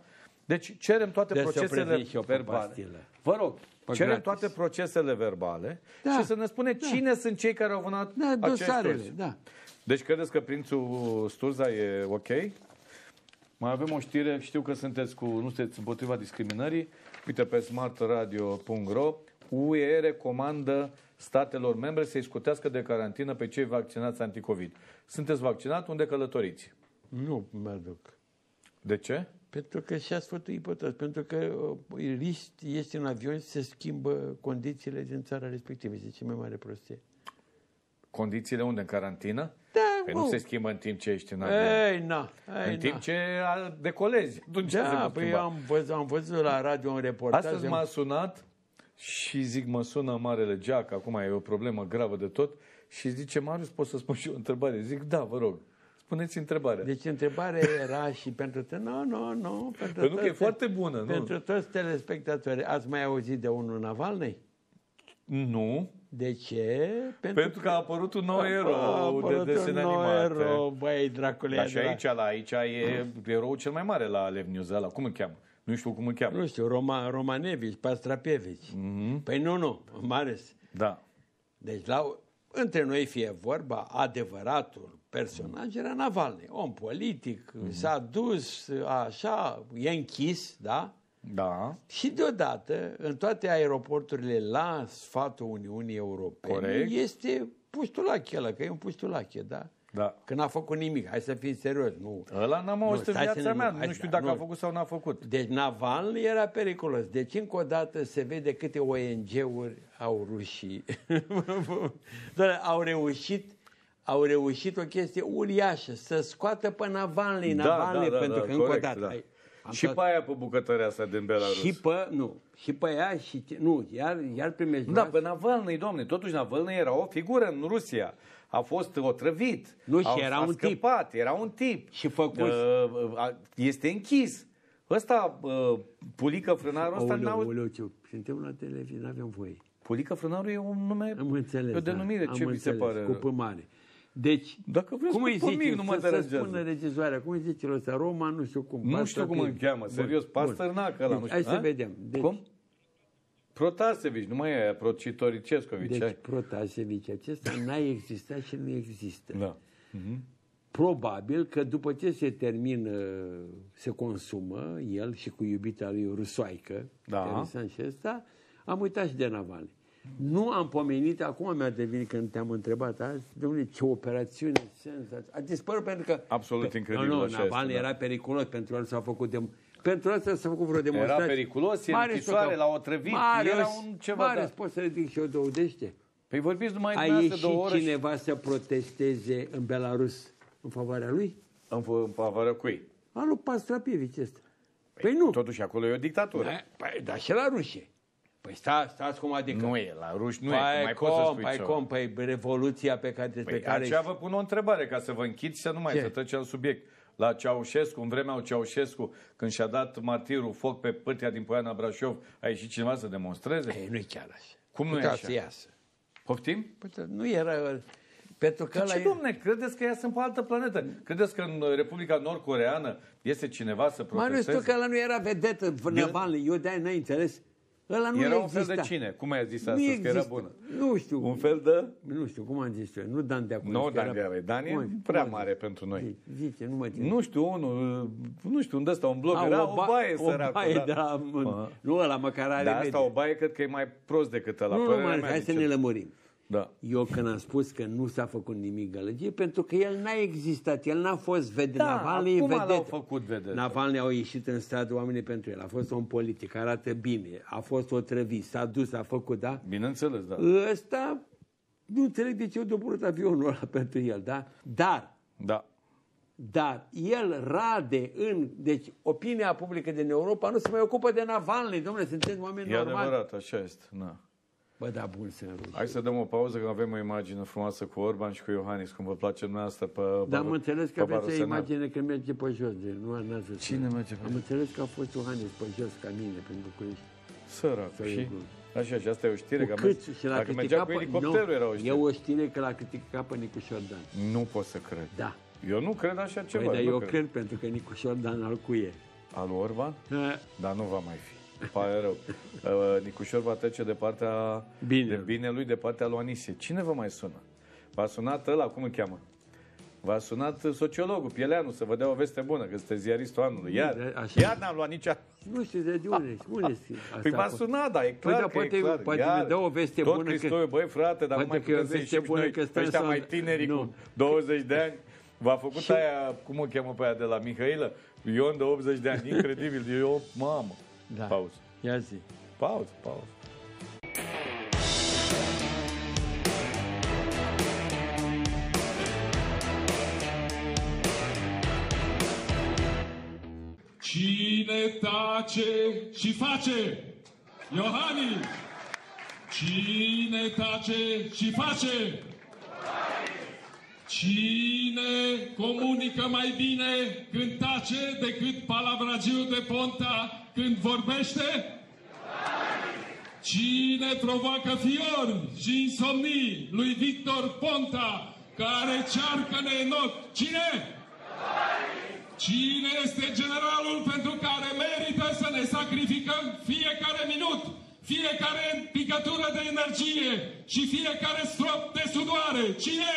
Deci cerem toate procesele verbale. Vă rog, cerem gratis. toate procesele verbale da. și să ne spune da. cine sunt cei care au vânat da, acești da. Deci credeți că prințul Sturza e ok? Mai avem o știre, știu că sunteți cu, nu sunteți împotriva discriminării. Uite, pe smart radio punct ro, U E recomandă statelor membre să-i scutească de carantină pe cei vaccinați anticovid. Sunteți vaccinat? Unde călătoriți? Nu mă duc. De ce? Pentru că și-a sfătuit pe toți. Pentru că risc este în avion și se schimbă condițiile din țara respectivă. Este cea mai mare prostie. Condițiile unde? În carantină? Da, păi nu. nu se schimbă în timp ce ești în avion. Ei, na, ei, în timp na. ce decolezi. Da, păi am văzut, am văzut la radio un reportaj. Astăzi m-a sunat și zic, mă sună Marele Geac, acum e o problemă gravă de tot, și zice, Marius, pot să spun și o întrebare? Zic, da, vă rog. Spuneți întrebarea. Deci întrebarea era și pentru tine. Nu, nu, nu. Pentru pentru că e foarte bună. Nu? Pentru toți telespectatorii. Ați mai auzit de unul Navalny? Nu. De ce? Pentru, pentru că a apărut un nou erou de desene animate. Erou, băi, dracule. Dar și aici, la aici e eroul cel mai mare la Lev News ăla. Cum îl cheamă? Nu știu cum îl cheamă. Nu știu, Roma, Romanevici, Pastrapevici. Mm-hmm. Păi nu, nu, Marius. Da. Deci la, între noi fie vorba, adevăratul personaj era Navalny. Om politic, mm-hmm. s-a dus așa, e închis, da? Da. Și deodată, în toate aeroporturile la sfatul Uniunii Europene, corect, este puștulache ăla, că e un puștulache, da? Da. Că n-a făcut nimic. Hai să fim serios. Nu. Ăla n-am auzit în viața mea. Nu, nu știu da, dacă nu. a făcut sau n-a făcut. Deci Navalny era periculos. Deci încă o dată se vede câte O N G-uri au rușii. au reușit au reușit o chestie uriașă. Să scoată pe Navalny. Da, Navalny da, da, pentru da, că încă corect, o dată... Da. Ai, și pe aia pe bucătărea asta din Belarus. Și pe, nu, și pe ea și, nu, iar, iar primești... Da, pe Navalny, domne, totuși Navalny era o figură în Rusia. A fost otrăvit. Nu, și a, era a un scăpat, tip. Era un tip. Și făcut... Uh, este închis. Ăsta, uh, Pulică Frânarul ăsta... Aoleu, aoleu, ce... Suntem la televiziune, n-avem voie. Pulică Frânarul e un nume... Am înțeles, e o denumire, da, ce vi se pare? Cu P mare. Deci, dacă vreți cum îi zice, mic, nu mă să, să spună regizoarea, cum îi zice ăsta, Roma, nu știu cum. Nu știu cum îl cheamă, serios, Pasternac ăla, nu știu. Hai să vedem. Deci, cum? Protasevici, nu mai e Procitoricescovici. Deci Protasevici acesta n-a existat și nu există. Da. Uh-huh. Probabil că după ce se termină, se consumă el și cu iubita lui rusoaică, da, interesant și ăsta, am uitat și de Navalny. Nu am pomenit, acum mi-a devenit când te-am întrebat azi, domnule, ce operațiune senzație. A dispărut pentru că... Absolut pe, incredibil. Nu, nu, Navalny este, era da. periculos, pentru el s-a făcut de... Pentru asta s-a făcut vreo demonstrație. Era periculos, e închisoare, l-a otrăvit, era un ceva... Marius, da. Poți să ridic și eu două dește? Păi vorbiți numai a ieșit două ore cineva și... să protesteze în Belarus în favoarea lui? În, în favoarea cui? A lui Pastrapevici ăsta. Păi, păi nu. Totuși acolo e o dictatură. Păi, dar și la Rusie. Păi sta, stați cum adică. Nu e, la ruși nu păi e, mai poți să spui păi cum, păi revoluția pe care, despre păi care... Aceea vă pun o întrebare ca să vă închid și să nu mai să trecem la subiect. La Ceaușescu, în vremea lui Ceaușescu, când și-a dat martirul foc pe pârtia din Poiana Brașov, a ieșit cineva să demonstreze? Ei, nu-i chiar așa. Cum nu e așa? Iasă. Poftim? Păi, nu era... Pentru că ce, e... domne, credeți că ea sunt pe altă planetă? Credeți că în Republica Nord-Coreeană este cineva să protesteze? Marius, tu că ăla nu era vedetă, Navalny, eu de-aia n-ai înțeles. Ăla nu era exista. Un fel de cine? Cum ai zis astăzi, nu că era bună? Nu știu. Un fel de... Nu știu, cum am zis eu, nu Dan de acolo. Nu Dan de acolo, Dan e prea mare pentru noi. Zice, nu mă țin. Nu știu, unul, nu știu, unde ăsta, un blog, era o, ba- o baie săracul. O baie, da, da nu ăla măcar are Dar asta o baie cred că e mai prost decât ăla. Nu, nu, mai, hai să ne lămurim. Da. Eu când am spus că nu s-a făcut nimic gălăgie, pentru că el n-a existat, el n-a fost vedet. Da, Navalny acum vedet. l-au făcut vedet. Navalny au ieșit în stradă oamenii pentru el, a fost un politic, arată bine, a fost otrăvit, s-a dus, a făcut, da? Bineînțeles, da. Ăsta, nu înțeleg de ce eu doborât avionul ăla pentru el, da? Dar, da. dar el rade în, deci opinia publică din Europa nu se mai ocupă de Navalny, domnule, sunteți oameni e normali. E adevărat, așa este, na. Bă, da, bun să înruși. Hai să dăm o pauză, că avem o imagine frumoasă cu Orban și cu Iohannis, cum vă place dumneavoastră pe... Dar am înțeles că aveți o imagine că merge pe jos, de nu n-ați văzut. Cine merge pe jos? Am înțeles că a fost Iohannis pe jos ca mine, prin București. Sărac, și? Așa, și asta e o știre, că cât, și la dacă mergea cu elicopterul era o știre. E o știre că l-a criticat pe Nicu Șordan. Nu pot să cred. Da. Eu nu cred așa ceva. Păi, dar eu cred. cred, pentru că Nicu Șordan al cuie. Al lui Orban? Da. Dar nu va mai fi. Pare rău. Uh, Nicușor va trece de partea Bine. de binelui, de partea lui Anisie. Cine vă mai sună? V-a sunat ăla, cum îl cheamă? V-a sunat sociologul, Pieleanu, să vă dea o veste bună, că sunteți ziaristul anului. Iar, Așa. iar n-am luat nici a... Nu știu de unde, unde Păi v-a sunat, da, e clar păi, că poate, e clar. poate Iar, ne dă o veste tot bună Cristoiu, că... băi, frate, dar nu mai putem să ieșim și noi, ăștia mai tineri cu douăzeci de ani. V-a făcut și... aia, cum o cheamă pe aia de la Mihailă? Ion de optzeci de ani, incredibil. Eu, mamă. Da. Pauză. Ia zi. Pauză, pauză. Cine tace și face? Iohani! Cine tace și face? Cine comunică mai bine când tace decât palavragiu de Ponta când vorbește? Cine provoacă fiori și insomnii lui Victor Ponta care cearcă neînot? Cine? Cine este generalul pentru care merită să ne sacrificăm fiecare minut, fiecare picătură de energie și fiecare strop de sudoare? Cine?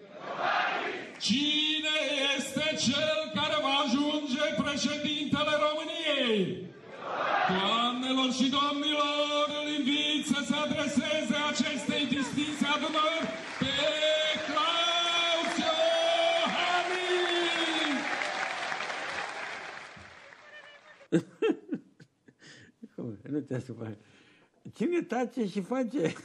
Cine este cel care va ajunge președintele României? Doamnelor și domnilor, îl invit să se adreseze acestei distinse adunări pe Claus Iohani! Nu te supăra. Cine tace și face?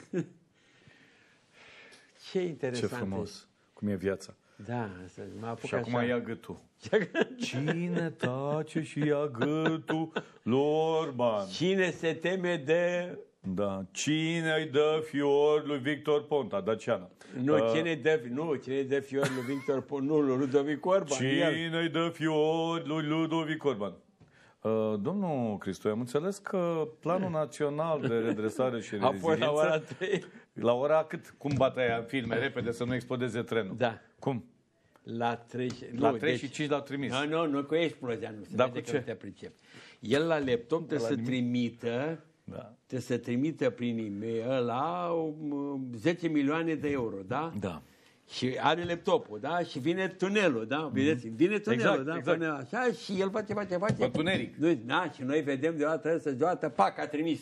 Ce interesant. Ce frumos. Cum e viața. Da, asta, mă apuc și acum așa. ia gâtul. Cine tace și ia gâtul lui Orban? Cine se teme de... Da. Cine îi dă fior lui Victor Ponta, Daciana? Nu, uh, cine dă, nu, cine dă fior lui Victor Ponta? Nu, lui Ludovic Orban. Cine îi dă fior lui Ludovic Orban? Uh, domnul Cristoiu, am înțeles că Planul Național de Redresare și Reziliență... A fost la ora trei. La ora cât? Cum bate aia în filme? Repede, să nu explodeze trenul. Da. Cum? La trei, la nu, trei deci, și cinci l-au trimis. Nu, nu, nu, cu explozia, nu se da, vede cu că ce? nu te pricep. El la laptop trebuie să nimic. trimită, da. trebuie să trimită prin e-mail la zece milioane de euro, da? Da. Și are laptopul, da? Și vine tunelul, da? Vedeți? Vine tunelul, exact, da? exact. Până așa și el face, face, face. Întuneric. Da, și noi vedem deodată să deodată, pac, a trimis.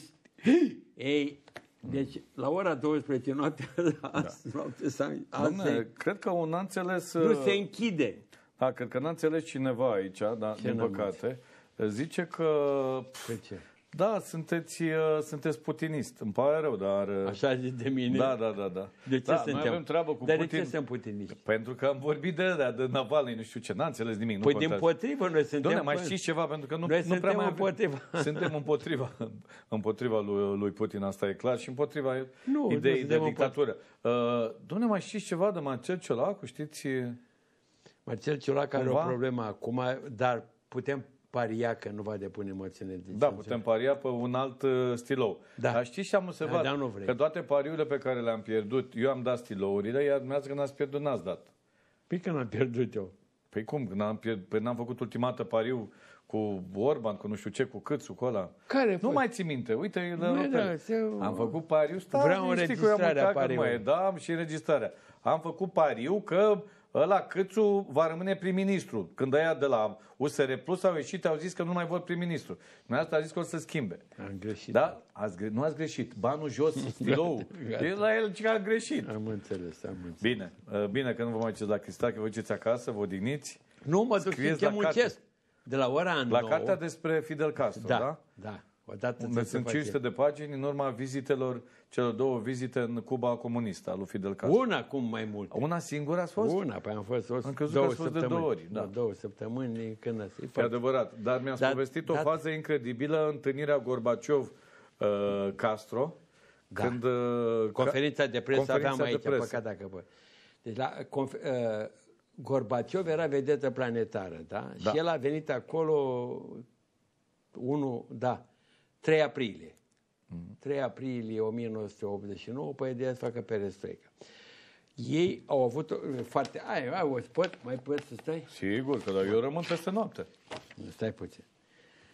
Ei, deci, la ora douăsprezece noaptea, azi, da. noapte, Dom'le, cred că un n-a înțeles... Nu se închide. Da, cred că n-a înțeles cineva aici, dar din păcate, zice că... Pe ce? Da, sunteți, uh, sunteți putinist. Îmi pare rău, dar... Uh, Așa zici de mine? Da, da, da. da. De ce da, suntem? Noi avem treabă cu dar Putin. de ce sunt putiniști? Pentru că am vorbit de alea, de Navalny, nu știu ce. N-a înțeles nimic. Păi nu din potrivă, noi suntem... Doamne, mai știți ceva? Pentru că nu, noi nu suntem prea mai împotriva. Suntem împotriva, împotriva lui, lui Putin, asta e clar, și împotriva nu, ideii nu de dictatură. Uh, Doamne, mai știți ceva de Marcel Ciolacu? Știți? Marcel Ciolacu are o problemă acum, dar putem paria că nu va depune moțiune de Da, putem paria pe un alt uh, stilou. Da. Dar știți ce am observat? Da, nu vrei. Că toate pariurile pe care le-am pierdut, eu am dat stilourile, iar dumneavoastră când ați pierdut, n-ați dat. Păi când am pierdut eu? Păi cum? N-am, pierd... păi n-am făcut ultimată pariu cu Orban, cu nu știu ce, cu Câțu, cu ăla. Care nu mai ții minte, uite, nu, da, se... am făcut pariu, stai, vreau înregistrarea pariului. Da, am și înregistrarea. Am făcut pariu că ăla Câțu va rămâne prim-ministru. Când aia de la U S R Plus au ieșit, au zis că nu mai vor prim-ministru. Dumneavoastră a zis că o să schimbe. Am greșit. Da? Ați gre... Nu ați greșit. Banul jos, stilou. E la el ce a greșit. Am înțeles, am înțeles. Bine, bine că nu vă mai duceți la Cristache, vă duceți acasă, vă odihniți. Nu, mă duc să muncesc. De la ora nouă. La cartea despre Fidel Castro, da? Da, da. Odată unde sunt cinci sute de pagini în urma vizitelor, celor două vizite în Cuba comunistă, a lui Fidel Castro. Una, cum mai mult. Una singură ați fost? Una, păi am fost, fost am crezut două că ați fost săptămâni. de două ori. Da. Două săptămâni când ați E adevărat, dar mi-ați da, povestit o da, fază incredibilă, întâlnirea Gorbaciov-Castro. Da. Când, uh, conferința de presă conferința aveam aici, presă. Păcat dacă bă. Deci la conf, uh, Gorbaciov era vedetă planetară, da? da? Și el a venit acolo unu, da, trei aprilie. Mm. trei aprilie o mie nouă sute optzeci și nouă, pe ideea să facă perestroica. Ei au avut foarte... Ai, ai, o pot? Mai poți să stai? Sigur, că eu rămân peste noapte. Nu, stai puțin.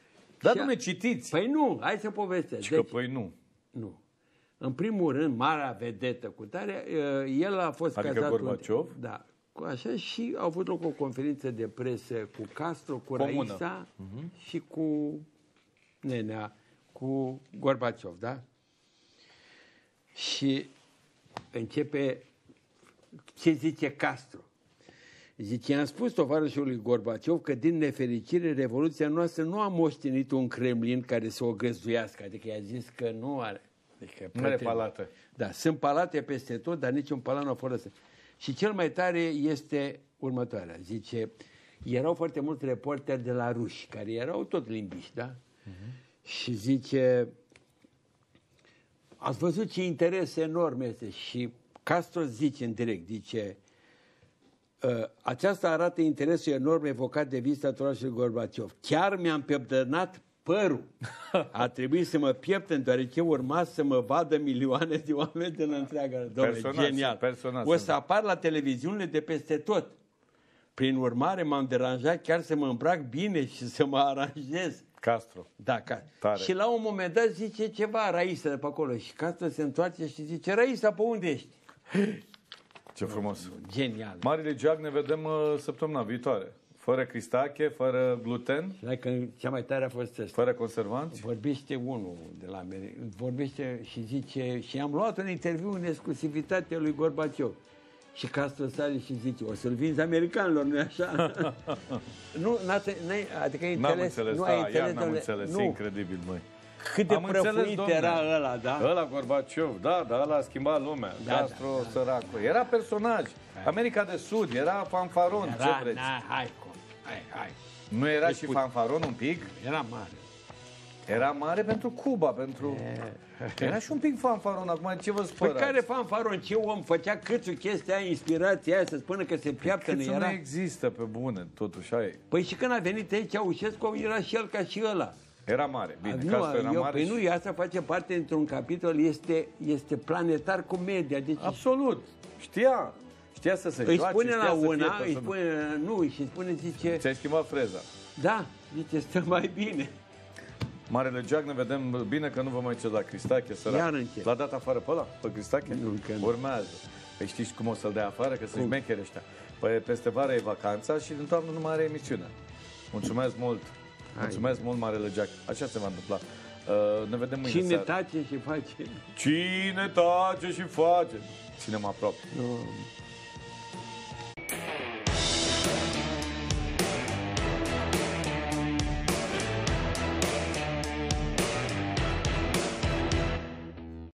Da, dom'le, citiți. Păi nu, hai să povestesc. Deci, că păi nu. Nu. În primul rând, marea vedetă cu tare, el a fost adică cazat... Gorbaciov? Un, da. Așa, și au avut loc o conferință de presă cu Castro, cu Comună. Raisa uh-huh. și cu nenea, cu Gorbaciov, da? Și începe ce zice Castro. Zice, am spus tovarășului Gorbaciov că din nefericire revoluția noastră nu a moștenit un Kremlin care să o găzduiască, adică i-a zis că nu are. Adică nu are palate. Da, sunt palate peste tot, dar niciun palat nu a fost. Și cel mai tare este următoarea. Zice, erau foarte mulți reporteri de la ruși, care erau tot limbiști, da? Uh-huh. Și zice, ați văzut ce interes enorm este? Și Castro zice în direct, zice, aceasta arată interesul enorm evocat de vizita tovarășului Gorbaciov. Chiar mi-am pieptănat părul. A trebuit să mă pieptăn, deoarece urma să mă vadă milioane de oameni din întreaga. Dom'le, genial. O să apar la televiziunile de peste tot. Prin urmare, m-am deranjat chiar să mă îmbrac bine și să mă aranjez. Castro. Da, ca... Și la un moment dat zice ceva Raisa de pe acolo. Și Castro se întoarce și zice, Raisa, pe unde ești? Ce frumos. Genial. Marile Geag, ne vedem uh, săptămâna viitoare. Fără cristache, fără gluten. Hai că cea mai tare a fost asta. Fără conservanți. Vorbește unul de la mine, vorbește și zice, și am luat un interviu în exclusivitate lui Gorbaciov. Și Castro sare și zice, o să-l vinzi americanilor, nu-i așa? nu, n-ai, adică ai n-am înțeles, înțeles, nu da, ai înțeles, n-am înțeles, nu. incredibil, măi. Cât de prăfuit era ăla, da? Ăla Gorbaciov, da, dar ăla a schimbat lumea. Da, Castro, da, da, săracul. Era personaj. Hai. America de Sud, era fanfaron, era, ce vreți? Na, hai, hai, hai. Nu era deci și put... fanfaron un pic? Era mare. Era mare pentru Cuba, pentru... E... Era și un pic fanfaron, acum ce vă spărați? Păi care fanfaron? Ce om făcea câțu chestia aia, inspirația aia, să spună că se piaptă, nu era? Nu există pe bune, totuși, aia e. Păi și când a venit aici Ceaușescu, era și el ca și ăla. Era mare, bine, nu, Castro era eu, mare păi și... nu, asta face parte dintr-un capitol, este, este planetar cu media. Deci... Absolut, știa. Știa să se îi joace, spune la una, fie, îi spune, nu, și spune, zice... Ți-ai schimbat freza. Da, zice, stă mai bine. Marele Geag, ne vedem bine că nu vă mai ceți la cristache, sărac. L-a dat afară pe ăla, pe cristache? Nu, că nu. Urmează. Păi știți cum o să-l dea afară? Că sunt șmecheri ăștia. Păi peste vară e vacanța și din toamnă nu mai are emisiune. Mulțumesc mult. Hai. Mulțumesc mult, Marele Geag. Așa se va întâmpla. Uh, ne vedem mâine Cine seara. tace și face. Cine tace și face. Ținem aproape. Nu.